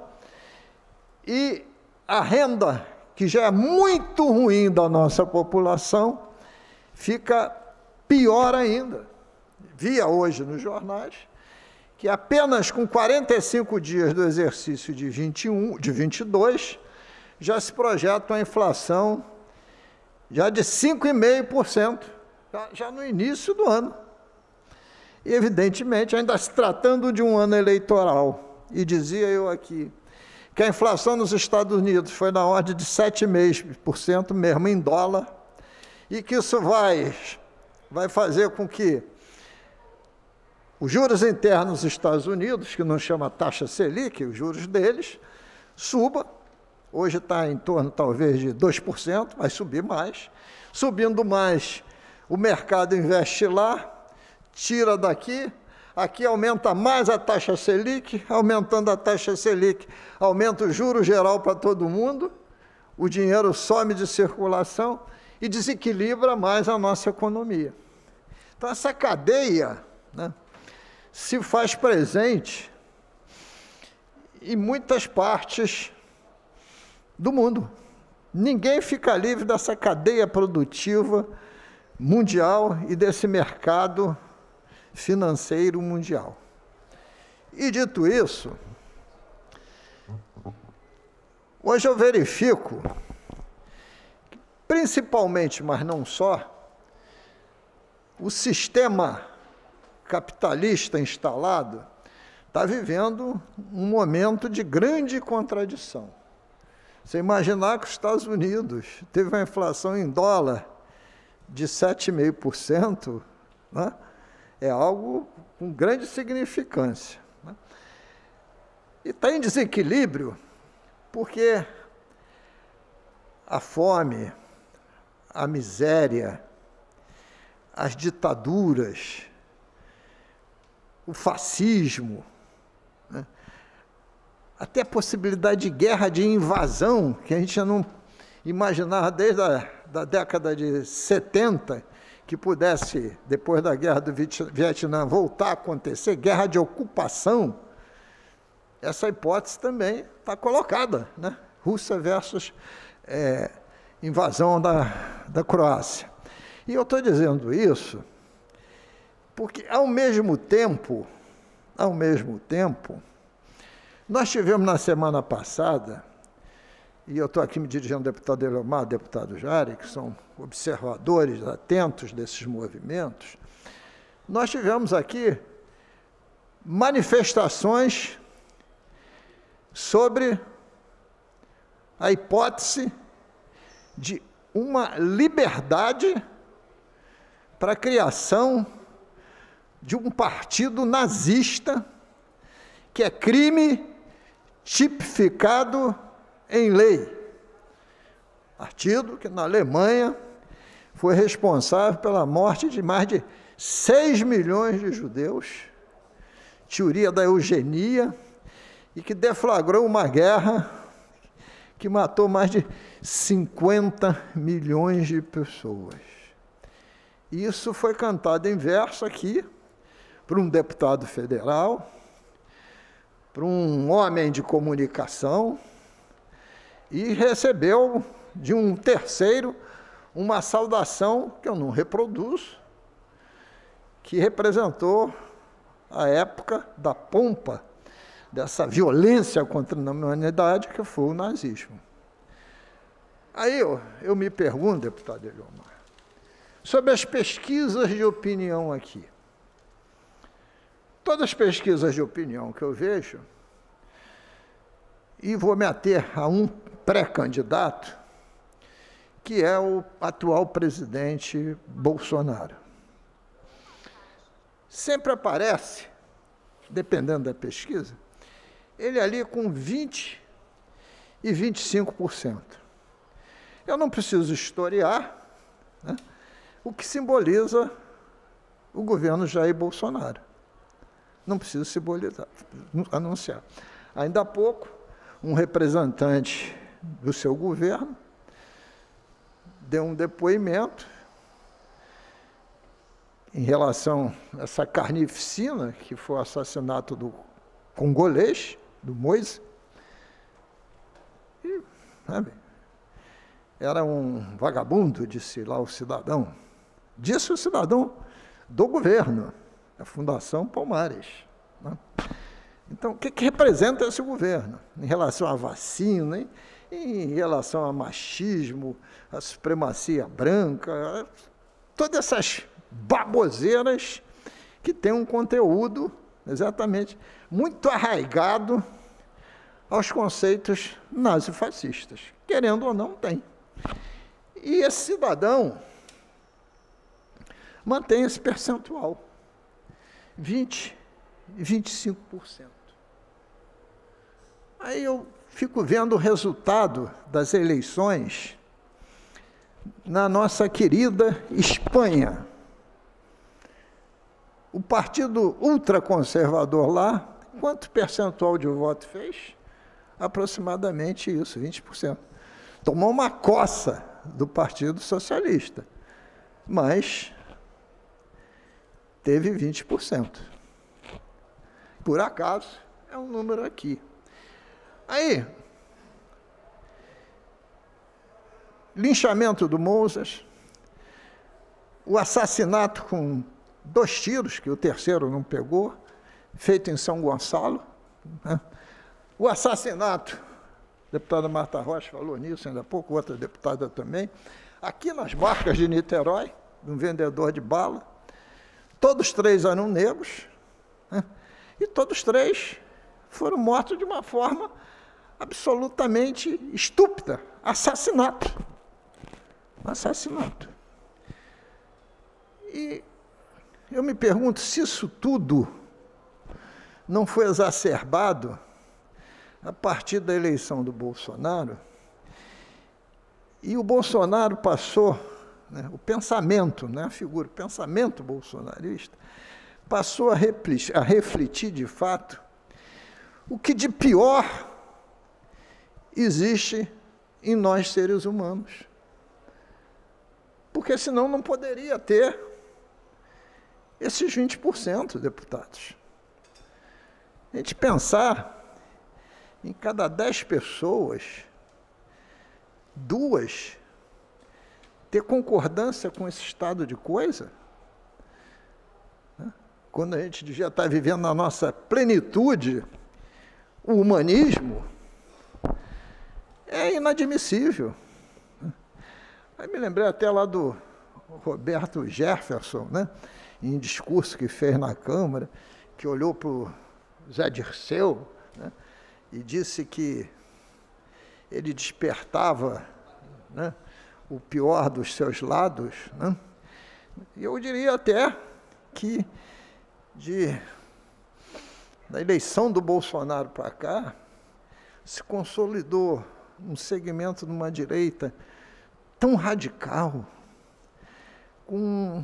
e a renda, que já é muito ruim da nossa população, fica pior ainda. Via hoje nos jornais que apenas com quarenta e cinco dias do exercício de vinte e um, de vinte e dois, já se projeta uma inflação já de cinco vírgula cinco por cento, já, já no início do ano. E, evidentemente, ainda se tratando de um ano eleitoral, e dizia eu aqui, que a inflação nos Estados Unidos foi na ordem de sete vírgula cinco por cento, mesmo em dólar, e que isso vai, vai fazer com que os juros internos dos Estados Unidos, que não chama taxa Selic, os juros deles, suba. Hoje está em torno, talvez, de dois por cento, vai subir mais. Subindo mais, o mercado investe lá, tira daqui, aqui aumenta mais a taxa Selic, aumentando a taxa Selic, aumenta o juro geral para todo mundo, o dinheiro some de circulação e desequilibra mais a nossa economia. Então, essa cadeia, né, se faz presente em muitas partes do mundo. Ninguém fica livre dessa cadeia produtiva mundial e desse mercado financeiro mundial. E dito isso, hoje eu verifico, principalmente, mas não só, o sistema capitalista instalado, está vivendo um momento de grande contradição. Você imaginar que os Estados Unidos teve uma inflação em dólar de sete vírgula cinco por cento, né? É algo com grande significância. Né? E está em desequilíbrio porque a fome, a miséria, as ditaduras, o fascismo, né? Até a possibilidade de guerra, de invasão, que a gente já não imaginava desde a da década de setenta, que pudesse, depois da guerra do Vietnã, voltar a acontecer, guerra de ocupação, essa hipótese também está colocada, né? Rússia versus é, invasão da, da Croácia. E eu estou dizendo isso porque, ao mesmo tempo, ao mesmo tempo, nós tivemos na semana passada, e eu estou aqui me dirigindo ao deputado Eleomar, ao deputado Jari, que são observadores atentos desses movimentos, nós tivemos aqui manifestações sobre a hipótese de uma liberdade para a criação de um partido nazista, que é crime tipificado em lei. Partido que na Alemanha foi responsável pela morte de mais de seis milhões de judeus, teoria da eugenia, e que deflagrou uma guerra que matou mais de cinquenta milhões de pessoas. Isso foi cantado em verso aqui por um deputado federal, por um homem de comunicação, e recebeu de um terceiro uma saudação que eu não reproduzo, que representou a época da pompa, dessa violência contra a humanidade que foi o nazismo. Aí eu, eu me pergunto, deputado Eleomar, sobre as pesquisas de opinião aqui. Todas as pesquisas de opinião que eu vejo, e vou me ater a um pré-candidato, que é o atual presidente Bolsonaro. Sempre aparece, dependendo da pesquisa, ele ali com vinte e vinte e cinco por cento. Eu não preciso historiar, né, o que simboliza o governo Jair Bolsonaro. Não preciso simbolizar, anunciar. Ainda há pouco, um representante do seu governo deu um depoimento em relação a essa carnificina, que foi o assassinato do congolês, do Moise. E, sabe, era um vagabundo, disse lá o cidadão. Disse o cidadão do governo, da Fundação Palmares. Né? Então, o que, que representa esse governo em relação à vacina, hein? Em relação ao machismo, à supremacia branca, todas essas baboseiras que têm um conteúdo exatamente muito arraigado aos conceitos nazifascistas. Querendo ou não, tem. E esse cidadão mantém esse percentual, vinte e vinte e cinco por cento. Aí eu fico vendo o resultado das eleições na nossa querida Espanha. O partido ultraconservador lá, quanto percentual de voto fez? Aproximadamente isso, vinte por cento. Tomou uma coça do Partido Socialista, mas teve vinte por cento. Por acaso, é um número aqui. Aí, linchamento do Moisés, o assassinato com dois tiros, que o terceiro não pegou, feito em São Gonçalo, né? O assassinato, a deputada Marta Rocha falou nisso ainda há pouco, outra deputada também, aqui nas Marcas de Niterói, de um vendedor de bala. todos três eram negros, né? E todos três foram mortos de uma forma absolutamente estúpida, assassinato. Assassinato. E eu me pergunto se isso tudo não foi exacerbado a partir da eleição do Bolsonaro, e o Bolsonaro passou, né, o pensamento, né, a figura, o pensamento bolsonarista, passou a refletir, a refletir de fato o que de pior existe em nós seres humanos. Porque senão não poderia ter esses vinte por cento, deputados. A gente pensar em cada dez pessoas, duas, ter concordância com esse estado de coisa, né? Quando a gente devia estar vivendo na nossa plenitude, o humanismo, é inadmissível. Aí me lembrei até lá do Roberto Jefferson, né? Em discurso que fez na Câmara, que olhou para o Zé Dirceu, né? E disse que ele despertava, né, o pior dos seus lados, né? E eu diria até que de, da eleição do Bolsonaro para cá, se consolidou um segmento de uma direita tão radical, com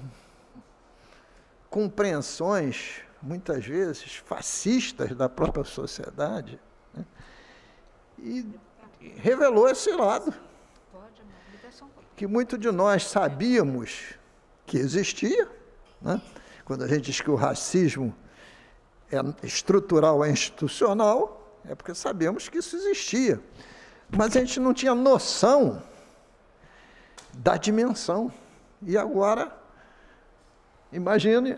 compreensões, muitas vezes, fascistas da própria sociedade, né? E revelou esse lado, que muito de nós sabíamos que existia, né? Quando a gente diz que o racismo é estrutural, é institucional, é porque sabemos que isso existia, mas a gente não tinha noção da dimensão. E agora, imagine,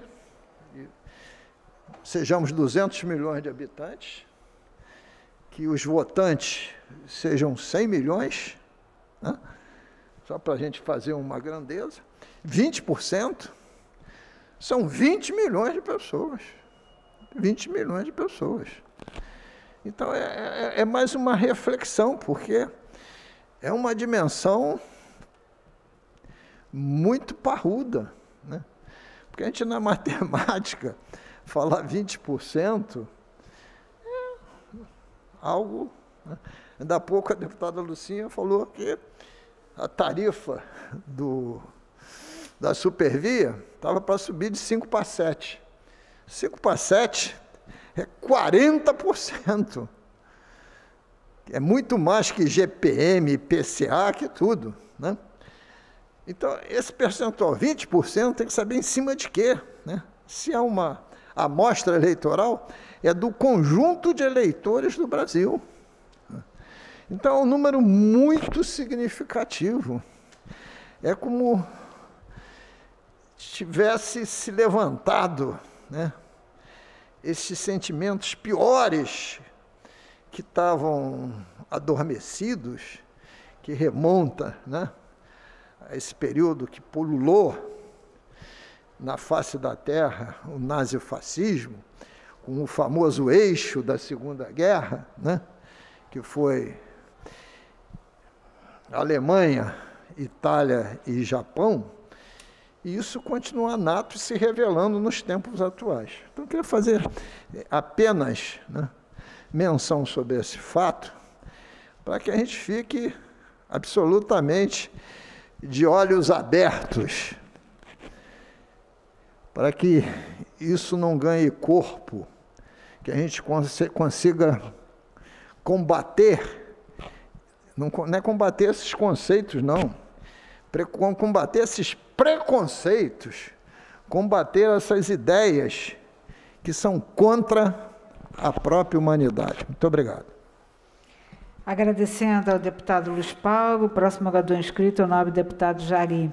sejamos duzentos milhões de habitantes, que os votantes sejam cem milhões, né? Só para a gente fazer uma grandeza, vinte por cento são vinte milhões de pessoas. vinte milhões de pessoas. Então, é, é, é mais uma reflexão, porque é uma dimensão muito parruda, né? Porque a gente, na matemática, falar vinte por cento é algo, né? Ainda há pouco a deputada Lucinha falou que a tarifa do, da Supervia estava para subir de cinco para sete. cinco para sete é quarenta por cento. É muito mais que G P M, I P C A, que tudo, né? Então, esse percentual, vinte por cento, tem que saber em cima de quê, né? Se é uma amostra eleitoral, é do conjunto de eleitores do Brasil. Então, é um número muito significativo. É como tivesse se levantado, né, esses sentimentos piores que estavam adormecidos, que remonta, né, a esse período que pululou na face da terra o nazifascismo, com o famoso eixo da Segunda Guerra, né, que foi Alemanha, Itália e Japão, e isso continua nato se revelando nos tempos atuais. Então, eu queria fazer apenas, né, menção sobre esse fato, para que a gente fique absolutamente de olhos abertos, para que isso não ganhe corpo, que a gente consiga combater, não, não é combater esses conceitos, não, combater esses preconceitos, combater essas ideias que são contra a própria humanidade. Muito obrigado. Agradecendo ao deputado Luiz Paulo, o próximo orador inscrito é o nobre deputado Jari.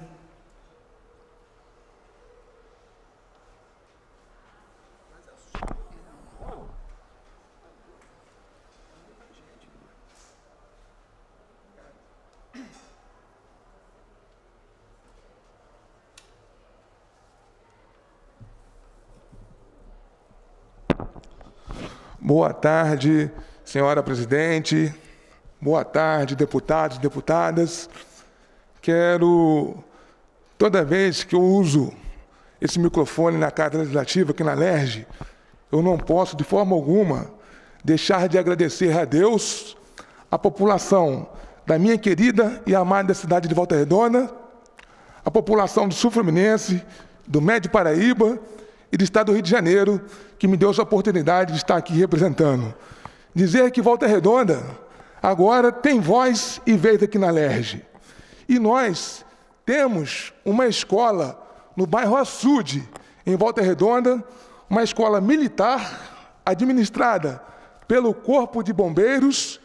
Boa tarde, senhora presidente. Boa tarde, deputados e deputadas. Quero, toda vez que eu uso esse microfone na Casa Legislativa, aqui na Alerj, eu não posso, de forma alguma, deixar de agradecer a Deus, a população da minha querida e amada cidade de Volta Redonda, a população do Sul Fluminense, do Médio Paraíba e do Estado do Rio de Janeiro, que me deu essa oportunidade de estar aqui representando. Dizer que Volta Redonda agora tem voz e vez aqui na Alerj. E nós temos uma escola no bairro Açude, em Volta Redonda, uma escola militar administrada pelo Corpo de Bombeiros,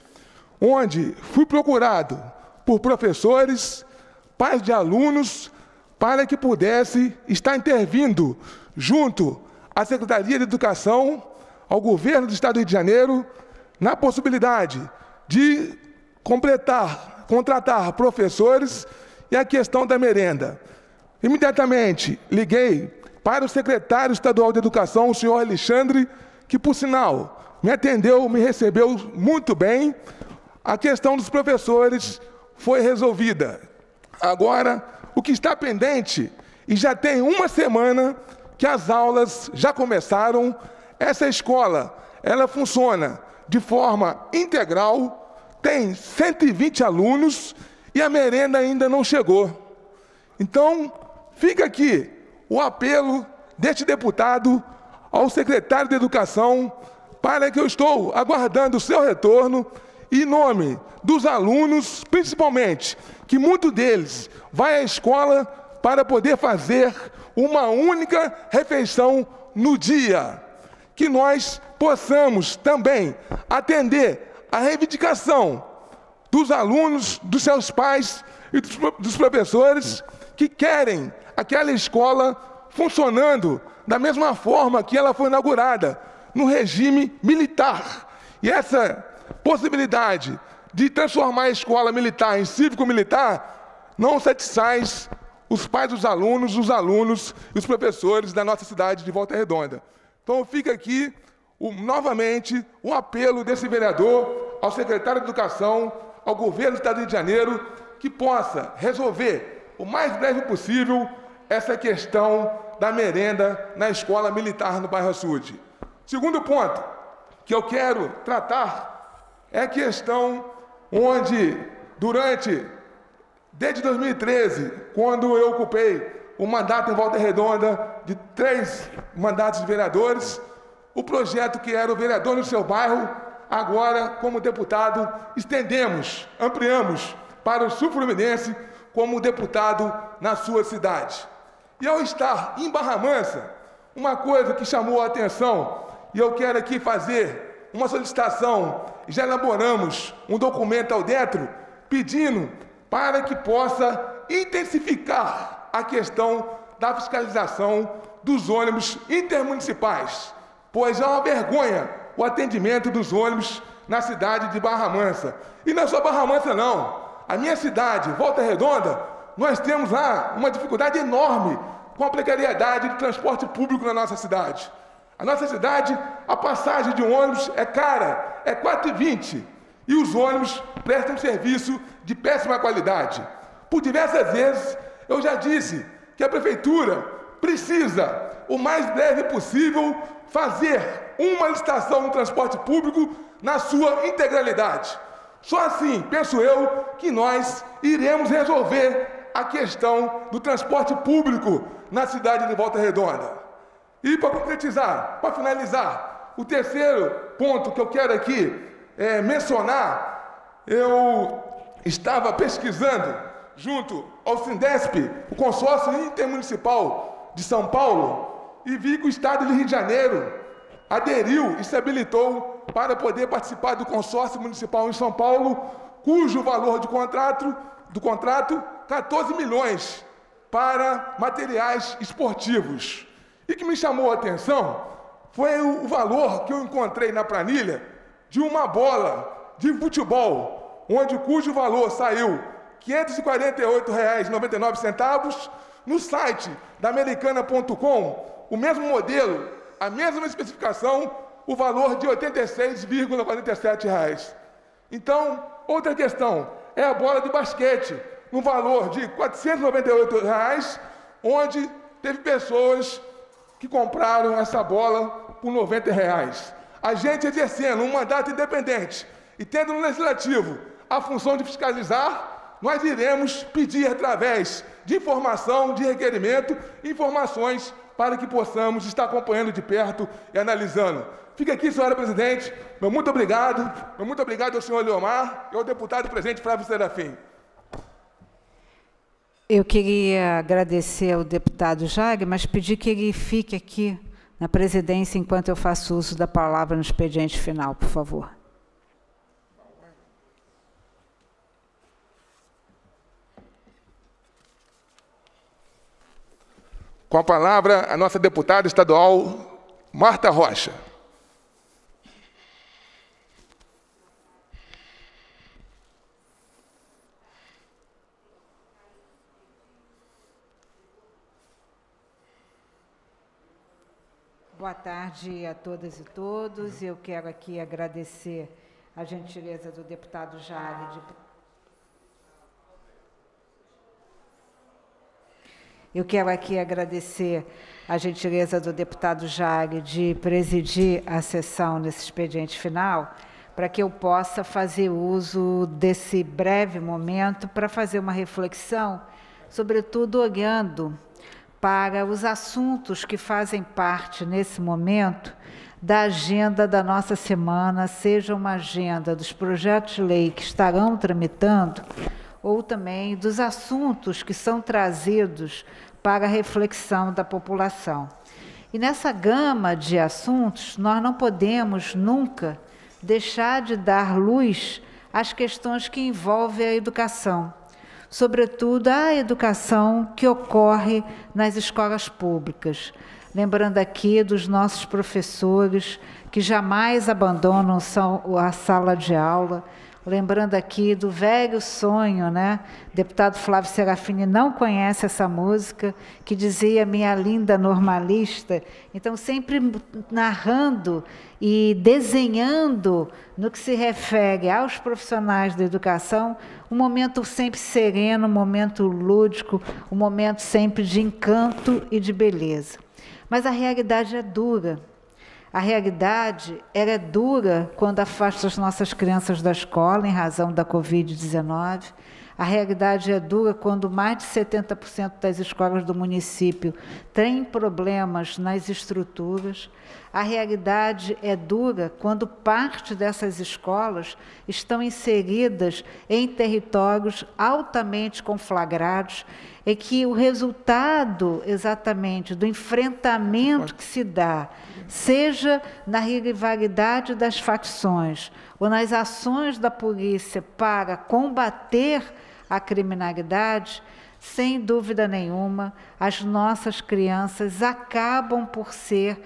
onde fui procurado por professores, pais de alunos, para que pudesse estar intervindo junto à Secretaria de Educação, ao Governo do Estado do Rio de Janeiro, na possibilidade de completar, contratar professores e a questão da merenda. Imediatamente liguei para o secretário estadual de Educação, o senhor Alexandre, que, por sinal, me atendeu, me recebeu muito bem. A questão dos professores foi resolvida. Agora, o que está pendente, e já tem uma semana que as aulas já começaram, essa escola, ela funciona de forma integral, tem cento e vinte alunos e a merenda ainda não chegou. Então, fica aqui o apelo deste deputado ao secretário de Educação para que eu estou aguardando o seu retorno em nome dos alunos, principalmente, que muito deles vai à escola para poder fazer uma única refeição no dia. Que nós possamos também atender a reivindicação dos alunos, dos seus pais e dos professores que querem aquela escola funcionando da mesma forma que ela foi inaugurada, no regime militar. E essa possibilidade de transformar a escola militar em cívico-militar não satisfaz os pais dos alunos, os alunos e os professores da nossa cidade de Volta Redonda. Então fica aqui, o, novamente, o apelo desse vereador ao secretário de Educação, ao governo do Estado do Rio de Janeiro, que possa resolver o mais breve possível essa questão da merenda na escola militar no bairro Açude. Segundo ponto que eu quero tratar é a questão onde, durante, desde dois mil e treze, quando eu ocupei o mandato em Volta Redonda de três mandatos de vereadores, o projeto que era o vereador no seu bairro, agora, como deputado, estendemos, ampliamos para o Sul Fluminense como deputado na sua cidade. E ao estar em Barra Mansa, uma coisa que chamou a atenção, e eu quero aqui fazer uma solicitação, já elaboramos um documento ao Detro, pedindo para que possa intensificar a questão da fiscalização dos ônibus intermunicipais, pois é uma vergonha o atendimento dos ônibus na cidade de Barra Mansa. E não é só Barra Mansa, não. A minha cidade, Volta Redonda, nós temos lá uma dificuldade enorme com a precariedade do transporte público na nossa cidade. A nossa cidade, a passagem de um ônibus é cara, é quatro reais e vinte centavos, e os ônibus prestam serviço de péssima qualidade. Por diversas vezes, eu já disse que a prefeitura precisa, o mais breve possível, fazer uma licitação no transporte público na sua integralidade. Só assim, penso eu, que nós iremos resolver a questão do transporte público na cidade de Volta Redonda. E para concretizar, para finalizar, o terceiro ponto que eu quero aqui é, mencionar, eu estava pesquisando junto ao Sindesp, o consórcio intermunicipal de São Paulo, e vi que o Estado do Rio de Janeiro aderiu e se habilitou para poder participar do consórcio municipal em São Paulo, cujo valor de contrato, do contrato, quatorze milhões para materiais esportivos. E que me chamou a atenção foi o valor que eu encontrei na planilha de uma bola de futebol, onde cujo valor saiu quinhentos e quarenta e oito reais e noventa e nove centavos, no site da Americana ponto com, o mesmo modelo, a mesma especificação, o valor de oitenta e seis vírgula quarenta e sete reais. Então, outra questão é a bola de basquete, no valor de quatrocentos e noventa e oito reais, onde teve pessoas que compraram essa bola por noventa reais. A gente exercendo um mandato independente e tendo no Legislativo a função de fiscalizar, nós iremos pedir através de informação, de requerimento, informações para que possamos estar acompanhando de perto e analisando. Fica aqui, senhora presidente, meu muito obrigado, meu muito obrigado ao senhor Leomar e ao deputado presente Flávio Serafim. Eu queria agradecer ao deputado Jag, mas pedir que ele fique aqui na presidência enquanto eu faço uso da palavra no expediente final, por favor. Com a palavra, a nossa deputada estadual, Marta Rocha. Boa tarde a todas e todos. Eu quero aqui agradecer a gentileza do deputado Jag de... Eu quero aqui agradecer a gentileza do deputado Jag de presidir a sessão nesse expediente final, para que eu possa fazer uso desse breve momento para fazer uma reflexão, sobretudo olhando para os assuntos que fazem parte, nesse momento, da agenda da nossa semana, seja uma agenda dos projetos de lei que estarão tramitando, ou também dos assuntos que são trazidos para a reflexão da população. E nessa gama de assuntos, nós não podemos nunca deixar de dar luz às questões que envolvem a educação, sobretudo a educação que ocorre nas escolas públicas. Lembrando aqui dos nossos professores que jamais abandonam a sala de aula, lembrando aqui do velho sonho, né? O deputado Flávio Serafini não conhece essa música, que dizia Minha Linda Normalista. Então, sempre narrando e desenhando, no que se refere aos profissionais da educação, um momento sempre sereno, um momento lúdico, um momento sempre de encanto e de beleza. Mas a realidade é dura. A realidade ela é dura quando afasta as nossas crianças da escola em razão da covid dezenove. A realidade é dura quando mais de setenta por cento das escolas do município têm problemas nas estruturas. A realidade é dura quando parte dessas escolas estão inseridas em territórios altamente conflagrados e que o resultado, exatamente, do enfrentamento que se dá, seja na rivalidade das facções ou nas ações da polícia para combater a criminalidade, sem dúvida nenhuma, as nossas crianças acabam por ser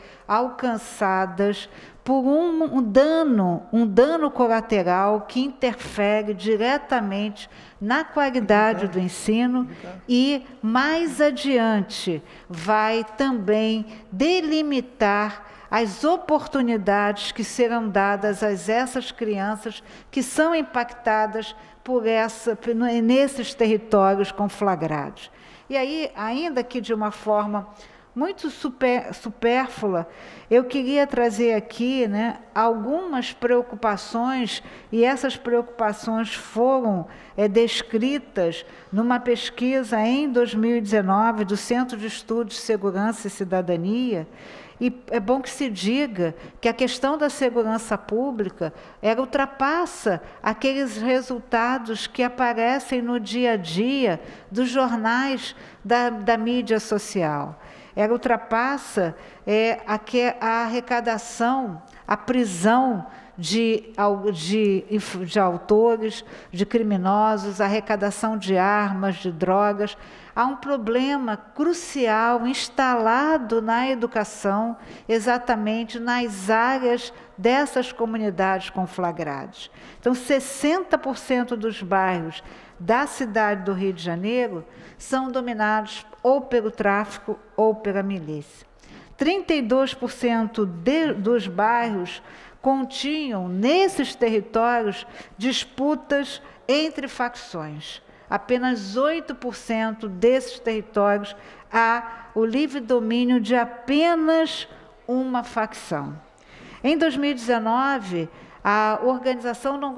alcançadas por um, um dano, um dano colateral que interfere diretamente na qualidade do ensino e, mais adiante, vai também delimitar as oportunidades que serão dadas a essas crianças que são impactadas por essa, nesses territórios conflagrados. E aí, ainda que de uma forma muito super, supérflua, eu queria trazer aqui, né, algumas preocupações, e essas preocupações foram é, descritas numa pesquisa em dois mil e dezenove do Centro de Estudos de Segurança e Cidadania. E é bom que se diga que a questão da segurança pública ela ultrapassa aqueles resultados que aparecem no dia a dia dos jornais da, da mídia social. Ela ultrapassa é, a, a arrecadação, a prisão de, de, de autores, de criminosos, a arrecadação de armas, de drogas. Há um problema crucial instalado na educação, exatamente nas áreas dessas comunidades conflagradas. Então, sessenta por cento dos bairros da cidade do Rio de Janeiro são dominados ou pelo tráfico ou pela milícia. trinta e dois por cento de, dos bairros continham, nesses territórios, disputas entre facções. Apenas oito por cento desses territórios há o livre domínio de apenas uma facção. Em dois mil e dezenove, a organização não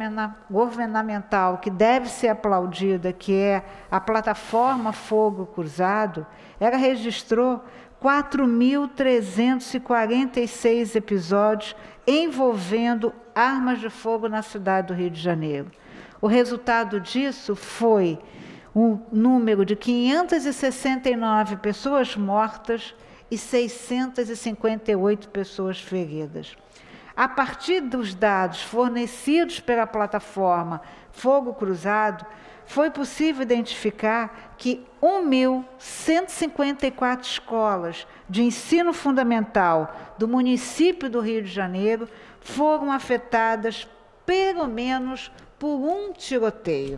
governamental que deve ser aplaudida, que é a plataforma Fogo Cruzado, ela registrou quatro mil trezentos e quarenta e seis episódios envolvendo armas de fogo na cidade do Rio de Janeiro. O resultado disso foi um número de quinhentas e sessenta e nove pessoas mortas e seiscentas e cinquenta e oito pessoas feridas. A partir dos dados fornecidos pela plataforma Fogo Cruzado, foi possível identificar que mil cento e cinquenta e quatro escolas de ensino fundamental do município do Rio de Janeiro foram afetadas pelo menos por um tiroteio.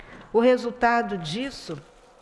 O resultado disso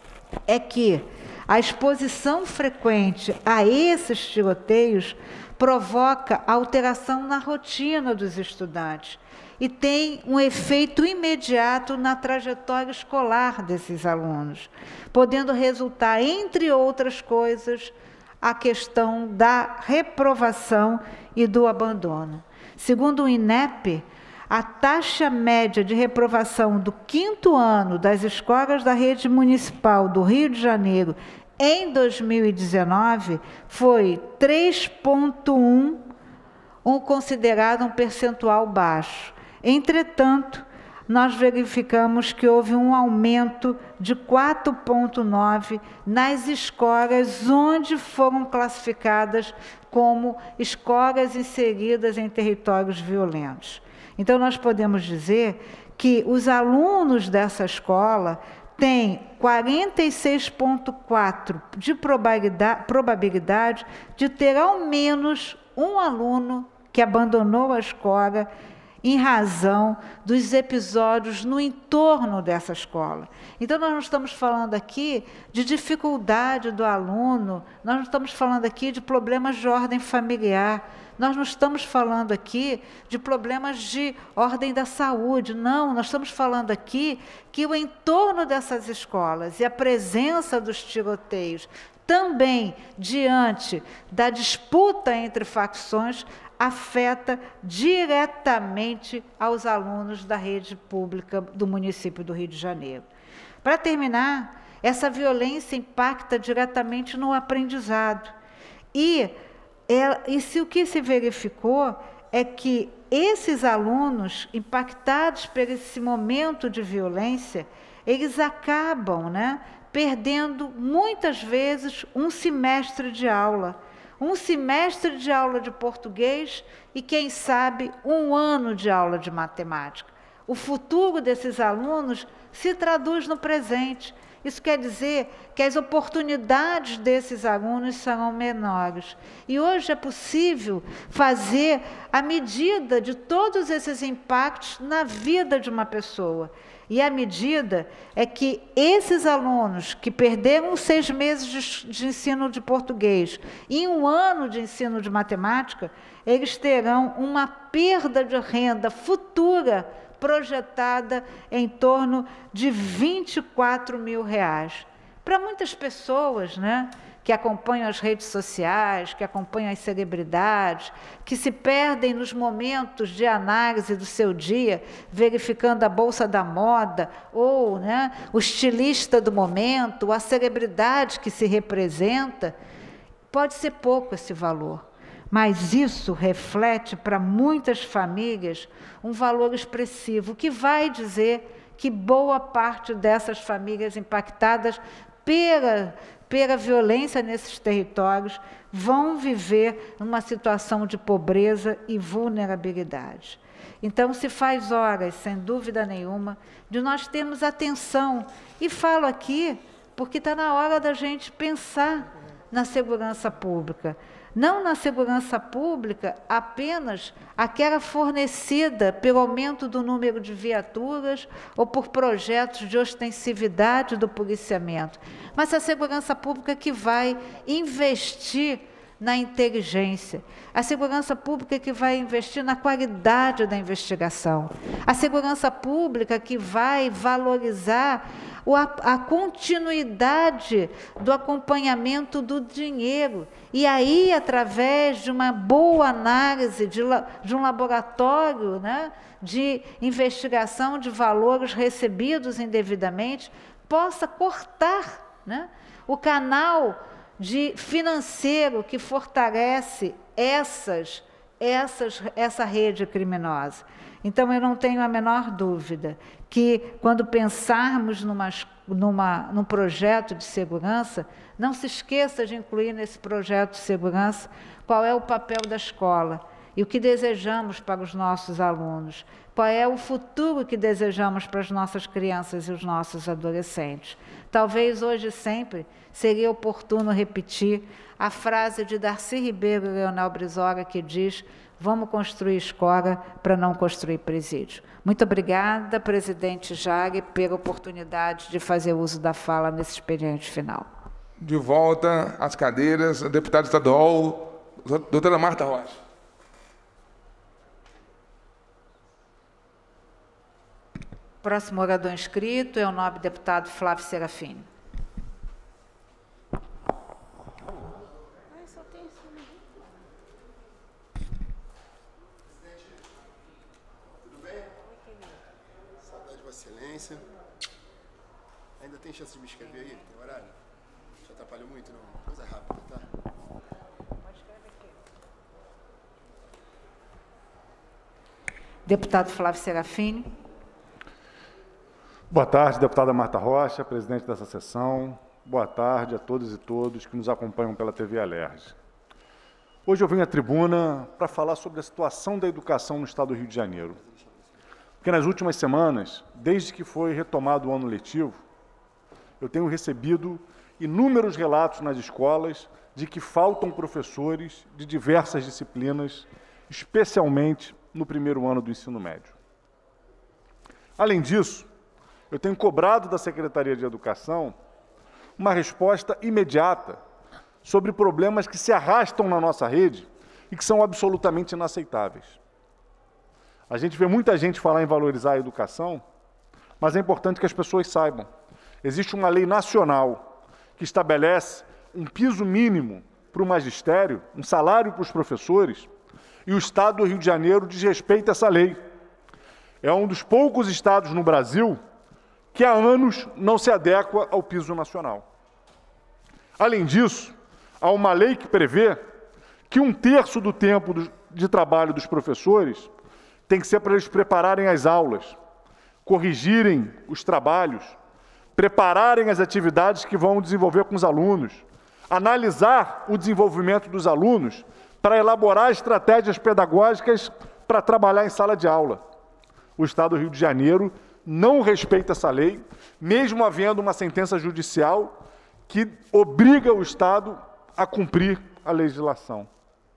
é que a exposição frequente a esses tiroteios provoca alteração na rotina dos estudantes e tem um efeito imediato na trajetória escolar desses alunos, podendo resultar, entre outras coisas, a questão da reprovação e do abandono. Segundo o INEP, a taxa média de reprovação do quinto ano das escolas da rede municipal do Rio de Janeiro em dois mil e dezenove foi três vírgula um, um considerado um percentual baixo. Entretanto, nós verificamos que houve um aumento de quatro vírgula nove nas escolas onde foram classificadas como escolas inseridas em territórios violentos. Então, nós podemos dizer que os alunos dessa escola têm quarenta e seis vírgula quatro por cento de probabilidade, probabilidade de ter ao menos um aluno que abandonou a escola em razão dos episódios no entorno dessa escola. Então, nós não estamos falando aqui de dificuldade do aluno, nós não estamos falando aqui de problemas de ordem familiar, nós não estamos falando aqui de problemas de ordem da saúde, não, nós estamos falando aqui que o entorno dessas escolas e a presença dos tiroteios, também diante da disputa entre facções, afeta diretamente aos alunos da rede pública do município do Rio de Janeiro. Para terminar, essa violência impacta diretamente no aprendizado. E, é, e se o que se verificou é que esses alunos impactados por esse momento de violência, eles acabam, né, perdendo muitas vezes um semestre de aula, um semestre de aula de português e, quem sabe, um ano de aula de matemática. O futuro desses alunos se traduz no presente. Isso quer dizer que as oportunidades desses alunos serão menores. E hoje é possível fazer a medida de todos esses impactos na vida de uma pessoa. E a medida é que esses alunos que perderam seis meses de, de ensino de português e um ano de ensino de matemática, eles terão uma perda de renda futura projetada em torno de vinte e quatro mil reais. Para muitas pessoas, né, que acompanham as redes sociais, que acompanham as celebridades, que se perdem nos momentos de análise do seu dia, verificando a bolsa da moda, ou, né, o estilista do momento, a celebridade que se representa, pode ser pouco esse valor. Mas isso reflete para muitas famílias um valor expressivo, que vai dizer que boa parte dessas famílias impactadas pela, pela violência nesses territórios vão viver numa situação de pobreza e vulnerabilidade. Então, se faz horas, sem dúvida nenhuma, de nós termos atenção. E falo aqui porque está na hora da gente pensar na segurança pública. Não na segurança pública apenas aquela fornecida pelo aumento do número de viaturas ou por projetos de ostensividade do policiamento, mas a segurança pública que vai investir na inteligência. A segurança pública que vai investir na qualidade da investigação. A segurança pública que vai valorizar a continuidade do acompanhamento do dinheiro. E aí, através de uma boa análise de, de um laboratório, né, de investigação de valores recebidos indevidamente, possa cortar, né, o canal de financeiro que fortalece essas, essas, essa rede criminosa. Então, eu não tenho a menor dúvida que, quando pensarmos numa, numa, num projeto de segurança, não se esqueça de incluir nesse projeto de segurança qual é o papel da escola e o que desejamos para os nossos alunos, qual é o futuro que desejamos para as nossas crianças e os nossos adolescentes. Talvez hoje sempre seria oportuno repetir a frase de Darcy Ribeiro e Leonel Brizola, que diz: vamos construir escola para não construir presídio. Muito obrigada, presidente Jagre, pela oportunidade de fazer uso da fala nesse expediente final. De volta às cadeiras, a deputada estadual, doutora Marta Rocha. Próximo orador inscrito é o nobre deputado Flávio Serafini. Excelência. Ainda tem chance de me escrever aí? Tem horário? Já atrapalhou muito, não? Coisa rápida, tá? Pode escrever aqui. Deputado Flávio Serafini. Boa tarde, deputada Marta Rocha, presidente dessa sessão. Boa tarde a todas e todos que nos acompanham pela T V Alerj. Hoje eu venho à tribuna para falar sobre a situação da educação no estado do Rio de Janeiro. Porque nas últimas semanas, desde que foi retomado o ano letivo, eu tenho recebido inúmeros relatos nas escolas de que faltam professores de diversas disciplinas, especialmente no primeiro ano do ensino médio. Além disso, eu tenho cobrado da Secretaria de Educação uma resposta imediata sobre problemas que se arrastam na nossa rede e que são absolutamente inaceitáveis. A gente vê muita gente falar em valorizar a educação, mas é importante que as pessoas saibam. Existe uma lei nacional que estabelece um piso mínimo para o magistério, um salário para os professores, e o Estado do Rio de Janeiro desrespeita essa lei. É um dos poucos estados no Brasil que há anos não se adequa ao piso nacional. Além disso, há uma lei que prevê que um terço do tempo de trabalho dos professores tem que ser para eles prepararem as aulas, corrigirem os trabalhos, prepararem as atividades que vão desenvolver com os alunos, analisar o desenvolvimento dos alunos para elaborar estratégias pedagógicas para trabalhar em sala de aula. O Estado do Rio de Janeiro não respeita essa lei, mesmo havendo uma sentença judicial que obriga o Estado a cumprir a legislação.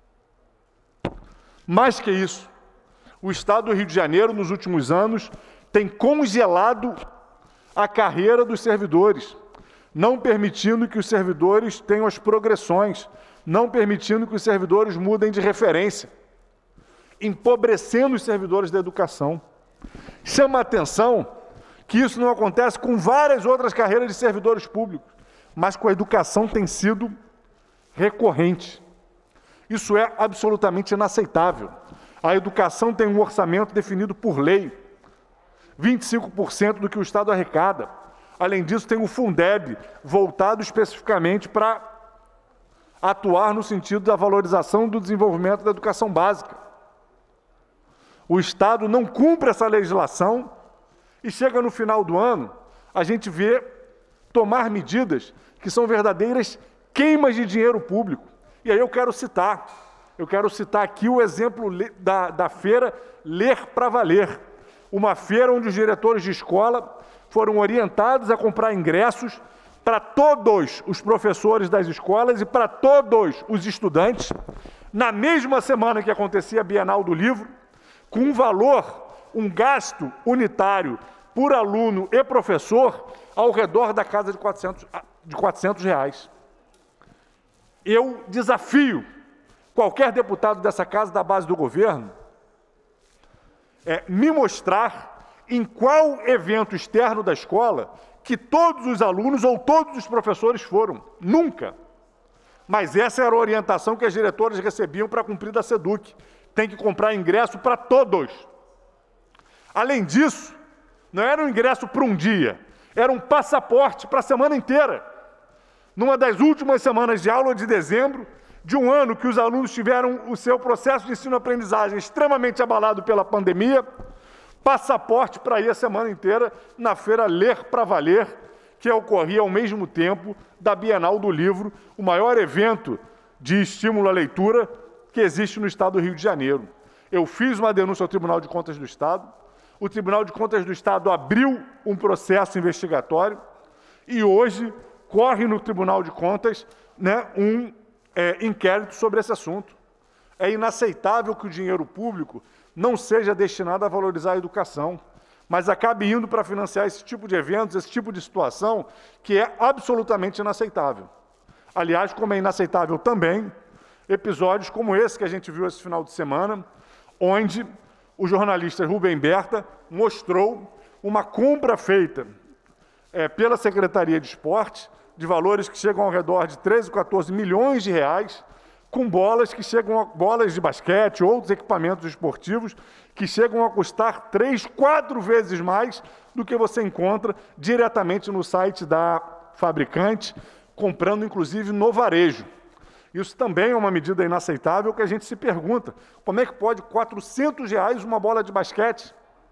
Mais que isso, o Estado do Rio de Janeiro, nos últimos anos, tem congelado a carreira dos servidores, não permitindo que os servidores tenham as progressões, não permitindo que os servidores mudem de referência, empobrecendo os servidores da educação. Chama a atenção que isso não acontece com várias outras carreiras de servidores públicos, mas com a educação tem sido recorrente. Isso é absolutamente inaceitável. A educação tem um orçamento definido por lei, vinte e cinco por cento do que o Estado arrecada. Além disso, tem o Fundeb, voltado especificamente para atuar no sentido da valorização do desenvolvimento da educação básica. O Estado não cumpre essa legislação e chega no final do ano, a gente vê tomar medidas que são verdadeiras queimas de dinheiro público. E aí eu quero citar... Eu quero citar aqui o exemplo da, da feira Ler para Valer, uma feira onde os diretores de escola foram orientados a comprar ingressos para todos os professores das escolas e para todos os estudantes, na mesma semana que acontecia a Bienal do Livro, com um valor, um gasto unitário por aluno e professor ao redor da casa de quatrocentos, de quatrocentos reais. eu desafio qualquer deputado dessa casa, da base do governo, é, me mostrar em qual evento externo da escola que todos os alunos ou todos os professores foram. Nunca. Mas essa era a orientação que as diretoras recebiam para cumprir da SEDUC. Tem que comprar ingresso para todos. Além disso, não era um ingresso para um dia, era um passaporte para a semana inteira. Numa das últimas semanas de aula de dezembro, de um ano que os alunos tiveram o seu processo de ensino-aprendizagem extremamente abalado pela pandemia, passaporte para ir a semana inteira na feira Ler para Valer, que ocorria ao mesmo tempo da Bienal do Livro, o maior evento de estímulo à leitura que existe no Estado do Rio de Janeiro. Eu fiz uma denúncia ao Tribunal de Contas do Estado, o Tribunal de Contas do Estado abriu um processo investigatório e hoje corre no Tribunal de Contas, né, um é, inquérito sobre esse assunto. É inaceitável que o dinheiro público não seja destinado a valorizar a educação, mas acabe indo para financiar esse tipo de eventos, esse tipo de situação, que é absolutamente inaceitável. Aliás, como é inaceitável também episódios como esse que a gente viu esse final de semana, onde o jornalista Rubem Berta mostrou uma compra feita é, pela Secretaria de Esporte, de valores que chegam ao redor de treze, quatorze milhões de reais, com bolas que chegam a bolas de basquete, outros equipamentos esportivos, que chegam a custar três, quatro vezes mais do que você encontra diretamente no site da fabricante, comprando inclusive no varejo. Isso também é uma medida inaceitável que a gente se pergunta, como é que pode quatrocentos reais uma bola de basquete?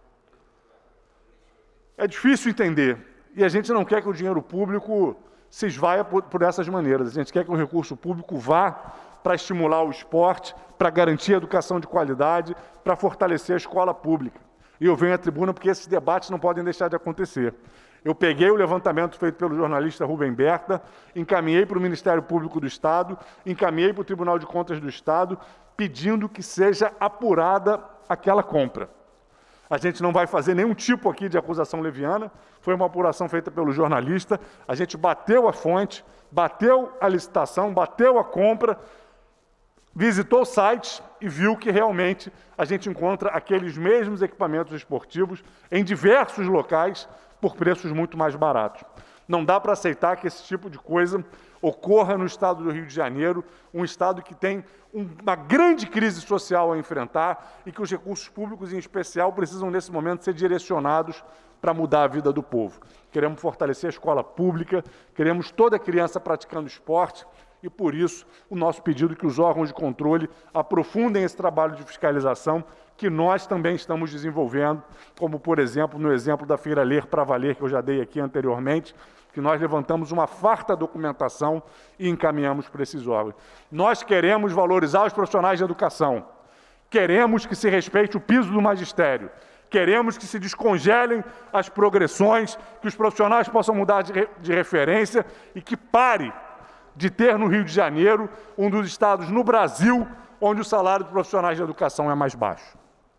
É difícil entender, e a gente não quer que o dinheiro público se esvaia por, por essas maneiras, a gente quer que o recurso público vá para estimular o esporte, para garantir a educação de qualidade, para fortalecer a escola pública. E eu venho à tribuna porque esses debates não podem deixar de acontecer. Eu peguei o levantamento feito pelo jornalista Rubem Berta, encaminhei para o Ministério Público do Estado, encaminhei para o Tribunal de Contas do Estado, pedindo que seja apurada aquela compra. A gente não vai fazer nenhum tipo aqui de acusação leviana, foi uma apuração feita pelo jornalista, a gente bateu a fonte, bateu a licitação, bateu a compra, visitou o site e viu que realmente a gente encontra aqueles mesmos equipamentos esportivos em diversos locais por preços muito mais baratos. Não dá para aceitar que esse tipo de coisa ocorra no Estado do Rio de Janeiro, um Estado que tem uma grande crise social a enfrentar e que os recursos públicos, em especial, precisam, nesse momento, ser direcionados para mudar a vida do povo. Queremos fortalecer a escola pública, queremos toda criança praticando esporte e, por isso, o nosso pedido é que os órgãos de controle aprofundem esse trabalho de fiscalização que nós também estamos desenvolvendo, como, por exemplo, no exemplo da Feira Ler para Valer, que eu já dei aqui anteriormente, que nós levantamos uma farta documentação e encaminhamos para esses órgãos. Nós queremos valorizar os profissionais de educação, queremos que se respeite o piso do magistério, queremos que se descongelem as progressões, que os profissionais possam mudar de, re, de referência e que pare de ter no Rio de Janeiro um dos estados no Brasil onde o salário dos profissionais de educação é mais baixo.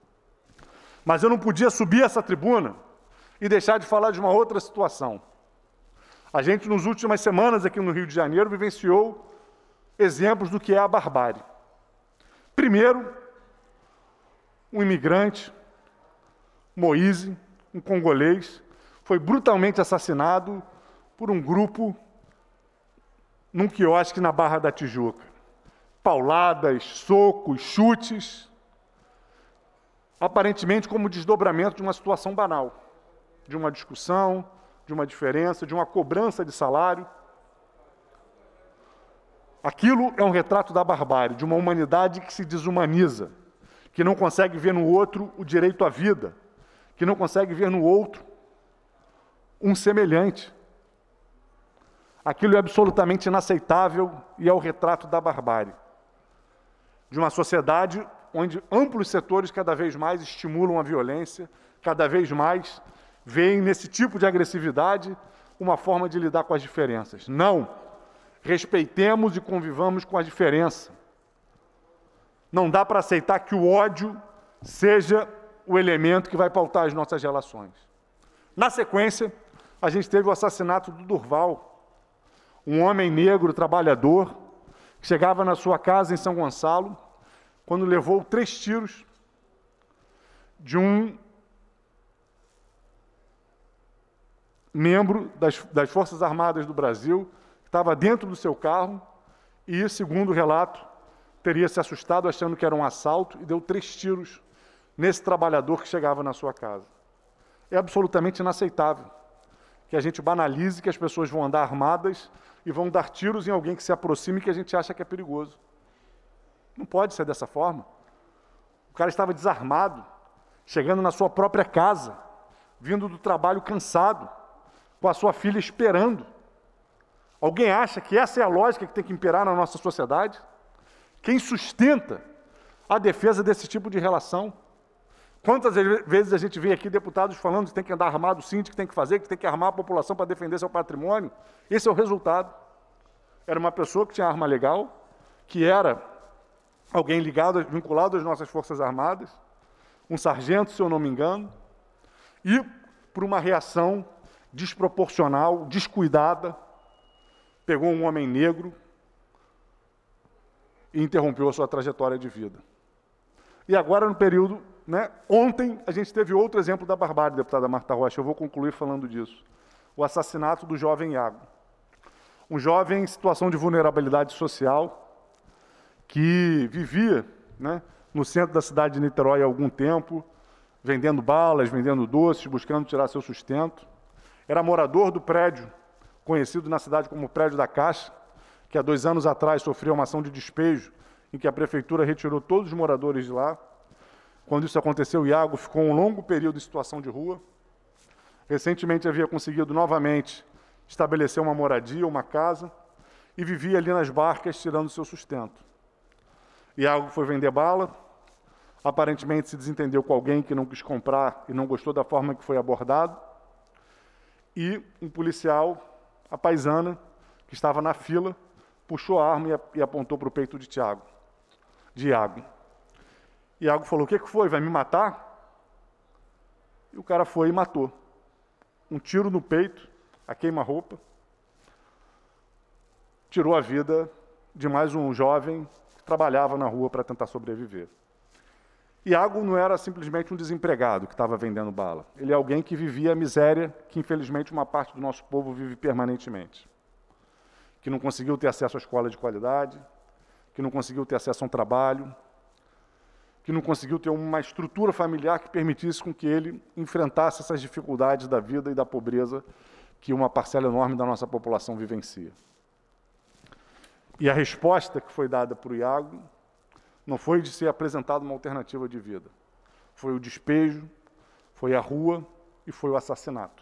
Mas eu não podia subir essa tribuna e deixar de falar de uma outra situação. A gente, nas últimas semanas aqui no Rio de Janeiro, vivenciou exemplos do que é a barbárie. Primeiro, um imigrante, Moise, um congolês, foi brutalmente assassinado por um grupo num quiosque na Barra da Tijuca. Pauladas, socos, chutes, aparentemente como desdobramento de uma situação banal, de uma discussão, de uma diferença, de uma cobrança de salário. Aquilo é um retrato da barbárie, de uma humanidade que se desumaniza, que não consegue ver no outro o direito à vida, que não consegue ver no outro um semelhante. Aquilo é absolutamente inaceitável e é o retrato da barbárie. De uma sociedade onde amplos setores cada vez mais estimulam a violência, cada vez mais veem nesse tipo de agressividade uma forma de lidar com as diferenças. Não! Respeitemos e convivamos com a diferença. Não dá para aceitar que o ódio seja o elemento que vai pautar as nossas relações. Na sequência, a gente teve o assassinato do Durval, um homem negro, trabalhador, que chegava na sua casa em São Gonçalo, quando levou três tiros de um membro das, das Forças Armadas do Brasil, que estava dentro do seu carro e, segundo o relato, teria se assustado achando que era um assalto e deu três tiros nesse trabalhador que chegava na sua casa. É absolutamente inaceitável que a gente banalize que as pessoas vão andar armadas e vão dar tiros em alguém que se aproxime e que a gente acha que é perigoso. Não pode ser dessa forma. O cara estava desarmado, chegando na sua própria casa, vindo do trabalho cansado, com a sua filha esperando. Alguém acha que essa é a lógica que tem que imperar na nossa sociedade? Quem sustenta a defesa desse tipo de relação? Quantas vezes a gente vê aqui deputados falando que tem que andar armado, sim, que tem que fazer, que tem que armar a população para defender seu patrimônio? Esse é o resultado. Era uma pessoa que tinha arma legal, que era alguém ligado, vinculado às nossas Forças Armadas, um sargento, se eu não me engano, e por uma reação desproporcional, descuidada, pegou um homem negro e interrompeu a sua trajetória de vida. E agora, no período, né, ontem, a gente teve outro exemplo da barbárie, deputada Marta Rocha, eu vou concluir falando disso. O assassinato do jovem Iago. Um jovem em situação de vulnerabilidade social, que vivia, né, no centro da cidade de Niterói há algum tempo, vendendo balas, vendendo doces, buscando tirar seu sustento. Era morador do prédio, conhecido na cidade como Prédio da Caixa, que há dois anos atrás sofreu uma ação de despejo, em que a prefeitura retirou todos os moradores de lá. Quando isso aconteceu, o Iago ficou um longo período em situação de rua. Recentemente havia conseguido novamente estabelecer uma moradia, uma casa, e vivia ali nas barcas, tirando seu sustento. Iago foi vender bala, aparentemente se desentendeu com alguém que não quis comprar e não gostou da forma que foi abordado, e um policial, a paisana, que estava na fila, puxou a arma e apontou para o peito de Tiago, de Iago. Iago falou: o que que foi? Vai me matar? E o cara foi e matou. Um tiro no peito, a queima-roupa, tirou a vida de mais um jovem que trabalhava na rua para tentar sobreviver. Iago não era simplesmente um desempregado que estava vendendo bala. Ele é alguém que vivia a miséria que, infelizmente, uma parte do nosso povo vive permanentemente. Que não conseguiu ter acesso à escola de qualidade, que não conseguiu ter acesso a um trabalho, que não conseguiu ter uma estrutura familiar que permitisse com que ele enfrentasse essas dificuldades da vida e da pobreza que uma parcela enorme da nossa população vivencia. E a resposta que foi dada por Iago não foi de ser apresentada uma alternativa de vida. Foi o despejo, foi a rua e foi o assassinato.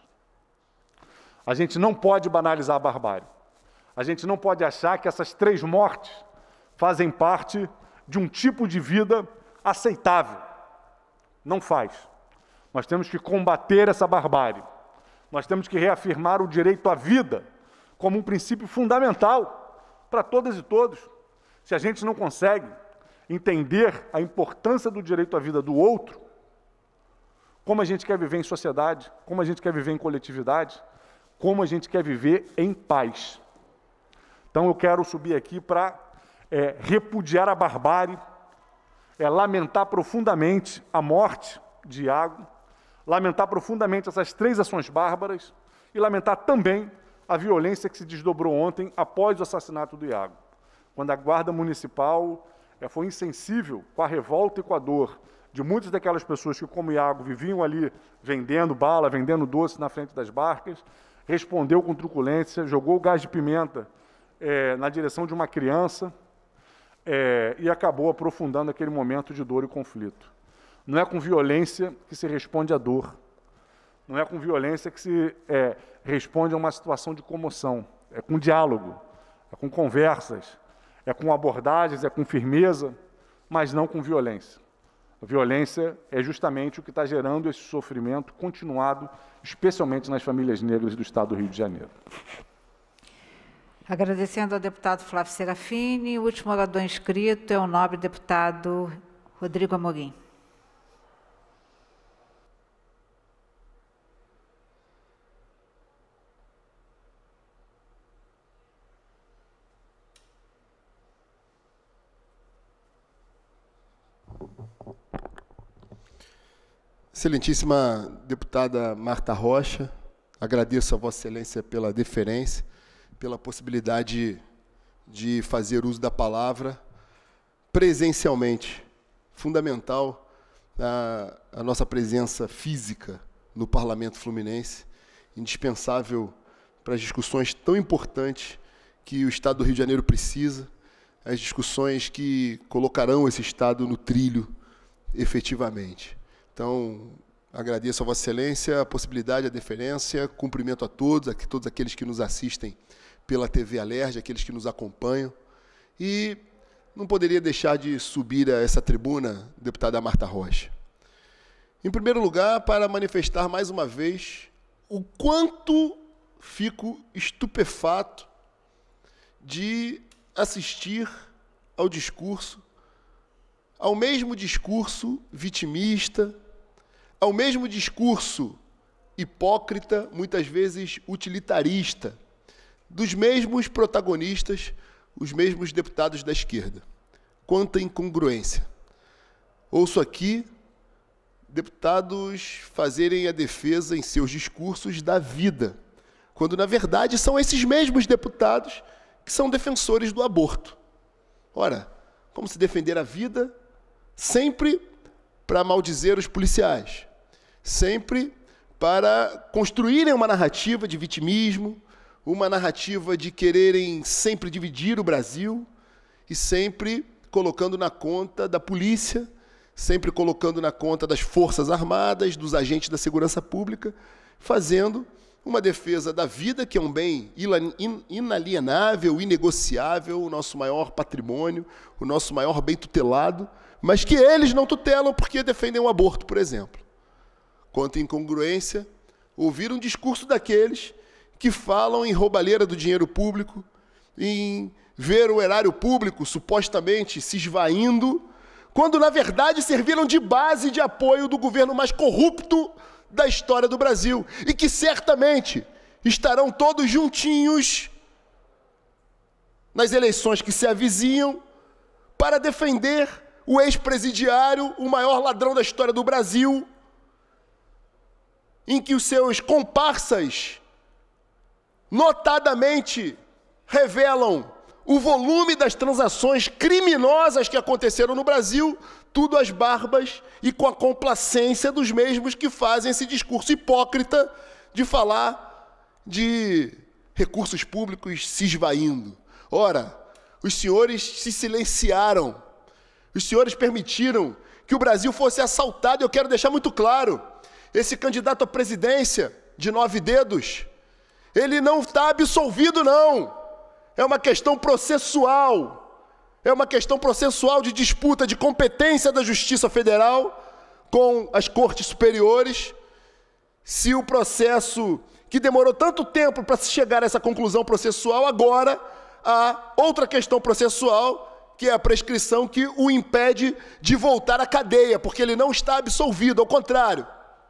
A gente não pode banalizar a barbárie. A gente não pode achar que essas três mortes fazem parte de um tipo de vida aceitável. Não faz. Nós temos que combater essa barbárie. Nós temos que reafirmar o direito à vida como um princípio fundamental para todas e todos. Se a gente não consegue entender a importância do direito à vida do outro, como a gente quer viver em sociedade, como a gente quer viver em coletividade, como a gente quer viver em paz. Então eu quero subir aqui para é, repudiar a barbárie, é, lamentar profundamente a morte de Iago, lamentar profundamente essas três ações bárbaras e lamentar também a violência que se desdobrou ontem após o assassinato do Iago, quando a Guarda Municipal é, foi insensível com a revolta e com a dor de muitas daquelas pessoas que, como Iago, viviam ali vendendo bala, vendendo doce na frente das barcas, respondeu com truculência, jogou gás de pimenta é, na direção de uma criança é, e acabou aprofundando aquele momento de dor e conflito. Não é com violência que se responde à dor. Não é com violência que se é, responde a uma situação de comoção. É com diálogo, é com conversas, é com abordagens, é com firmeza, mas não com violência. A violência é justamente o que está gerando esse sofrimento continuado, especialmente nas famílias negras do Estado do Rio de Janeiro. Agradecendo ao deputado Flávio Serafini, o último orador inscrito é o nobre deputado Rodrigo Amorim. Excelentíssima deputada Marta Rocha, agradeço a Vossa Excelência pela deferência, pela possibilidade de fazer uso da palavra presencialmente. Fundamental a, a nossa presença física no Parlamento Fluminense, indispensável para as discussões tão importantes que o Estado do Rio de Janeiro precisa, as discussões que colocarão esse Estado no trilho efetivamente. Então, agradeço a Vossa Excelência a possibilidade, a deferência, cumprimento a todos, a todos aqueles que nos assistem pela T V Alerj, aqueles que nos acompanham. E não poderia deixar de subir a essa tribuna, deputada Marta Rocha. Em primeiro lugar, para manifestar mais uma vez o quanto fico estupefato de assistir ao discurso, ao mesmo discurso vitimista, ao mesmo discurso hipócrita, muitas vezes utilitarista, dos mesmos protagonistas, os mesmos deputados da esquerda. Quanta incongruência. Ouço aqui deputados fazerem a defesa em seus discursos da vida, quando, na verdade, são esses mesmos deputados que são defensores do aborto. Ora, como se defender a vida sempre para maldizer os policiais, sempre para construírem uma narrativa de vitimismo, uma narrativa de quererem sempre dividir o Brasil e sempre colocando na conta da polícia, sempre colocando na conta das Forças Armadas, dos agentes da segurança pública, fazendo uma defesa da vida, que é um bem inalienável, inegociável, o nosso maior patrimônio, o nosso maior bem tutelado, mas que eles não tutelam porque defendem o aborto, por exemplo. Quanto incongruência, ouvir um discurso daqueles que falam em roubalheira do dinheiro público, em ver o erário público supostamente se esvaindo, quando, na verdade, serviram de base de apoio do governo mais corrupto da história do Brasil, e que certamente estarão todos juntinhos nas eleições que se avizinham para defender o ex-presidiário, o maior ladrão da história do Brasil, em que os seus comparsas notadamente revelam o volume das transações criminosas que aconteceram no Brasil, tudo às barbas e com a complacência dos mesmos que fazem esse discurso hipócrita de falar de recursos públicos se esvaindo. Ora, os senhores se silenciaram, os senhores permitiram que o Brasil fosse assaltado, e eu quero deixar muito claro, esse candidato à presidência de nove dedos, ele não está absolvido, não. É uma questão processual, é uma questão processual de disputa de competência da Justiça Federal com as cortes superiores. Se o processo que demorou tanto tempo para se chegar a essa conclusão processual, agora há outra questão processual, que é a prescrição que o impede de voltar à cadeia, porque ele não está absolvido, ao contrário.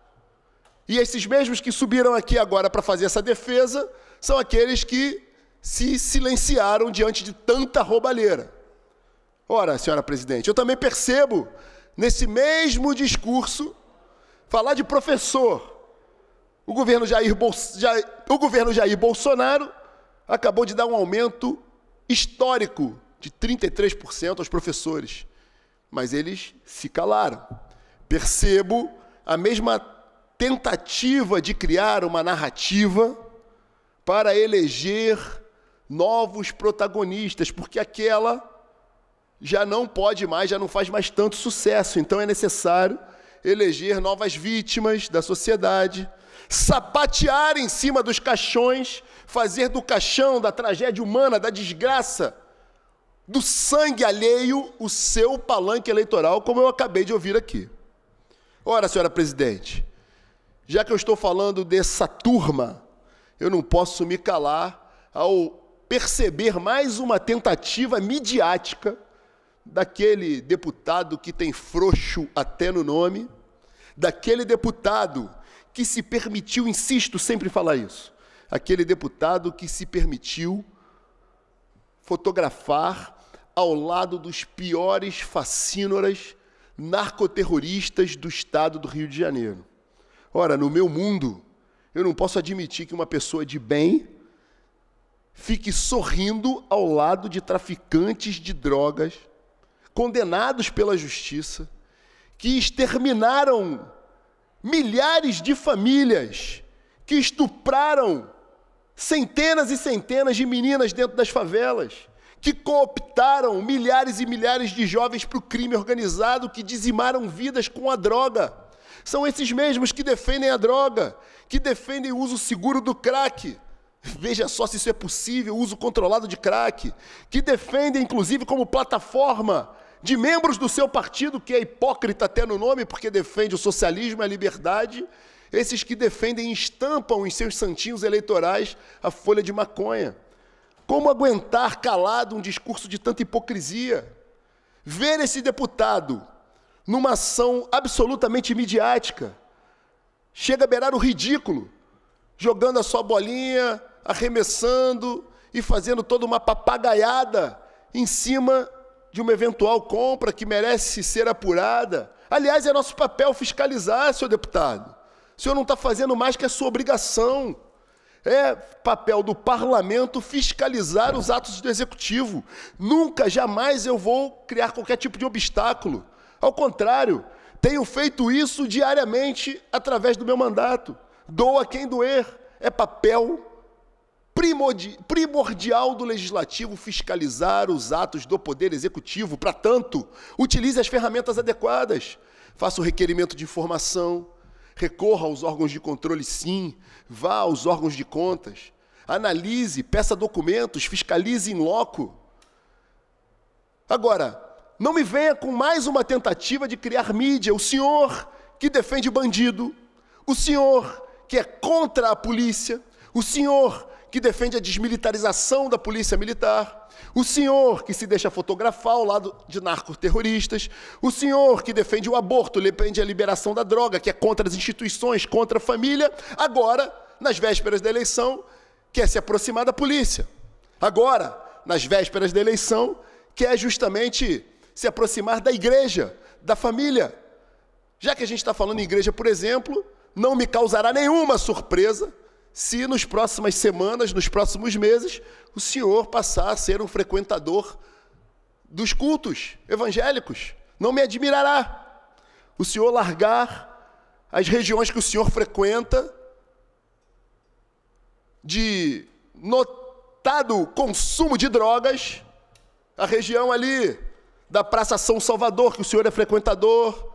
E esses mesmos que subiram aqui agora para fazer essa defesa são aqueles que se silenciaram diante de tanta roubalheira. Ora, senhora presidente, eu também percebo, nesse mesmo discurso, falar de professor. O governo Jair, Bolso, Jair, o governo Jair Bolsonaro acabou de dar um aumento histórico de trinta e três por cento aos professores, mas eles se calaram. Percebo a mesma tentativa de criar uma narrativa para eleger novos protagonistas, porque aquela já não pode mais, já não faz mais tanto sucesso. Então é necessário eleger novas vítimas da sociedade, sapatear em cima dos caixões, fazer do caixão, da tragédia humana, da desgraça, do sangue alheio, o seu palanque eleitoral, como eu acabei de ouvir aqui. Ora, senhora presidente, já que eu estou falando dessa turma, eu não posso me calar ao perceber mais uma tentativa midiática daquele deputado que tem frouxo até no nome, daquele deputado que se permitiu, insisto sempre em falar isso, aquele deputado que se permitiu fotografar ao lado dos piores facínoras narcoterroristas do estado do Rio de Janeiro. Ora, no meu mundo, eu não posso admitir que uma pessoa de bem fique sorrindo ao lado de traficantes de drogas, condenados pela justiça, que exterminaram milhares de famílias, que estupraram centenas e centenas de meninas dentro das favelas, que cooptaram milhares e milhares de jovens para o crime organizado, que dizimaram vidas com a droga. São esses mesmos que defendem a droga, que defendem o uso seguro do crack. Veja só se isso é possível, o uso controlado de crack, que defendem, inclusive, como plataforma de membros do seu partido, que é hipócrita até no nome, porque defende o socialismo e a liberdade, esses que defendem e estampam em seus santinhos eleitorais a folha de maconha. Como aguentar calado um discurso de tanta hipocrisia? Ver esse deputado numa ação absolutamente midiática, chega a beirar o ridículo, jogando a sua bolinha, arremessando e fazendo toda uma papagaiada em cima de uma eventual compra que merece ser apurada. Aliás, é nosso papel fiscalizar, senhor deputado. O senhor não está fazendo mais que a sua obrigação. É papel do parlamento fiscalizar os atos do executivo. Nunca, jamais eu vou criar qualquer tipo de obstáculo. Ao contrário, tenho feito isso diariamente através do meu mandato. Doa a quem doer. É papel primordial do Legislativo fiscalizar os atos do Poder Executivo. Para tanto, utilize as ferramentas adequadas. Faça o requerimento de informação, recorra aos órgãos de controle, sim, vá aos órgãos de contas, analise, peça documentos, fiscalize in loco. Agora, não me venha com mais uma tentativa de criar mídia. O senhor que defende bandido, o senhor que é contra a polícia, o senhor que defende a desmilitarização da polícia militar, o senhor que se deixa fotografar ao lado de narcoterroristas, o senhor que defende o aborto, defende a liberação da droga, que é contra as instituições, contra a família, agora, nas vésperas da eleição, quer se aproximar da polícia. Agora, nas vésperas da eleição, quer justamente se aproximar da igreja, da família. Já que a gente está falando em igreja, por exemplo, não me causará nenhuma surpresa se nas próximas semanas, nos próximos meses, o senhor passar a ser um frequentador dos cultos evangélicos. Não me admirará o senhor largar as regiões que o senhor frequenta de notado consumo de drogas, a região ali da Praça São Salvador, que o senhor é frequentador,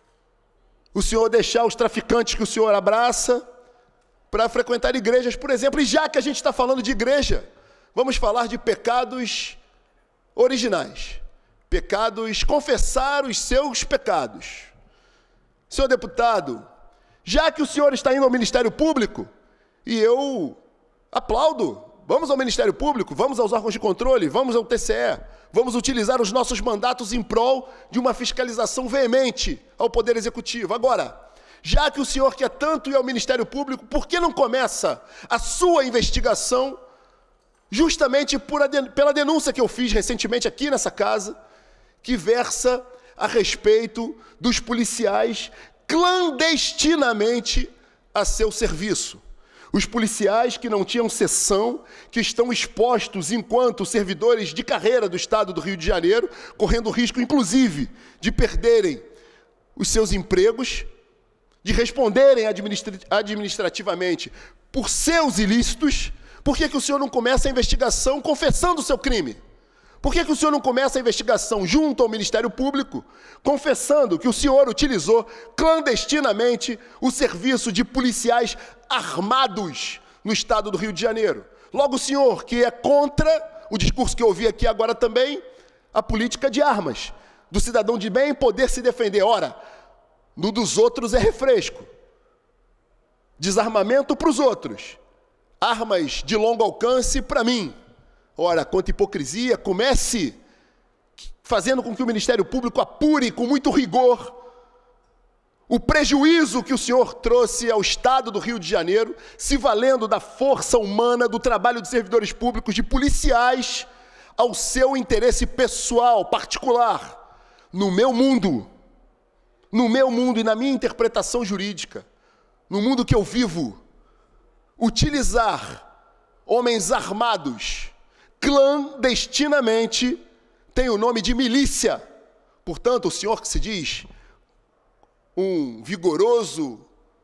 o senhor deixar os traficantes que o senhor abraça para frequentar igrejas, por exemplo. E já que a gente está falando de igreja, vamos falar de pecados originais. Pecados, confessar os seus pecados. Senhor deputado, já que o senhor está indo ao Ministério Público, e eu aplaudo, vamos ao Ministério Público, vamos aos órgãos de controle, vamos ao T C E, vamos utilizar os nossos mandatos em prol de uma fiscalização veemente ao Poder Executivo. Agora, já que o senhor quer tanto ir ao Ministério Público, por que não começa a sua investigação justamente por a den- pela denúncia que eu fiz recentemente aqui nessa casa, que versa a respeito dos policiais clandestinamente a seu serviço? Os policiais que não tinham sessão, que estão expostos enquanto servidores de carreira do Estado do Rio de Janeiro, correndo risco, inclusive, de perderem os seus empregos, de responderem administra- administrativamente por seus ilícitos. Por que que o senhor não começa a investigação confessando o seu crime? Por que que o senhor não começa a investigação junto ao Ministério Público, confessando que o senhor utilizou clandestinamente o serviço de policiais armados no Estado do Rio de Janeiro? Logo, o senhor que é contra o discurso que eu ouvi aqui agora também, a política de armas, do cidadão de bem poder se defender. Ora, no dos outros é refresco. Desarmamento para os outros. Armas de longo alcance para mim. Ora, quanta hipocrisia. Comece fazendo com que o Ministério Público apure com muito rigor o prejuízo que o senhor trouxe ao Estado do Rio de Janeiro, se valendo da força humana, do trabalho de servidores públicos, de policiais, ao seu interesse pessoal, particular. No meu mundo, no meu mundo e na minha interpretação jurídica, no mundo que eu vivo, utilizar homens armados clandestinamente tem o nome de milícia. Portanto, o senhor que se diz um vigoroso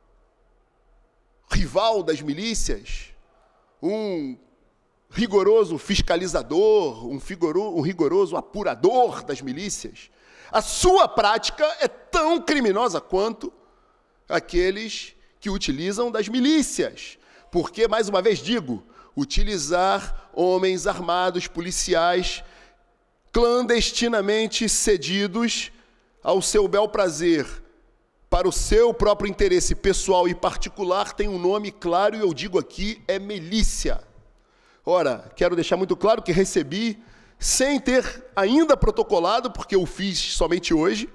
rival das milícias, um rigoroso fiscalizador, um, figoro, um rigoroso apurador das milícias, a sua prática é tão criminosa quanto aqueles que utilizam das milícias. Porque, mais uma vez digo, utilizar homens armados, policiais, clandestinamente cedidos ao seu bel prazer, para o seu próprio interesse pessoal e particular, tem um nome claro, e eu digo aqui, é milícia. Ora, quero deixar muito claro que recebi, sem ter ainda protocolado, porque eu fiz somente hoje,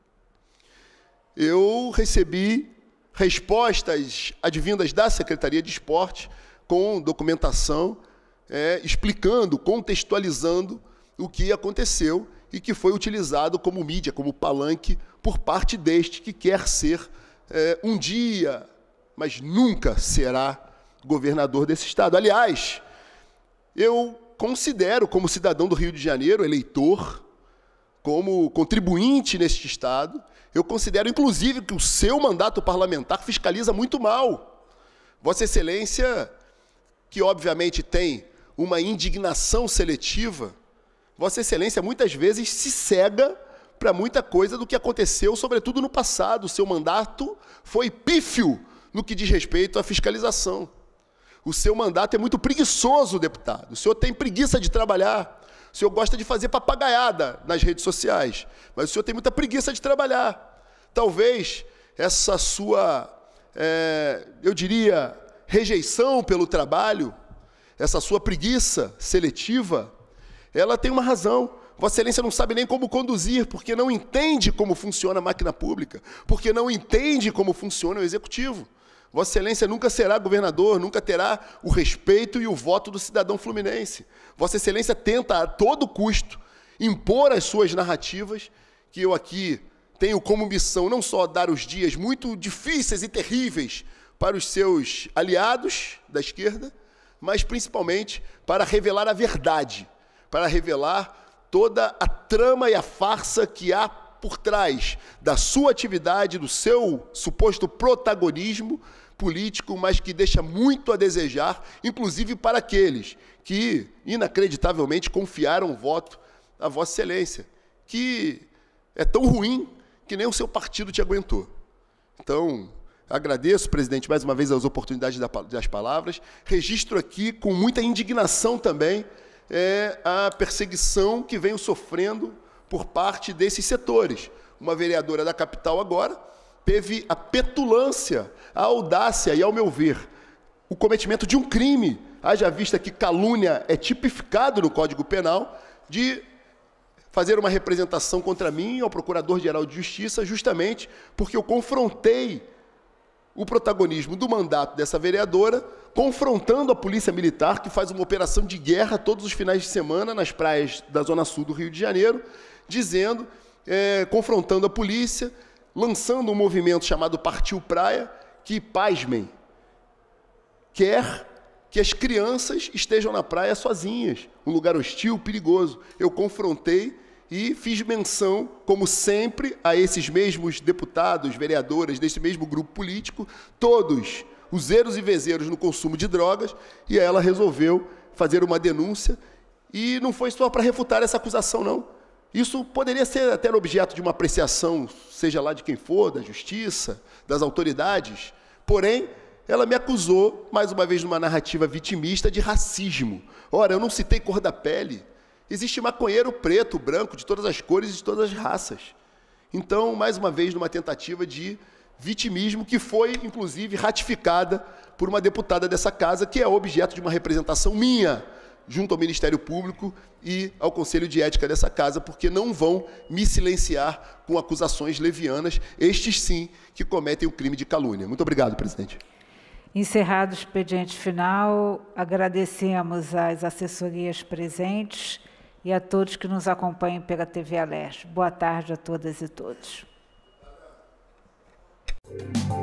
eu recebi respostas advindas da Secretaria de Esporte, com documentação, é, explicando, contextualizando o que aconteceu e que foi utilizado como mídia, como palanque, por parte deste que quer ser é, um dia, mas nunca será governador desse estado. Aliás, eu considero, como cidadão do Rio de Janeiro, eleitor, como contribuinte neste estado, eu considero, inclusive, que o seu mandato parlamentar fiscaliza muito mal. Vossa Excelência, que obviamente tem uma indignação seletiva, Vossa Excelência muitas vezes se cega para muita coisa do que aconteceu, sobretudo no passado. O seu mandato foi pífio no que diz respeito à fiscalização. O seu mandato é muito preguiçoso, deputado. O senhor tem preguiça de trabalhar. O senhor gosta de fazer papagaiada nas redes sociais, mas o senhor tem muita preguiça de trabalhar. Talvez essa sua, é, eu diria, rejeição pelo trabalho, essa sua preguiça seletiva, ela tem uma razão. Vossa Excelência não sabe nem como conduzir, porque não entende como funciona a máquina pública, porque não entende como funciona o executivo. Vossa Excelência nunca será governador, nunca terá o respeito e o voto do cidadão fluminense. Vossa Excelência tenta a todo custo impor as suas narrativas, que eu aqui tenho como missão não só dar os dias muito difíceis e terríveis para os seus aliados da esquerda, mas principalmente para revelar a verdade, para revelar toda a trama e a farsa que há por trás da sua atividade, do seu suposto protagonismo político, mas que deixa muito a desejar, inclusive para aqueles que, inacreditavelmente, confiaram o voto a Vossa Excelência, que é tão ruim que nem o seu partido te aguentou. Então, agradeço, presidente, mais uma vez as oportunidades das palavras, registro aqui com muita indignação também é, a perseguição que venho sofrendo por parte desses setores. Uma vereadora da capital agora teve a petulância, a audácia e, ao meu ver, o cometimento de um crime, haja vista que calúnia é tipificado no Código Penal, de fazer uma representação contra mim ao Procurador-Geral de Justiça, justamente porque eu confrontei o protagonismo do mandato dessa vereadora, confrontando a Polícia Militar, que faz uma operação de guerra todos os finais de semana nas praias da Zona Sul do Rio de Janeiro, dizendo, é, confrontando a polícia, lançando um movimento chamado Partiu Praia, que, pasmem, quer que as crianças estejam na praia sozinhas, um lugar hostil, perigoso. Eu confrontei e fiz menção, como sempre, a esses mesmos deputados, vereadoras, desse mesmo grupo político, todos useiros e vezeiros no consumo de drogas, e ela resolveu fazer uma denúncia, e não foi só para refutar essa acusação, não. Isso poderia ser até objeto de uma apreciação, seja lá de quem for, da justiça, das autoridades, porém, ela me acusou, mais uma vez numa narrativa vitimista, de racismo. Ora, eu não citei cor da pele. Existe maconheiro preto, branco, de todas as cores e de todas as raças. Então, mais uma vez, numa tentativa de vitimismo, que foi, inclusive, ratificada por uma deputada dessa casa, que é objeto de uma representação minha, junto ao Ministério Público e ao Conselho de Ética dessa casa, porque não vão me silenciar com acusações levianas, estes sim, que cometem o crime de calúnia. Muito obrigado, presidente. Encerrado o expediente final, agradecemos às assessorias presentes e a todos que nos acompanham pela T V Alerj. Boa tarde a todas e todos. Obrigado.